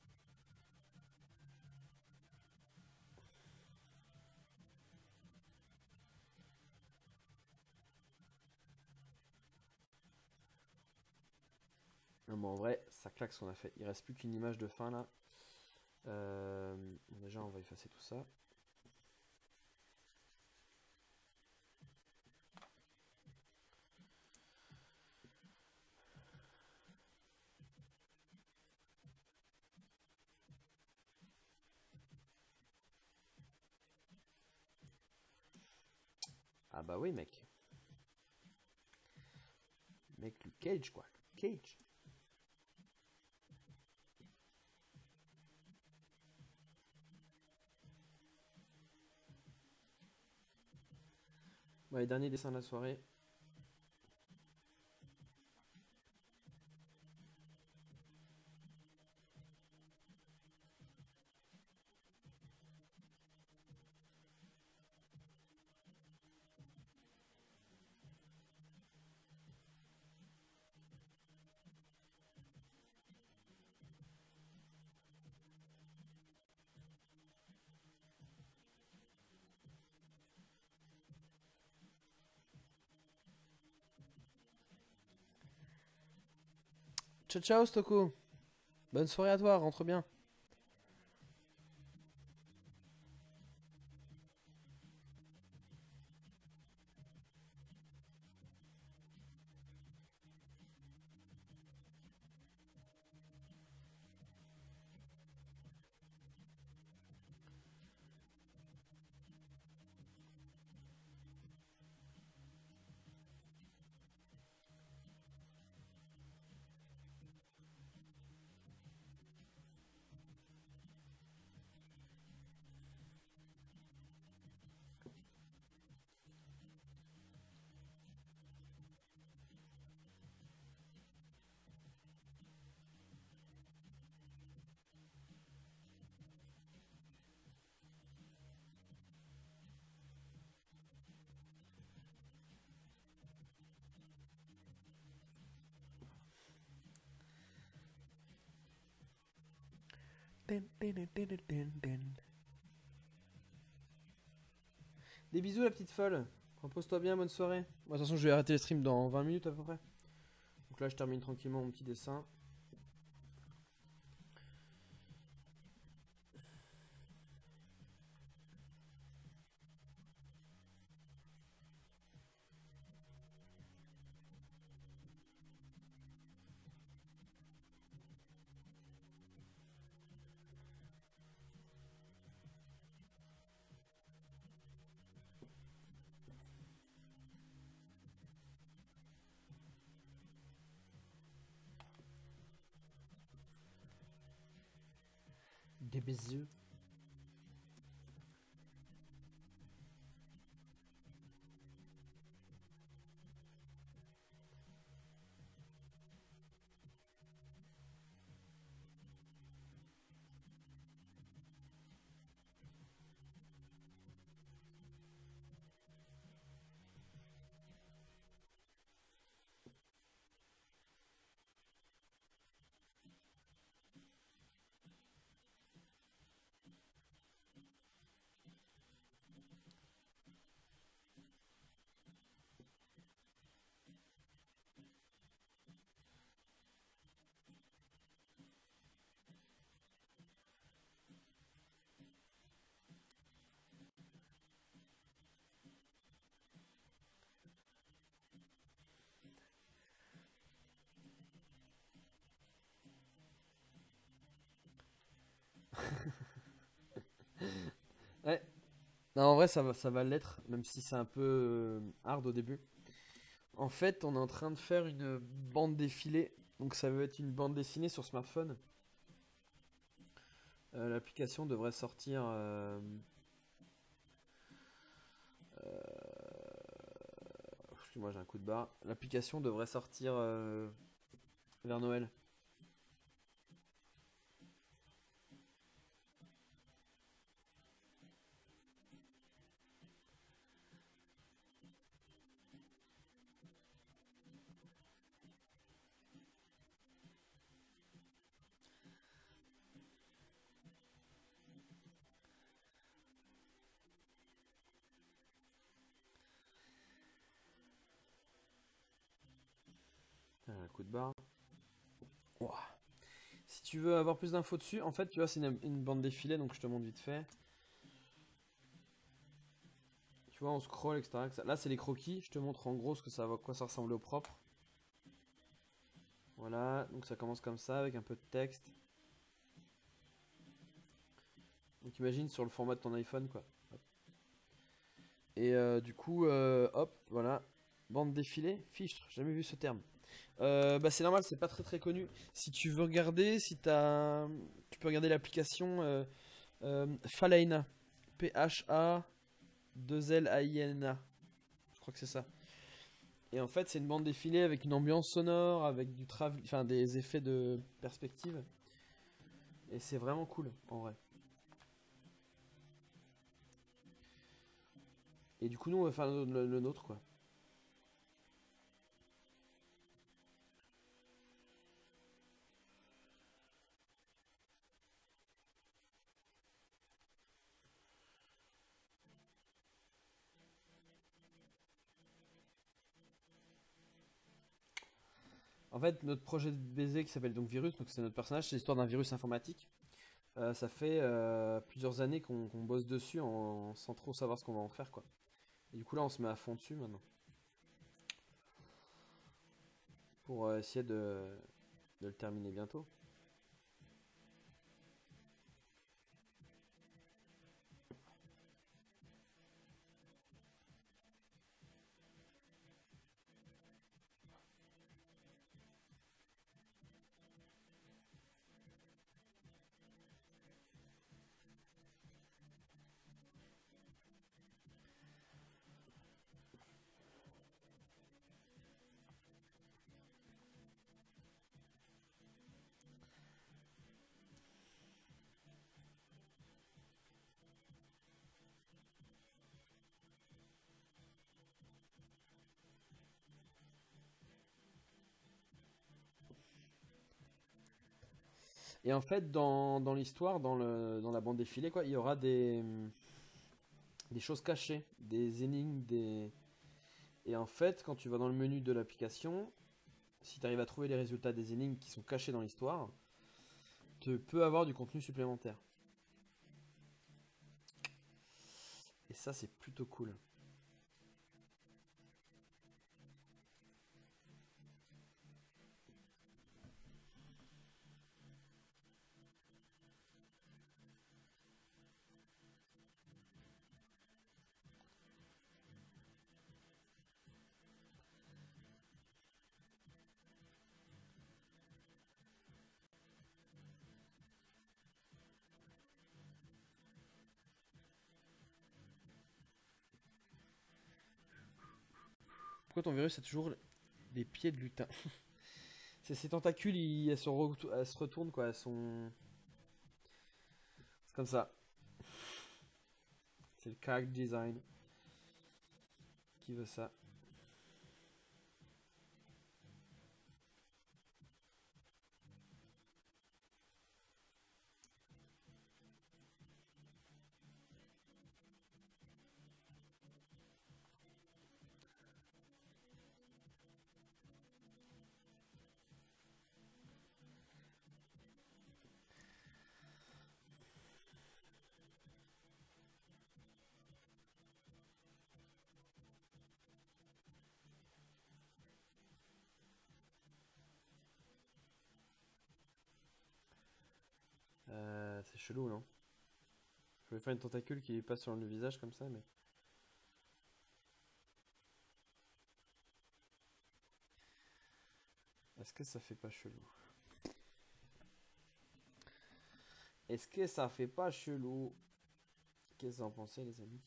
Non, mais en vrai, ça claque ce qu'on a fait. Il reste plus qu'une image de fin, là. Bon, déjà, on va effacer tout ça. Ah bah oui, mec. Mec, le Cage, quoi. Le Cage. Bon, les derniers dessins de la soirée. Ciao, ciao, Stoko. Bonne soirée à toi, rentre bien. Des bisous, la petite folle. Repose-toi bien, bonne soirée. Bon, de toute façon, je vais arrêter le stream dans 20 minutes à peu près. Donc là, je termine tranquillement mon petit dessin. Des bisous. Non, en vrai, ça va l'être, même si c'est un peu hard au début. En fait, on est en train de faire une bande défilée. Donc, ça veut être une bande dessinée sur smartphone. L'application devrait sortir. Excuse-moi, j'ai un coup de barre. L'application devrait sortir vers Noël. Un coup de barre. Ouah. Si tu veux avoir plus d'infos dessus, en fait, tu vois, c'est une bande défilée, donc je te montre vite fait. Tu vois, on scroll, etc. Là, c'est les croquis. Je te montre en gros ce que ça va, quoi ça ressemble au propre. Voilà, donc ça commence comme ça, avec un peu de texte. Donc imagine sur le format de ton iPhone, quoi. Hop. Et du coup, hop, voilà. Bande défilée, fichtre, jamais vu ce terme. Bah c'est normal, c'est pas très très connu. Si tu veux regarder, si t'as, tu peux regarder l'application Phalaina, Pha2Laina. Je crois que c'est ça. Et en fait, c'est une bande défilée avec une ambiance sonore, avec enfin des effets de perspective. Et c'est vraiment cool, en vrai. Et du coup, nous, on va faire le nôtre, quoi. En fait, notre projet de baiser qui s'appelle donc Virus, donc c'est notre personnage, c'est l'histoire d'un virus informatique. Ça fait plusieurs années qu'on bosse dessus sans trop savoir ce qu'on va en faire, quoi. Et du coup, là, on se met à fond dessus maintenant. Pour essayer de le terminer bientôt. Et en fait, dans l'histoire, dans la bande défilée, quoi, il y aura des choses cachées, des énigmes, des... Et en fait, quand tu vas dans le menu de l'application, si tu arrives à trouver les résultats des énigmes qui sont cachées dans l'histoire, tu peux avoir du contenu supplémentaire. Et ça, c'est plutôt cool. Pourquoi ton virus a toujours des pieds de lutin? C'est ses tentacules, elles se retournent, quoi. Elles sont... C'est comme ça. C'est le character design qui veut ça. C'est chelou, non? Je vais faire une tentacule qui lui passe sur le visage comme ça, mais. Est-ce que ça fait pas chelou? Est-ce que ça fait pas chelou? Qu'est-ce que vous en pensez, les amis?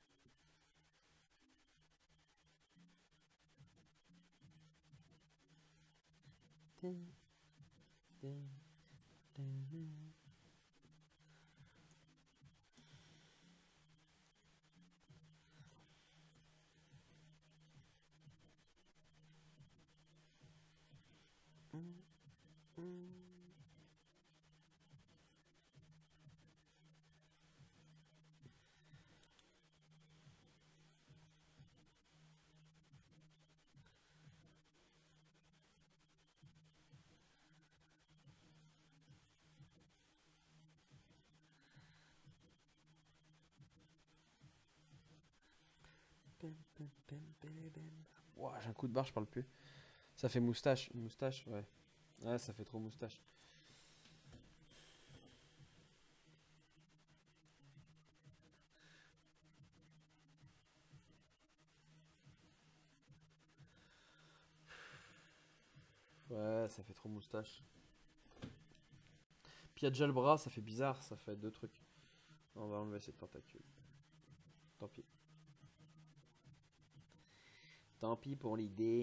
Ouah, j'ai un coup de barre, je parle plus. Ça fait moustache. Une moustache, ouais. Ouais, ça fait trop moustache. Ouais, ça fait trop moustache. Puis il y a déjà le bras, ça fait bizarre, ça fait deux trucs. On va enlever cette tentacule. Tant pis. Tant pis pour l'idée.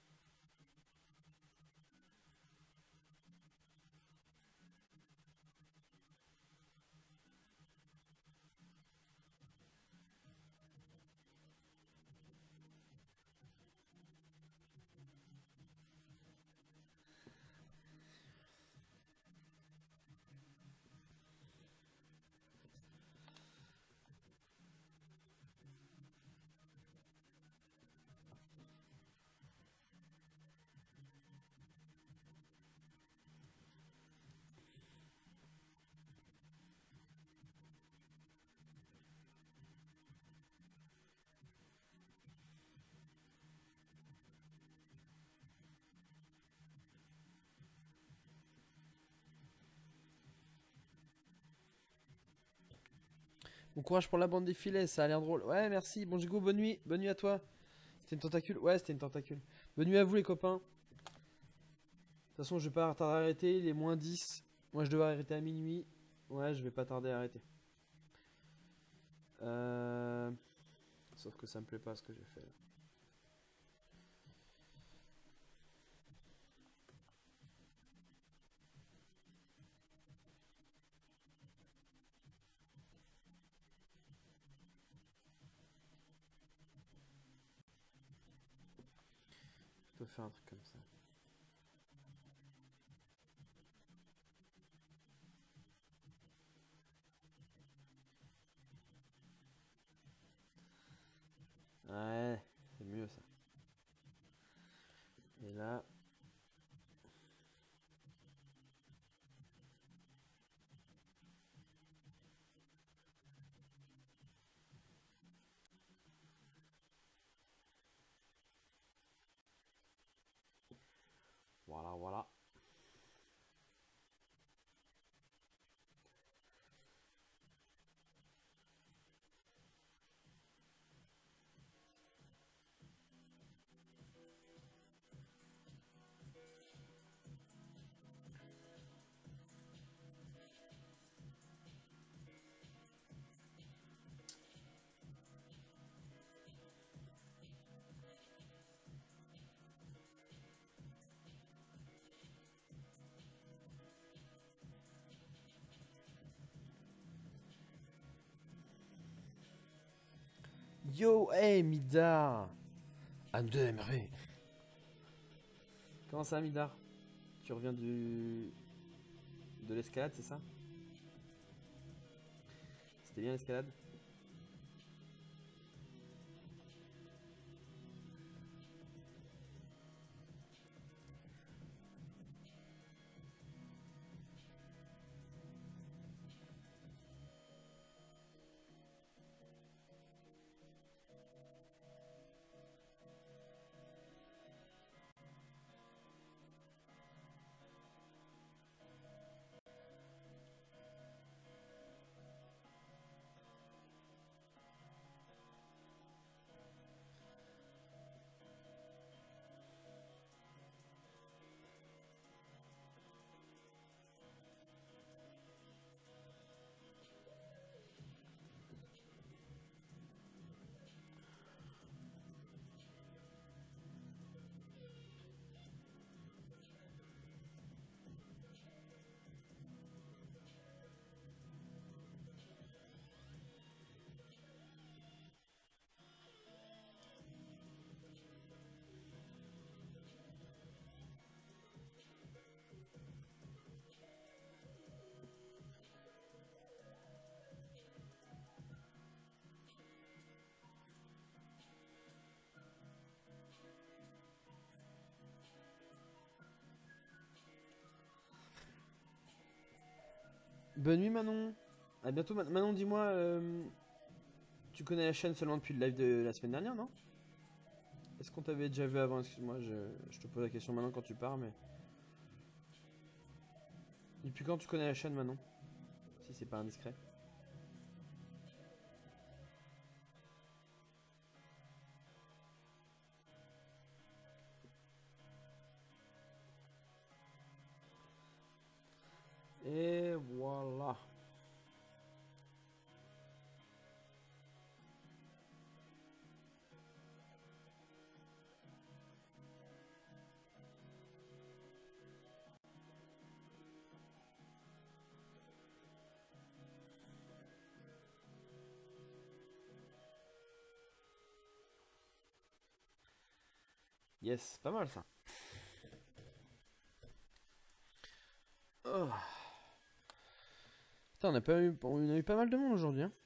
Bon courage pour la bande défilée, ça a l'air drôle. Ouais, merci. Bon, Jigo, bonne nuit. Bonne nuit à toi. C'était une tentacule? Ouais, c'était une tentacule. Bonne nuit à vous, les copains. De toute façon, je vais pas tarder à arrêter. Il est moins 10. Moi, je devais arrêter à minuit. Ouais, je vais pas tarder à arrêter. Sauf que ça me plaît pas ce que j'ai fait là. Je peux faire un truc comme ça. Ouais, c'est mieux ça. Et là. Voilà, voilà. Yo, hey, Midar. MRV. Comment ça, Midar? Tu reviens de l'escalade, c'est ça? C'était bien l'escalade? Bonne nuit Manon. À bientôt Manon, dis-moi, tu connais la chaîne seulement depuis le live de la semaine dernière, non? Est-ce qu'on t'avait déjà vu avant? Excuse-moi, je te pose la question maintenant quand tu pars, mais... Depuis quand tu connais la chaîne Manon? Si c'est pas indiscret. Et voilà. Yes, pas mal ça. Oh. Putain, on a eu pas mal de monde aujourd'hui. Hein.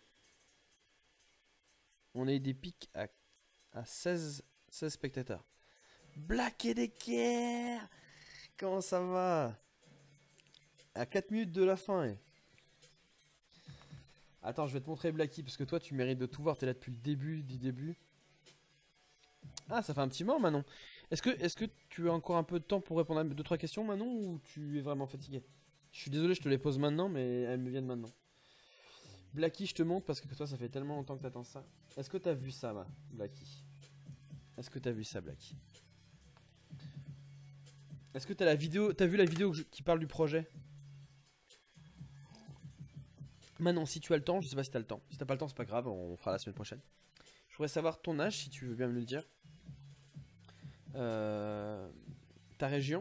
On a eu des pics à 16 spectateurs. Black et Decker! Comment ça va? À 4 minutes de la fin. Attends, je vais te montrer Blacky parce que toi tu mérites de tout voir. T'es là depuis le début, du début. Ah, ça fait un petit moment, Manon. Est-ce que tu as encore un peu de temps pour répondre à 2-3 questions, Manon, ou tu es vraiment fatigué? Je suis désolé, je te les pose maintenant, mais elles me viennent maintenant. Blacky, je te montre parce que toi, ça fait tellement longtemps que t'attends ça. Est-ce que t'as vu ça, Blacky? Est-ce que t'as vu ça, Blacky? Est-ce que t'as la vidéo, t'as vu la vidéo qui parle du projet? Manon, si tu as le temps, je sais pas si t'as le temps. Si t'as pas le temps, c'est pas grave, on fera la semaine prochaine. Je voudrais savoir ton âge, si tu veux bien me le dire. Ta région.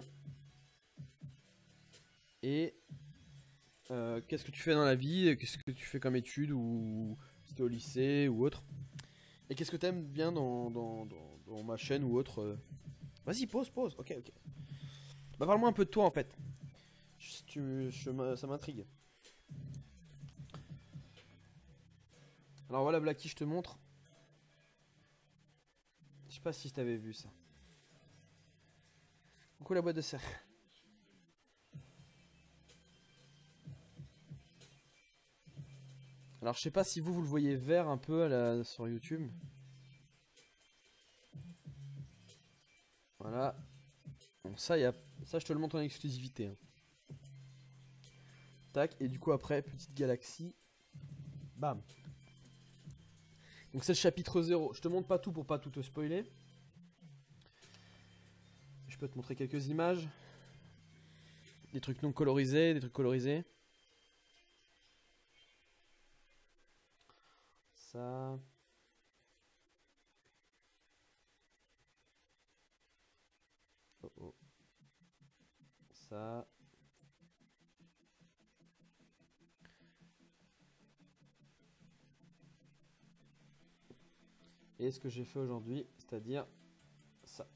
Et qu'est-ce que tu fais dans la vie? Qu'est-ce que tu fais comme études? Ou si t'es au lycée ou autre? Et qu'est-ce que t'aimes bien dans ma chaîne ou autre? Vas-y, pause. Ok. Bah parle-moi un peu de toi en fait. Ça m'intrigue. Alors voilà, Blacky, je te montre. Je sais pas si t'avais vu ça. Coucou la boîte de serre. Alors je sais pas si vous le voyez vert un peu sur YouTube. Voilà. Bon, ça je te le montre en exclusivité. Hein. Tac, et du coup après, petite galaxie. Bam. Donc c'est le chapitre 0. Je te montre pas tout pour pas tout te spoiler. Je peux te montrer quelques images. Des trucs non colorisés, des trucs colorisés. Ça. Oh. Ça. Et ce que j'ai fait aujourd'hui, c'est-à-dire ça.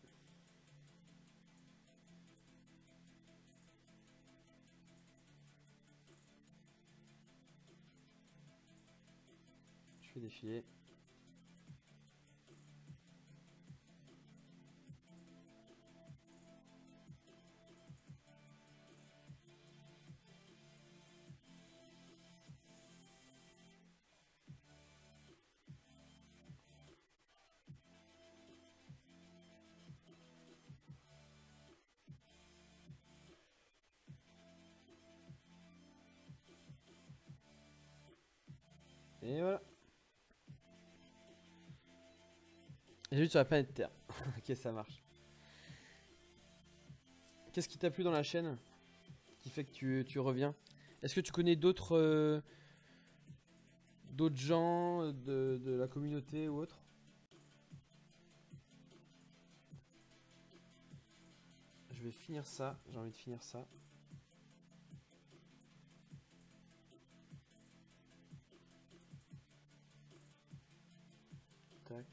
Je fais défiler. Et voilà. J'ai vu sur la planète Terre. Ok, ça marche. Qu'est-ce qui t'a plu dans la chaîne qui fait que tu reviens? Est-ce que tu connais d'autres gens de la communauté ou autre? Je vais finir ça. J'ai envie de finir ça. Tac.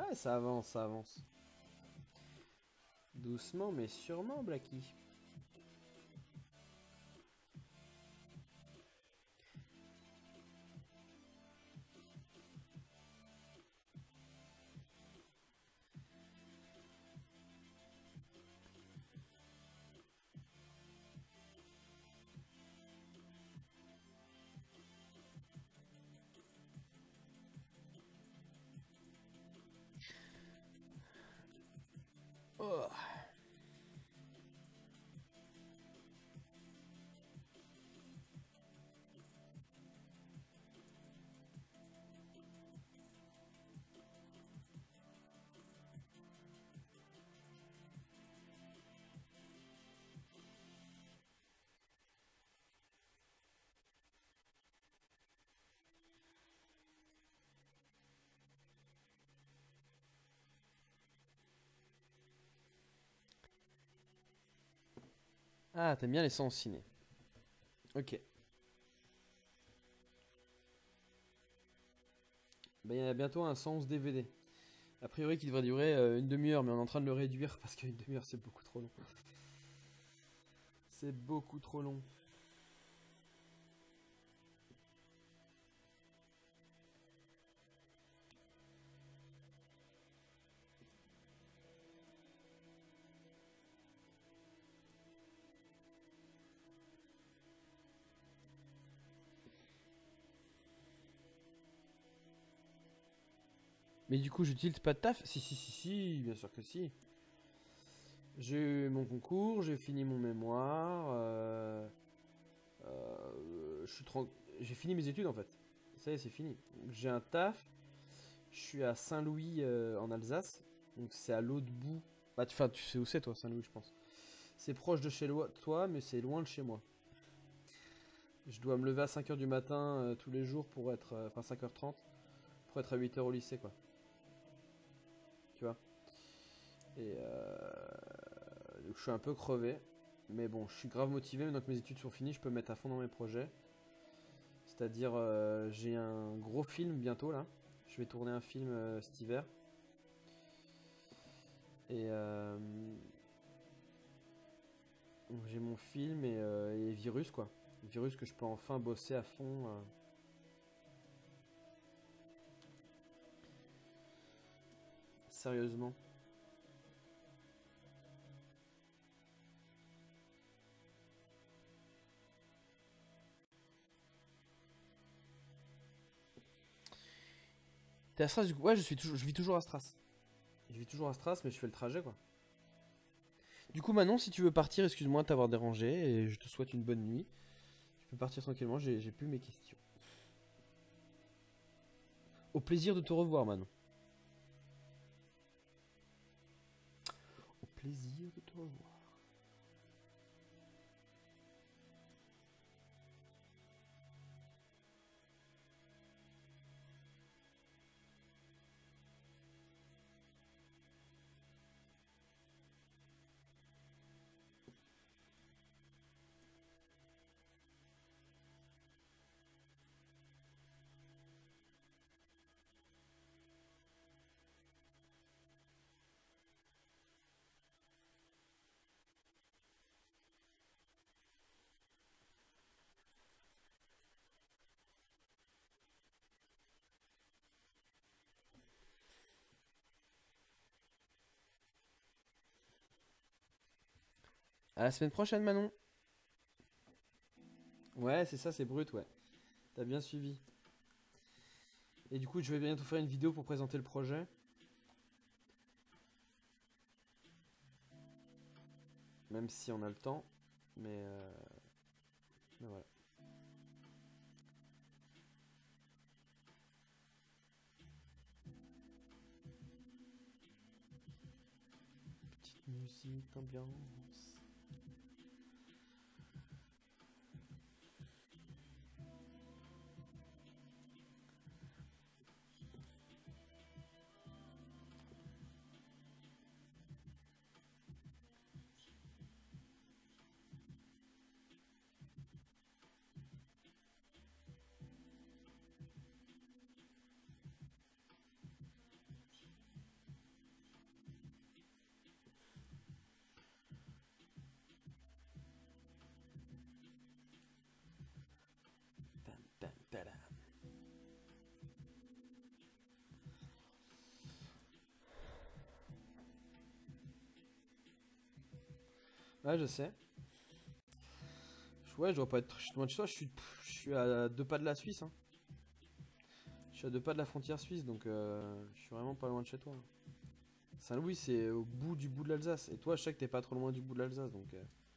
Ouais, ça avance, ça avance. Doucement mais sûrement, Blacky. Oh. Ah, t'aimes bien les sons ciné. Ok. Bah, il y en a bientôt un 111 DVD. A priori, qui devrait durer une demi-heure, mais on est en train de le réduire parce qu'une demi-heure, c'est beaucoup trop long. C'est beaucoup trop long. Mais du coup, je tilte pas de taf? Si, si, si, si, bien sûr que si. J'ai eu mon concours, j'ai fini mon mémoire. J'ai fini mes études en fait. Ça y est, c'est fini. J'ai un taf. Je suis à Saint-Louis en Alsace. Donc c'est à l'autre bout. Bah, tu sais où c'est toi, Saint-Louis, je pense. C'est proche de chez toi, mais c'est loin de chez moi. Je dois me lever à 5h du matin tous les jours pour être. Enfin 5h30 pour être à 8h au lycée, quoi. Tu vois. Et donc je suis un peu crevé. Mais bon, je suis grave motivé. Maintenant que mes études sont finies, je peux me mettre à fond dans mes projets. C'est-à-dire, j'ai un gros film bientôt là. Je vais tourner un film cet hiver. Et donc j'ai mon film et Virus quoi. Virus que je peux enfin bosser à fond. Sérieusement. T'es à Stras du coup? Ouais, je vis toujours à Stras. Je vis toujours à Stras, mais je fais le trajet quoi. Du coup, Manon, si tu veux partir, excuse-moi de t'avoir dérangé et je te souhaite une bonne nuit. Tu peux partir tranquillement, j'ai plus mes questions. Au plaisir de te revoir, Manon. Au plaisir de te revoir. À la semaine prochaine, Manon. Ouais, c'est ça, c'est brut, ouais. T'as bien suivi. Et du coup, je vais bientôt faire une vidéo pour présenter le projet. Même si on a le temps. Mais voilà. Petite musique, ambiance. Ouais, je sais. Ouais, je dois pas être loin de chez toi, je suis à 2 pas de la Suisse. Hein. Je suis à 2 pas de la frontière suisse, donc je suis vraiment pas loin de chez toi. Saint-Louis, c'est au bout de l'Alsace. Et toi, je sais que t'es pas trop loin du bout de l'Alsace, donc...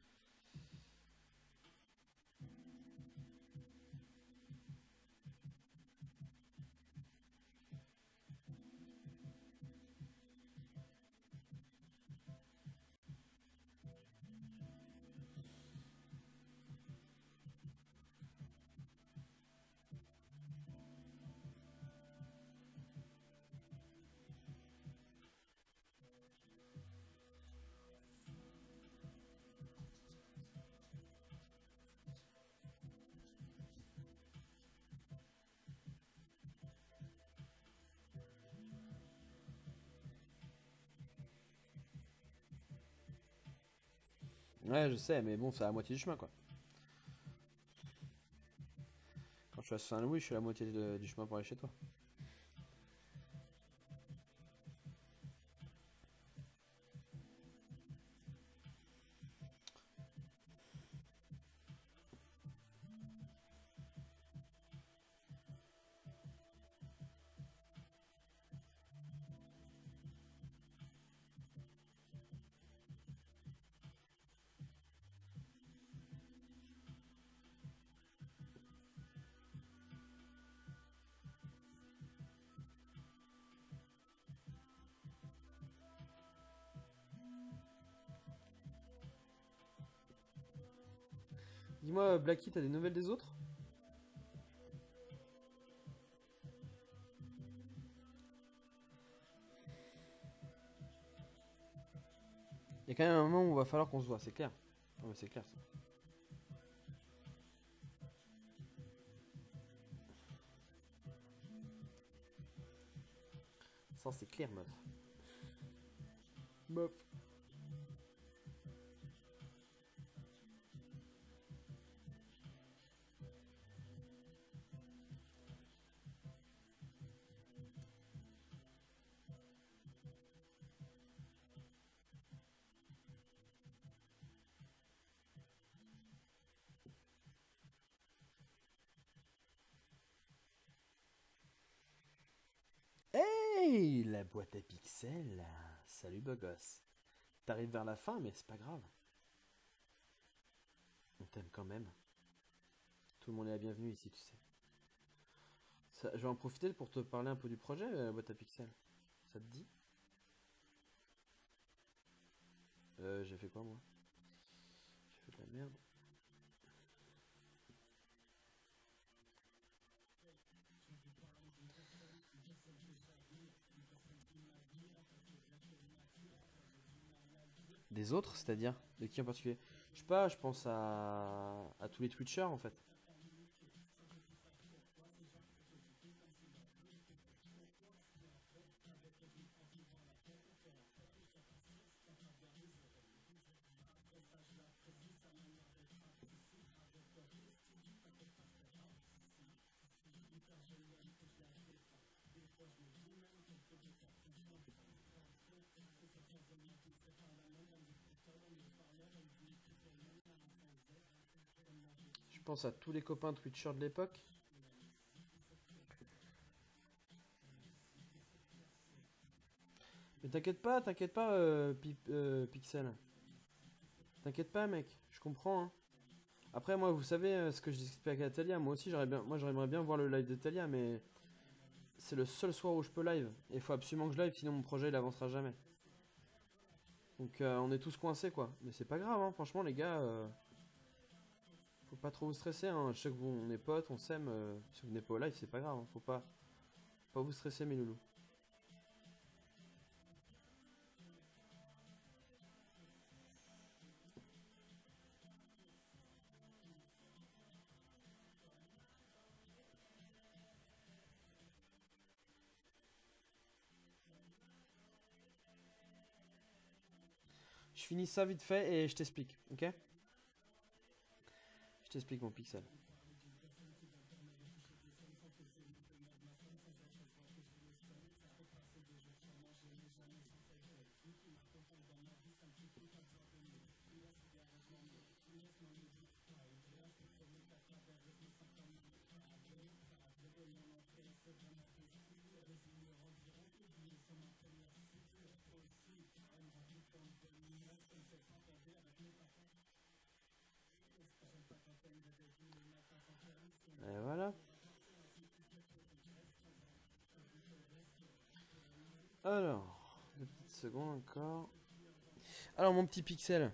Ouais, je sais, mais bon, c'est à la moitié du chemin, quoi. Quand je suis à Saint-Louis, je suis à la moitié du chemin pour aller chez toi. Dis-moi, Blacky, t'as des nouvelles des autres? Il y a quand même un moment où il va falloir qu'on se voit, c'est clair. Non, mais c'est clair, ça. Ça, c'est clair, meuf. Meuf. Hey, la boîte à pixels, là. Salut, beau gosse. T'arrives vers la fin, mais c'est pas grave. On t'aime quand même. Tout le monde est la bienvenue ici, tu sais. Je vais en profiter pour te parler un peu du projet, la boîte à pixels. Ça te dit? J'ai fait quoi, moi? J'ai fait de la merde. Des autres, c'est-à-dire? De qui en particulier? Je sais pas, je pense à tous les Twitchers, en fait. Je pense à tous les copains Twitchers de l'époque. Mais t'inquiète pas, Pixel. T'inquiète pas, mec, je comprends. Hein. Après, moi, vous savez ce que j'explique à Talia. Moi aussi, j'aimerais bien voir le live de Talia, mais c'est le seul soir où je peux live. Et il faut absolument que je live, sinon mon projet il avancera jamais. Donc, on est tous coincés, quoi. Mais c'est pas grave, hein. Franchement, les gars. Faut pas trop vous stresser. Hein. Je sais que on est potes, on s'aime. Si vous venez pas au live, c'est pas grave. Hein. Faut pas vous stresser, mes loulous. Je finis ça vite fait et je t'explique, ok? Je t'explique, mon pixel. Alors, 2 petites secondes encore. Alors mon petit pixel.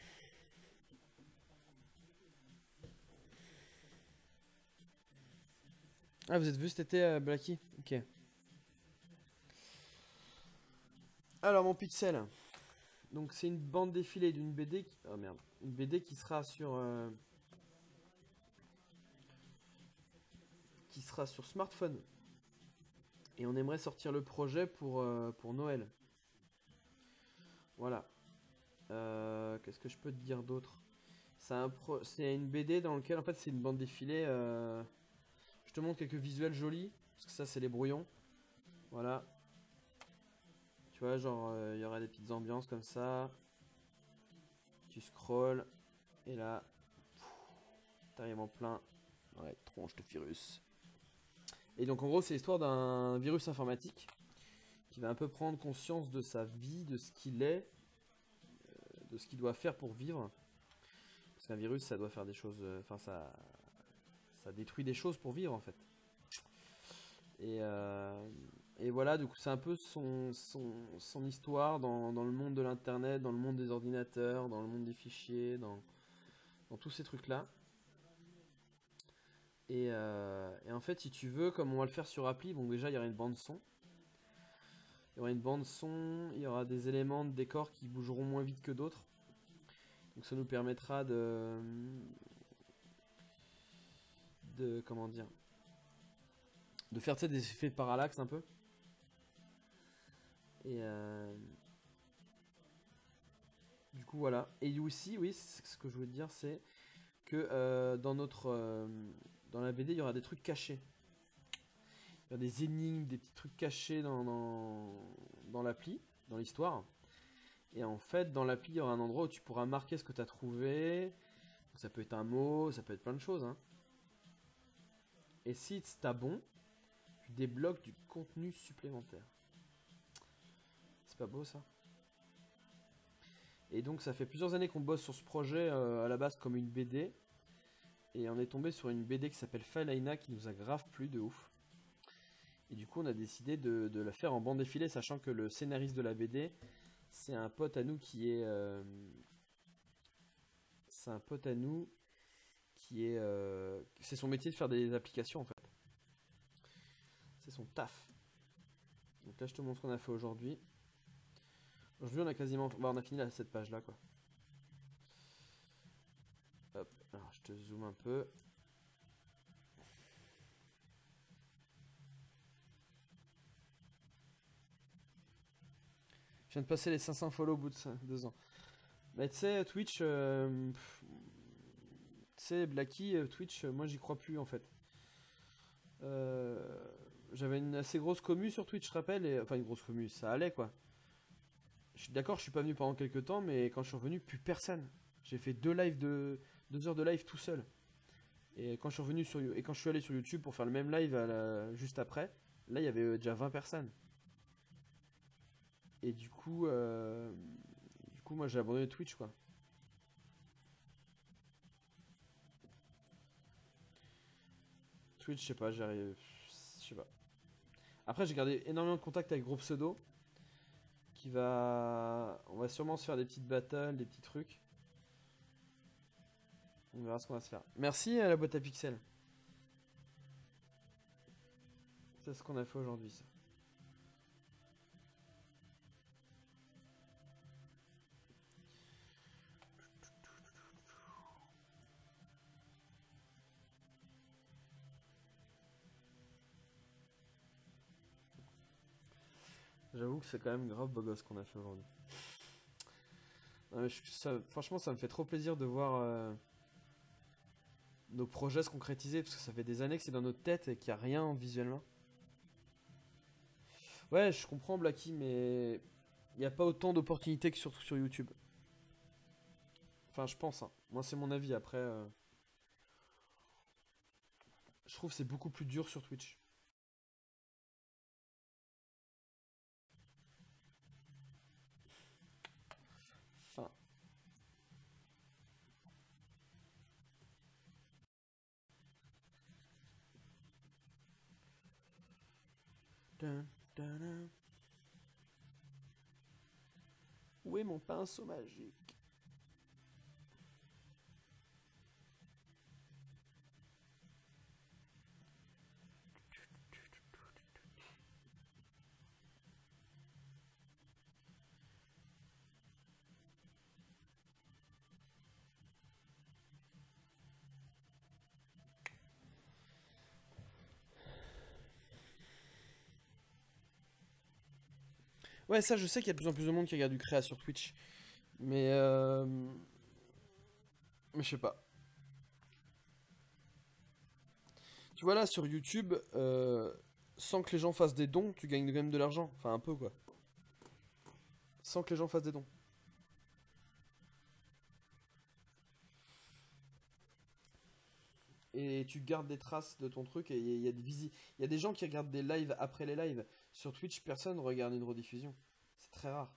Ah, vous êtes vu cet été, Blacky? Ok. Alors mon pixel. Donc c'est une bande défilée d'une BD qui... Oh merde. Une BD qui sera sur... qui sera sur smartphone. Et on aimerait sortir le projet pour Noël. Voilà. Qu'est-ce que je peux te dire d'autre? C'est une BD dans laquelle en fait c'est une bande défilée. Je te montre quelques visuels jolis. Parce que ça c'est les brouillons. Voilà. Tu vois, genre il y aura des petites ambiances comme ça. Tu scrolls. Et là, t'arrives en plein dans la tronche de virus. Et donc en gros c'est l'histoire d'un virus informatique qui va un peu prendre conscience de sa vie, de ce qu'il est, de ce qu'il doit faire pour vivre. Parce qu'un virus ça doit faire des choses, enfin ça détruit des choses pour vivre en fait. Et voilà, du coup c'est un peu son histoire dans le monde de l'internet, dans le monde des ordinateurs, dans le monde des fichiers, dans tous ces trucs là. Et en fait, si tu veux, comme on va le faire sur appli, bon déjà il y aura une bande son. Il y aura une bande son, il y aura des éléments de décor qui bougeront moins vite que d'autres. Donc ça nous permettra de comment dire, de faire des effets de parallaxe un peu. Et du coup voilà. Et aussi, oui, ce que je voulais te dire, c'est que dans la BD, il y aura des trucs cachés. Il y aura des énigmes, des petits trucs cachés dans l'appli, dans l'histoire. Et en fait, dans l'appli, il y aura un endroit où tu pourras marquer ce que tu as trouvé. Donc, ça peut être un mot, ça peut être plein de choses. Hein. Et si t'as bon, tu débloques du contenu supplémentaire. C'est pas beau ça? Et donc ça fait plusieurs années qu'on bosse sur ce projet à la base comme une BD. Et on est tombé sur une BD qui s'appelle Falaina qui nous a grave plu de ouf. Et du coup on a décidé de la faire en bande défilée, sachant que le scénariste de la BD, c'est un pote à nous qui est... c'est un pote à nous qui est... c'est son métier de faire des applications en fait. C'est son taf. Donc là je te montre ce qu'on a fait aujourd'hui. Aujourd'hui on a quasiment... Bah, on a fini cette page là quoi. Hop, alors je te zoome un peu. Je viens de passer les 500 follow au bout de 2 ans. Mais tu sais, Twitch, tu sais, Blacky, Twitch, moi j'y crois plus en fait. J'avais une assez grosse commu sur Twitch, je te rappelle, et, enfin une grosse commu, ça allait quoi. Je suis d'accord, je suis pas venu pendant quelques temps, mais quand je suis revenu, plus personne. J'ai fait 2 heures de live tout seul. Et quand je suis revenu et quand je suis allé sur YouTube pour faire le même live juste après, là il y avait déjà 20 personnes. Et du coup moi j'ai abandonné Twitch quoi. Twitch, je sais pas, j'arrive. Je sais pas. Après, j'ai gardé énormément de contacts avec Gros Pseudo. On va sûrement se faire des petites battles, des petits trucs. On verra ce qu'on va se faire. Merci à la boîte à pixels. C'est ce qu'on a fait aujourd'hui, ça. J'avoue que c'est quand même grave beau gosse qu'on a fait aujourd'hui. Non, mais franchement, ça me fait trop plaisir de voir nos projets se concrétiser, parce que ça fait des années que c'est dans notre tête et qu'il n'y a rien visuellement. Ouais, je comprends Blacky, mais il n'y a pas autant d'opportunités que sur YouTube. Enfin, je pense. Hein. Moi, c'est mon avis. Après, je trouve que c'est beaucoup plus dur sur Twitch. Enfin. Dun, dun, dun. Où est mon pinceau magique? Ouais, ça, je sais qu'il y a de plus en plus de monde qui regarde du créa sur Twitch. Mais Mais je sais pas. Tu vois là, sur YouTube, sans que les gens fassent des dons, tu gagnes quand même de l'argent. Enfin, un peu quoi. Sans que les gens fassent des dons. Et tu gardes des traces de ton truc et il y a il y a des gens qui regardent des lives après les lives. Sur Twitch, personne regarde une rediffusion. C'est très rare.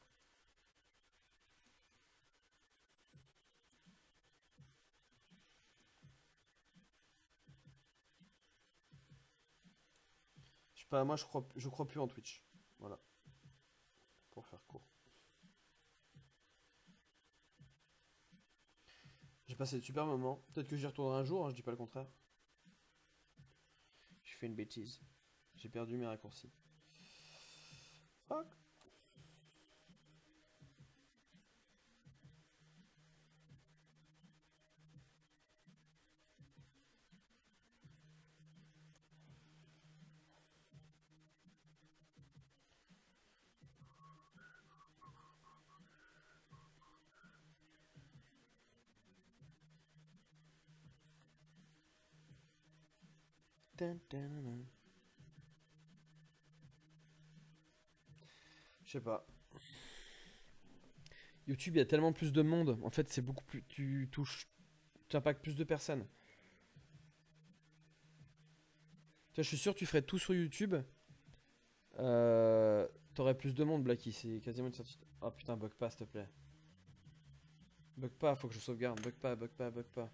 Je sais pas, moi je crois plus en Twitch. Voilà. Pour faire court. J'ai passé de super moments. Peut-être que j'y retournerai un jour, hein, je dis pas le contraire. J'ai fait une bêtise. J'ai perdu mes raccourcis. Fuck. Je sais pas. YouTube, il y a tellement plus de monde. En fait, c'est beaucoup plus. Tu touches. Tu impactes plus de personnes. Tu vois, je suis sûr que tu ferais tout sur YouTube. T'aurais plus de monde, Blacky. C'est quasiment une certitude. Oh putain, bug pas, s'il te plaît. Bug pas, faut que je sauvegarde. Bug pas, bug pas, bug pas.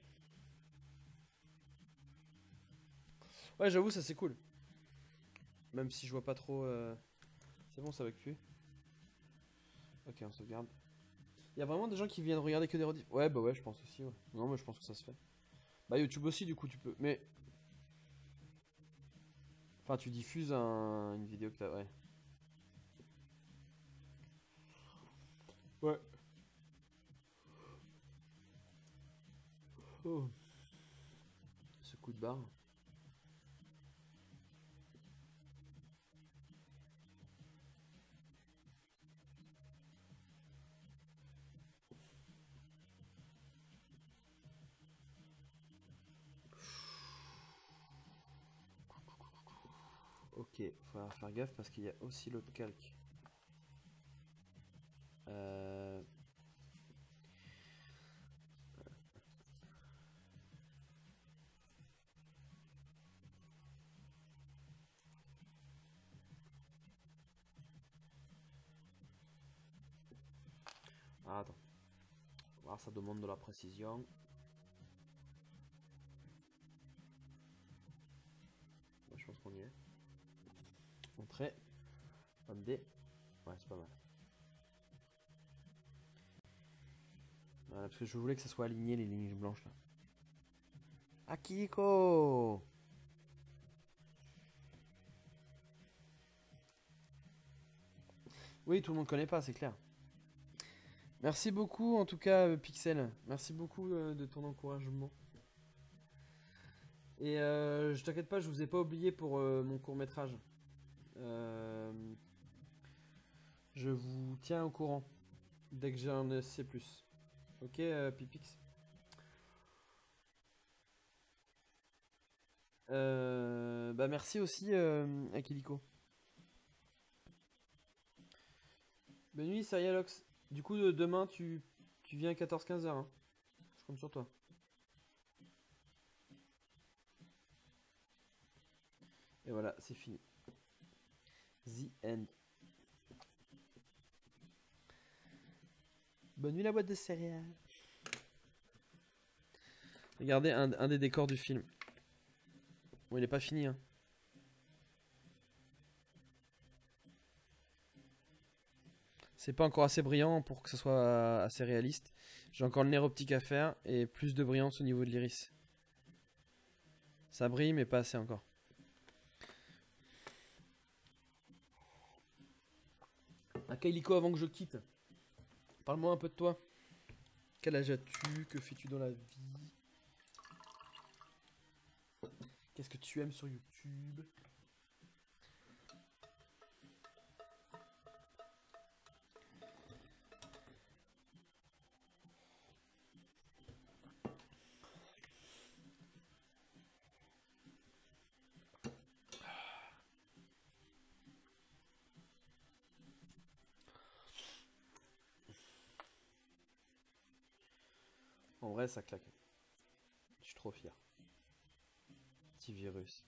Ouais, j'avoue, ça c'est cool. Même si je vois pas trop. C'est bon, ça bug plus. Ok, on sauvegarde. Il y a vraiment des gens qui viennent regarder que des rediffs. Ouais, bah ouais, je pense aussi. Ouais. Non, mais je pense que ça se fait. Bah, YouTube aussi, du coup, tu peux. Mais. Enfin, tu diffuses une vidéo que t'as. Ouais. Ouais. Oh. Ce coup de barre. Ok, faut faire gaffe parce qu'il y a aussi l'autre calque. Euh... Ah, attends. Ah, ça demande de la précision. Ouais, je pense qu'on y est. Entrée. MD. Ouais, c'est pas mal. Voilà, parce que je voulais que ça soit aligné les lignes blanches là. Akiko! Oui, tout le monde connaît pas, c'est clair. Merci beaucoup en tout cas, Pixel. Merci beaucoup de ton encouragement. Et je t'inquiète pas, je vous ai pas oublié pour mon court métrage. Je vous tiens au courant dès que j'en sais plus. Ok, Pipix. Bah merci aussi, Akiliko. Bonne nuit, Serialox. Du coup, demain, tu viens à 14-15 heures. Hein. Je compte sur toi. Et voilà, c'est fini. The end. Bonne nuit, la boîte de céréales. Regardez un des décors du film. Bon, il est pas fini, hein. C'est pas encore assez brillant pour que ce soit assez réaliste. J'ai encore le nerf optique à faire et plus de brillance au niveau de l'iris. Ça brille mais pas assez encore. Akailiko, avant que je quitte, parle-moi un peu de toi. Quel âge as-tu? Que fais-tu dans la vie? Qu'est-ce que tu aimes sur YouTube? En vrai, ça claque. Je suis trop fier. Petit virus.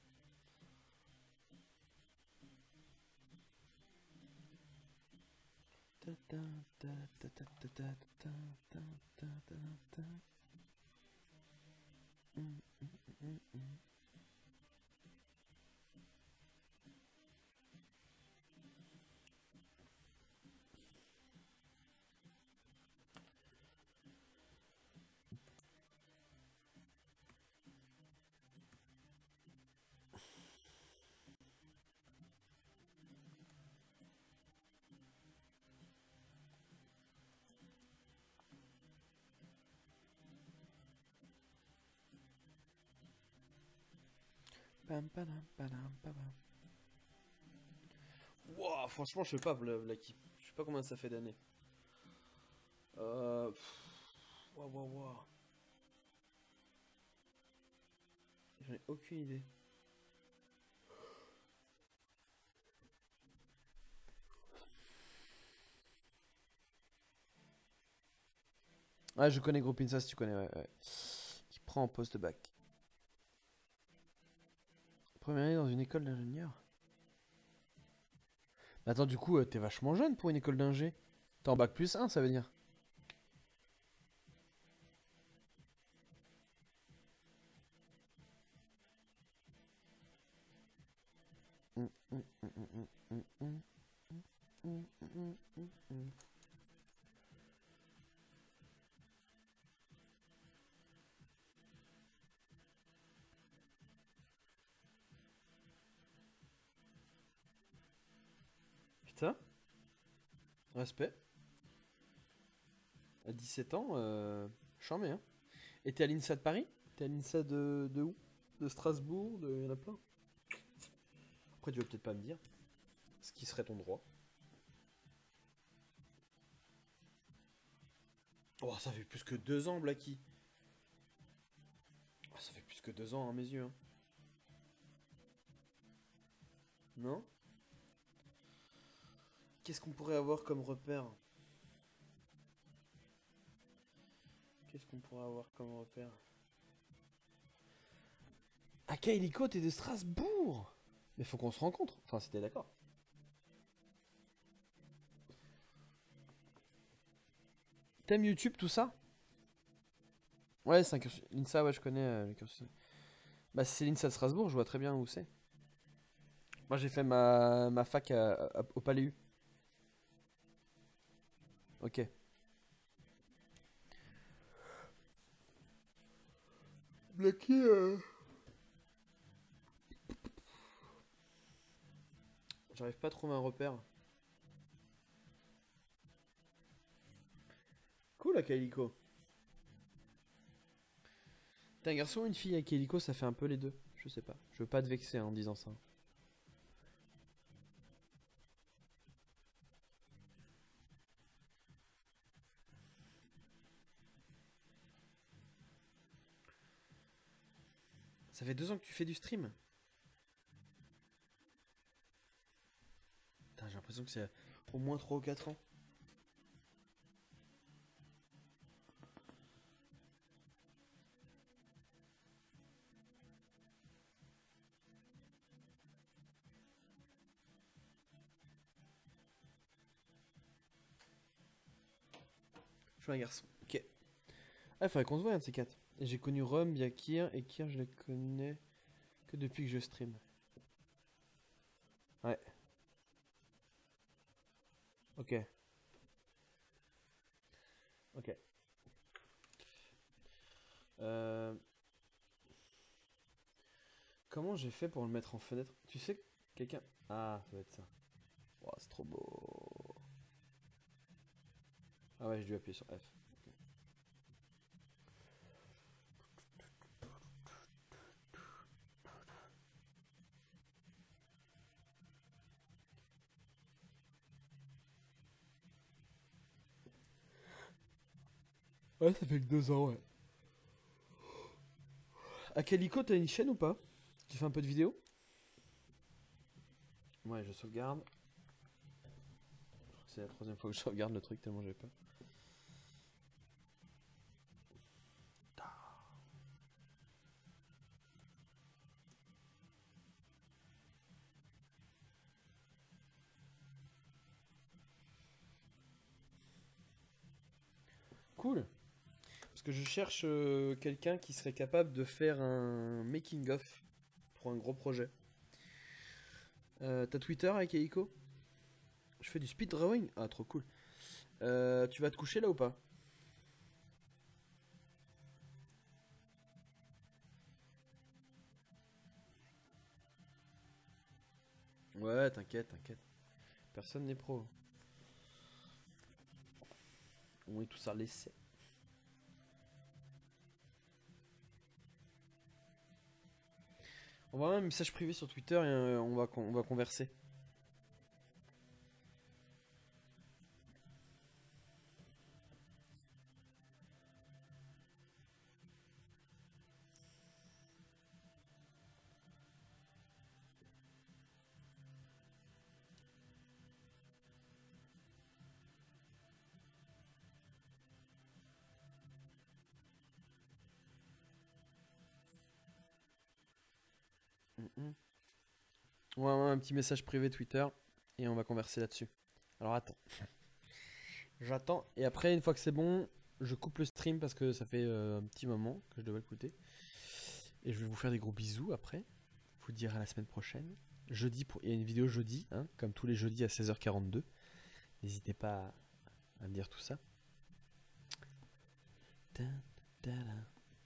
Wow, franchement, je sais pas, Blacky. Je sais pas combien ça fait d'années. Waouh, waouh, waouh. J'en ai aucune idée. Ah, je connais Groupe ça si tu connais, ouais, ouais. Qui prend en post-bac. Première année dans une école d'ingénieur. Attends, du coup, t'es vachement jeune pour une école d'ingé. T'es en bac plus 1, ça veut dire. Putain, respect. À 17 ans, chambé, hein. Et t'es à l'INSA de Paris? T'es à l'INSA de où? De Strasbourg? Il y en a plein. Après, tu veux peut-être pas me dire. Ce qui serait ton droit. Oh, ça fait plus que 2 ans, Blacky. Oh, ça fait plus que 2 ans à mes yeux, hein. Non? Qu'est-ce qu'on pourrait avoir comme repère? Qu'est-ce qu'on pourrait avoir comme repère? Akailiko, t'es de Strasbourg! Mais faut qu'on se rencontre. Enfin, c'était d'accord. T'aimes YouTube, tout ça? Ouais, c'est un cursus. L'INSA, ouais, je connais le cursus. Bah, si c'est l'INSA de Strasbourg, je vois très bien où c'est. Moi, j'ai fait ma fac au Palais U. Ok. Blacky, j'arrive pas à trouver un repère. Cool, Akailiko. T'es un garçon ou une fille, Akailiko? Ça fait un peu les deux. Je sais pas. Je veux pas te vexer en disant ça. Ça fait 2 ans que tu fais du stream? Putain, j'ai l'impression que c'est au moins 3 ou 4 ans. Je suis un garçon. Ok. Ah, il faudrait qu'on se voie un de ces quatre. Et j'ai connu Rome via Kier, et Kier, je la connais que depuis que je stream. Ouais. Ok. Ok. Euh, Comment j'ai fait pour le mettre en fenêtre? Tu sais, quelqu'un... Ah, ça doit être ça. Oh, c'est trop beau. Ah ouais, j'ai dû appuyer sur F. Ok. Ouais, ça fait que 2 ans, ouais. Akaliko, t'as une chaîne ou pas? Tu fais un peu de vidéo? Ouais, je sauvegarde. C'est la troisième fois que je sauvegarde le truc tellement j'ai peur. Cool. Parce que je cherche quelqu'un qui serait capable de faire un making-of pour un gros projet. T'as Twitter avec Akaliko? Je fais du speed drawing. Ah, trop cool. Tu vas te coucher là ou pas? Ouais, t'inquiète, t'inquiète. Personne n'est pro. On est tous à l'essai. On va avoir un message privé sur Twitter et on va converser. Mhm. On va avoir un petit message privé Twitter et on va converser là-dessus. Alors attends. J'attends et après une fois que c'est bon, je coupe le stream parce que ça fait un petit moment que je dois l'écouter. Et je vais vous faire des gros bisous après. Vous dire à la semaine prochaine. Jeudi, il y a une vidéo jeudi, hein, comme tous les jeudis à 16h42. N'hésitez pas à me dire tout ça. Tan, tadam.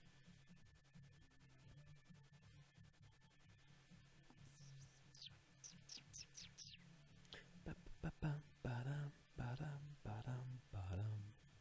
Pa, pa, pa, padam, padam, padam, padam.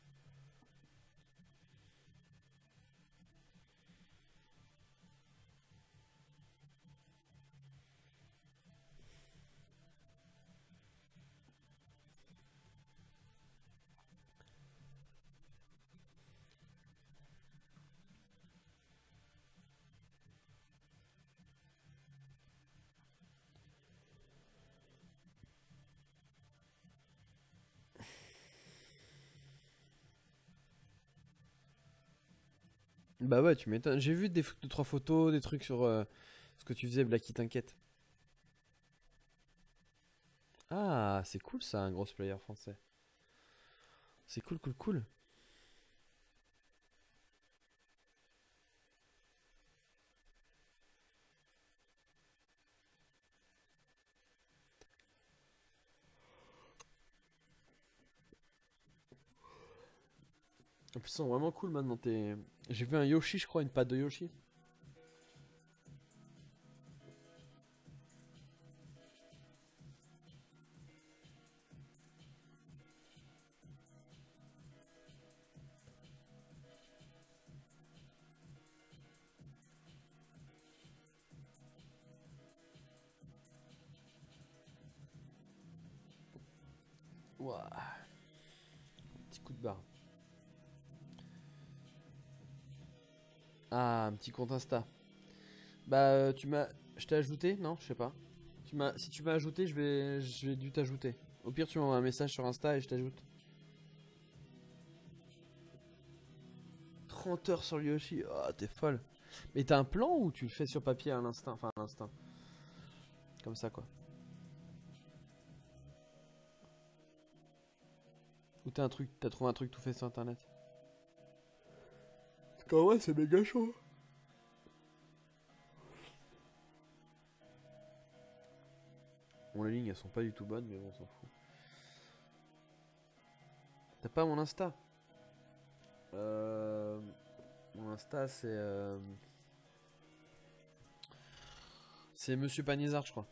Bah ouais, tu m'étonnes. J'ai vu deux, trois photos, des trucs sur ce que tu faisais, Blacky, t'inquiète. Ah, c'est cool ça, un gros player français. C'est cool, cool, cool. En plus, ils sont vraiment cool maintenant. J'ai vu un Yoshi, je crois, une patte de Yoshi. Ouah, petit coup de barre. Ah, un petit compte Insta. Bah, je t'ai ajouté? Non, je sais pas. Si tu m'as ajouté, je vais dû t'ajouter. Au pire, tu m'envoies un message sur Insta et je t'ajoute. 30 heures sur Yoshi, ah, t'es folle. Mais t'as un plan ou tu le fais sur papier à l'instinct? Enfin, à l'instinct. Comme ça, quoi. Ou t'as trouvé un truc tout fait sur internet? Parce qu'en vrai, c'est méga chaud. Bon, les lignes, elles sont pas du tout bonnes, mais bon, on s'en fout. T'as pas mon Insta? Mon Insta, c'est Monsieur Pagnésard, je crois.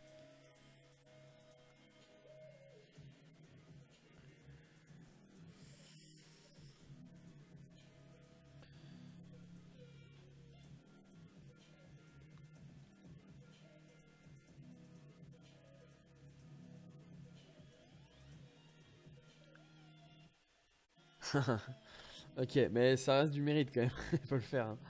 Ok, mais ça reste du mérite quand même. Il faut le faire, hein.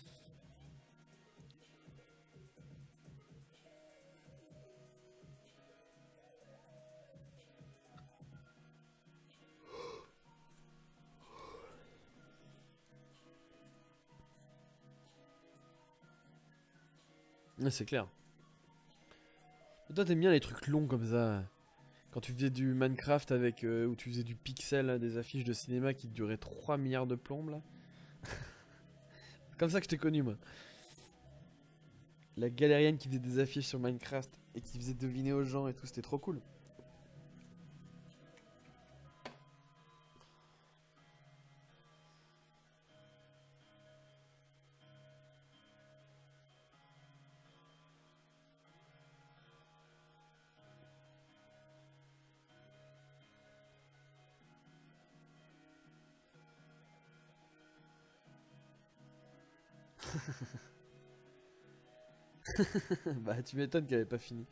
Ouais, c'est clair. Mais toi, t'aimes bien les trucs longs comme ça. Quand tu faisais du Minecraft avec. Où tu faisais du pixel, là, des affiches de cinéma qui duraient 3 milliards de plombes là. C'est comme ça que je t'ai connu, moi. La galérienne qui faisait des affiches sur Minecraft et qui faisait deviner aux gens et tout, c'était trop cool. Bah, tu m'étonnes qu'elle avait pas fini.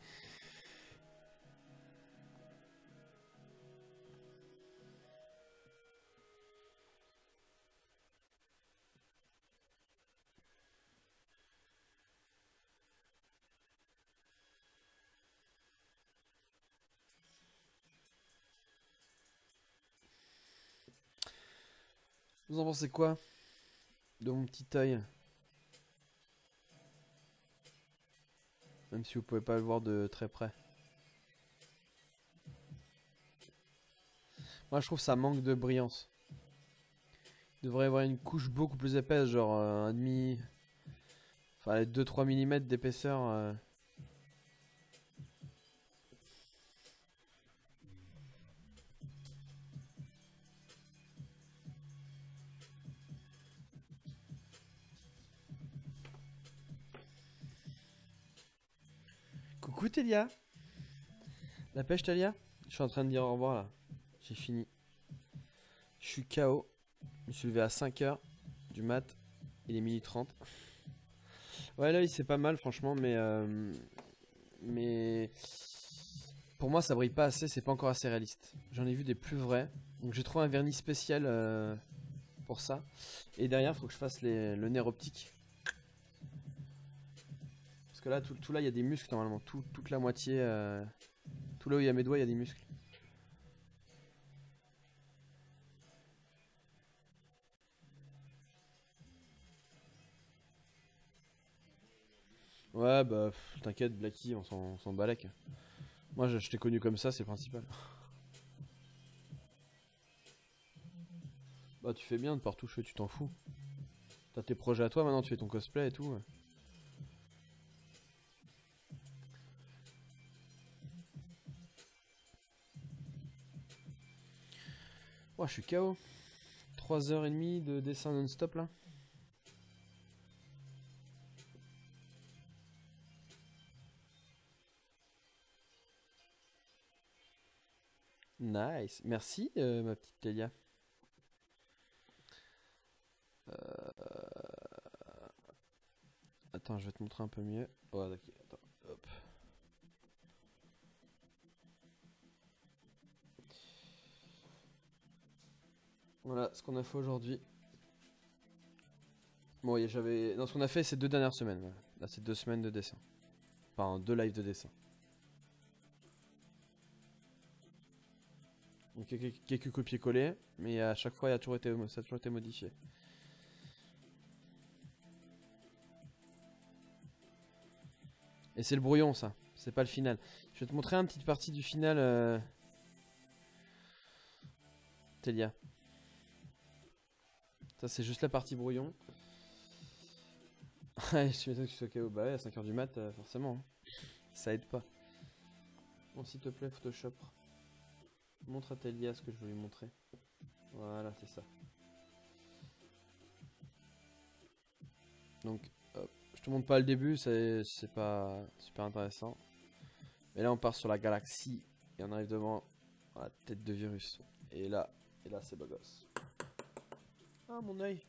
Vous en pensez quoi de mon petit œil? Même si vous pouvez pas le voir de très près. Moi, je trouve que ça manque de brillance. Il devrait y avoir une couche beaucoup plus épaisse, genre un demi. Enfin, 2-3 mm d'épaisseur. Coucou Télia. La pêche Télia. Je suis en train de dire au revoir là. J'ai fini. Je suis KO. Je me suis levé à 5h du mat. Il est 12h30. Ouais, là, c'est pas mal, franchement, mais. Pour moi, ça brille pas assez, c'est pas encore assez réaliste. J'en ai vu des plus vrais. Donc, j'ai trouvé un vernis spécial pour ça. Et derrière, faut que je fasse le nerf optique. Parce que là, tout là, il y a des muscles normalement. Toute la moitié. Tout là où il y a mes doigts, il y a des muscles. Ouais, bah, t'inquiète, Blacky, on s'en balèque. Moi, je t'ai connu comme ça, c'est le principal. Bah, tu fais bien de partout toucher, tu t'en fous. T'as tes projets à toi maintenant, tu fais ton cosplay et tout. Ouais. Oh, je suis KO. 3h30 de dessin non-stop là. Nice. Merci, ma petite Télia. Attends, je vais te montrer un peu mieux. Oh, ok, attends. Hop. Voilà ce qu'on a fait aujourd'hui. Bon, j'avais. Non, ce qu'on a fait ces 2 dernières semaines. Voilà. Là, c'est 2 semaines de dessin. Enfin, 2 lives de dessin. Donc, quelques copier-coller, mais à chaque fois, ça a toujours été modifié. Et c'est le brouillon, ça. C'est pas le final. Je vais te montrer une petite partie du final, Télia. Ça, c'est juste la partie brouillon. Ouais, je m'étonne que tu sois KO. Bah ouais, à 5h du mat, forcément, hein. Ça aide pas. Bon, s'il te plaît, Photoshop. Montre à Télia ce que je veux lui montrer. Voilà, c'est ça. Donc, hop, je te montre pas le début, c'est pas super intéressant. Mais là, on part sur la galaxie et on arrive devant la tête de virus. Et là c'est beau gosse. Ah, mon œil.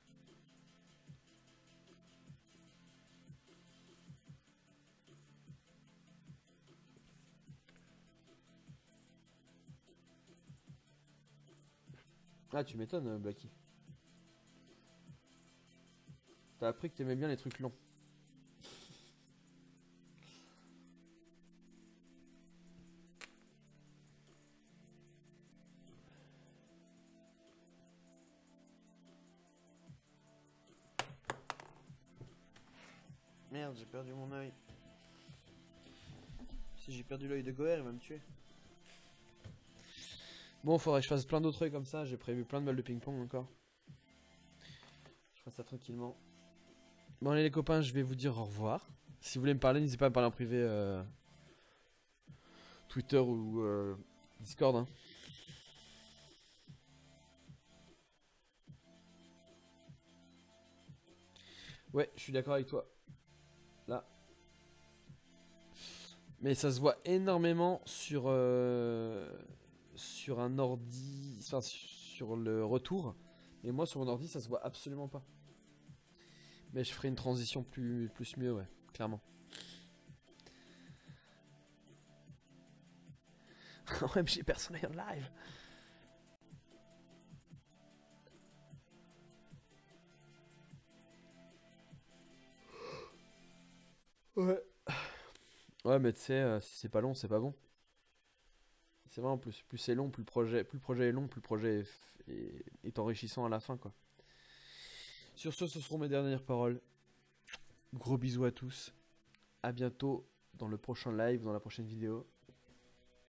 Ah, tu m'étonnes, Blacky. T'as appris que t'aimais bien les trucs longs. Merde, j'ai perdu mon œil. Si j'ai perdu l'œil de Goher, il va me tuer. Bon, faudrait que je fasse plein d'autres œils comme ça. J'ai prévu plein de balles de ping-pong encore. Je ferai ça tranquillement. Bon, allez les copains, je vais vous dire au revoir. Si vous voulez me parler, n'hésitez pas à me parler en privé. Twitter ou Discord. Hein. Ouais, je suis d'accord avec toi. Là. Mais ça se voit énormément sur un ordi, enfin sur le retour. Et moi sur mon ordi, ça se voit absolument pas. Mais je ferai une transition plus mieux, ouais, clairement. OMG, personne en live. Ouais. Ouais, mais tu sais, si c'est pas long, c'est pas bon. C'est vrai en plus. Plus c'est long, plus le projet est long, plus le projet est enrichissant à la fin, quoi. Sur ce seront mes dernières paroles. Gros bisous à tous. À bientôt dans le prochain live, dans la prochaine vidéo.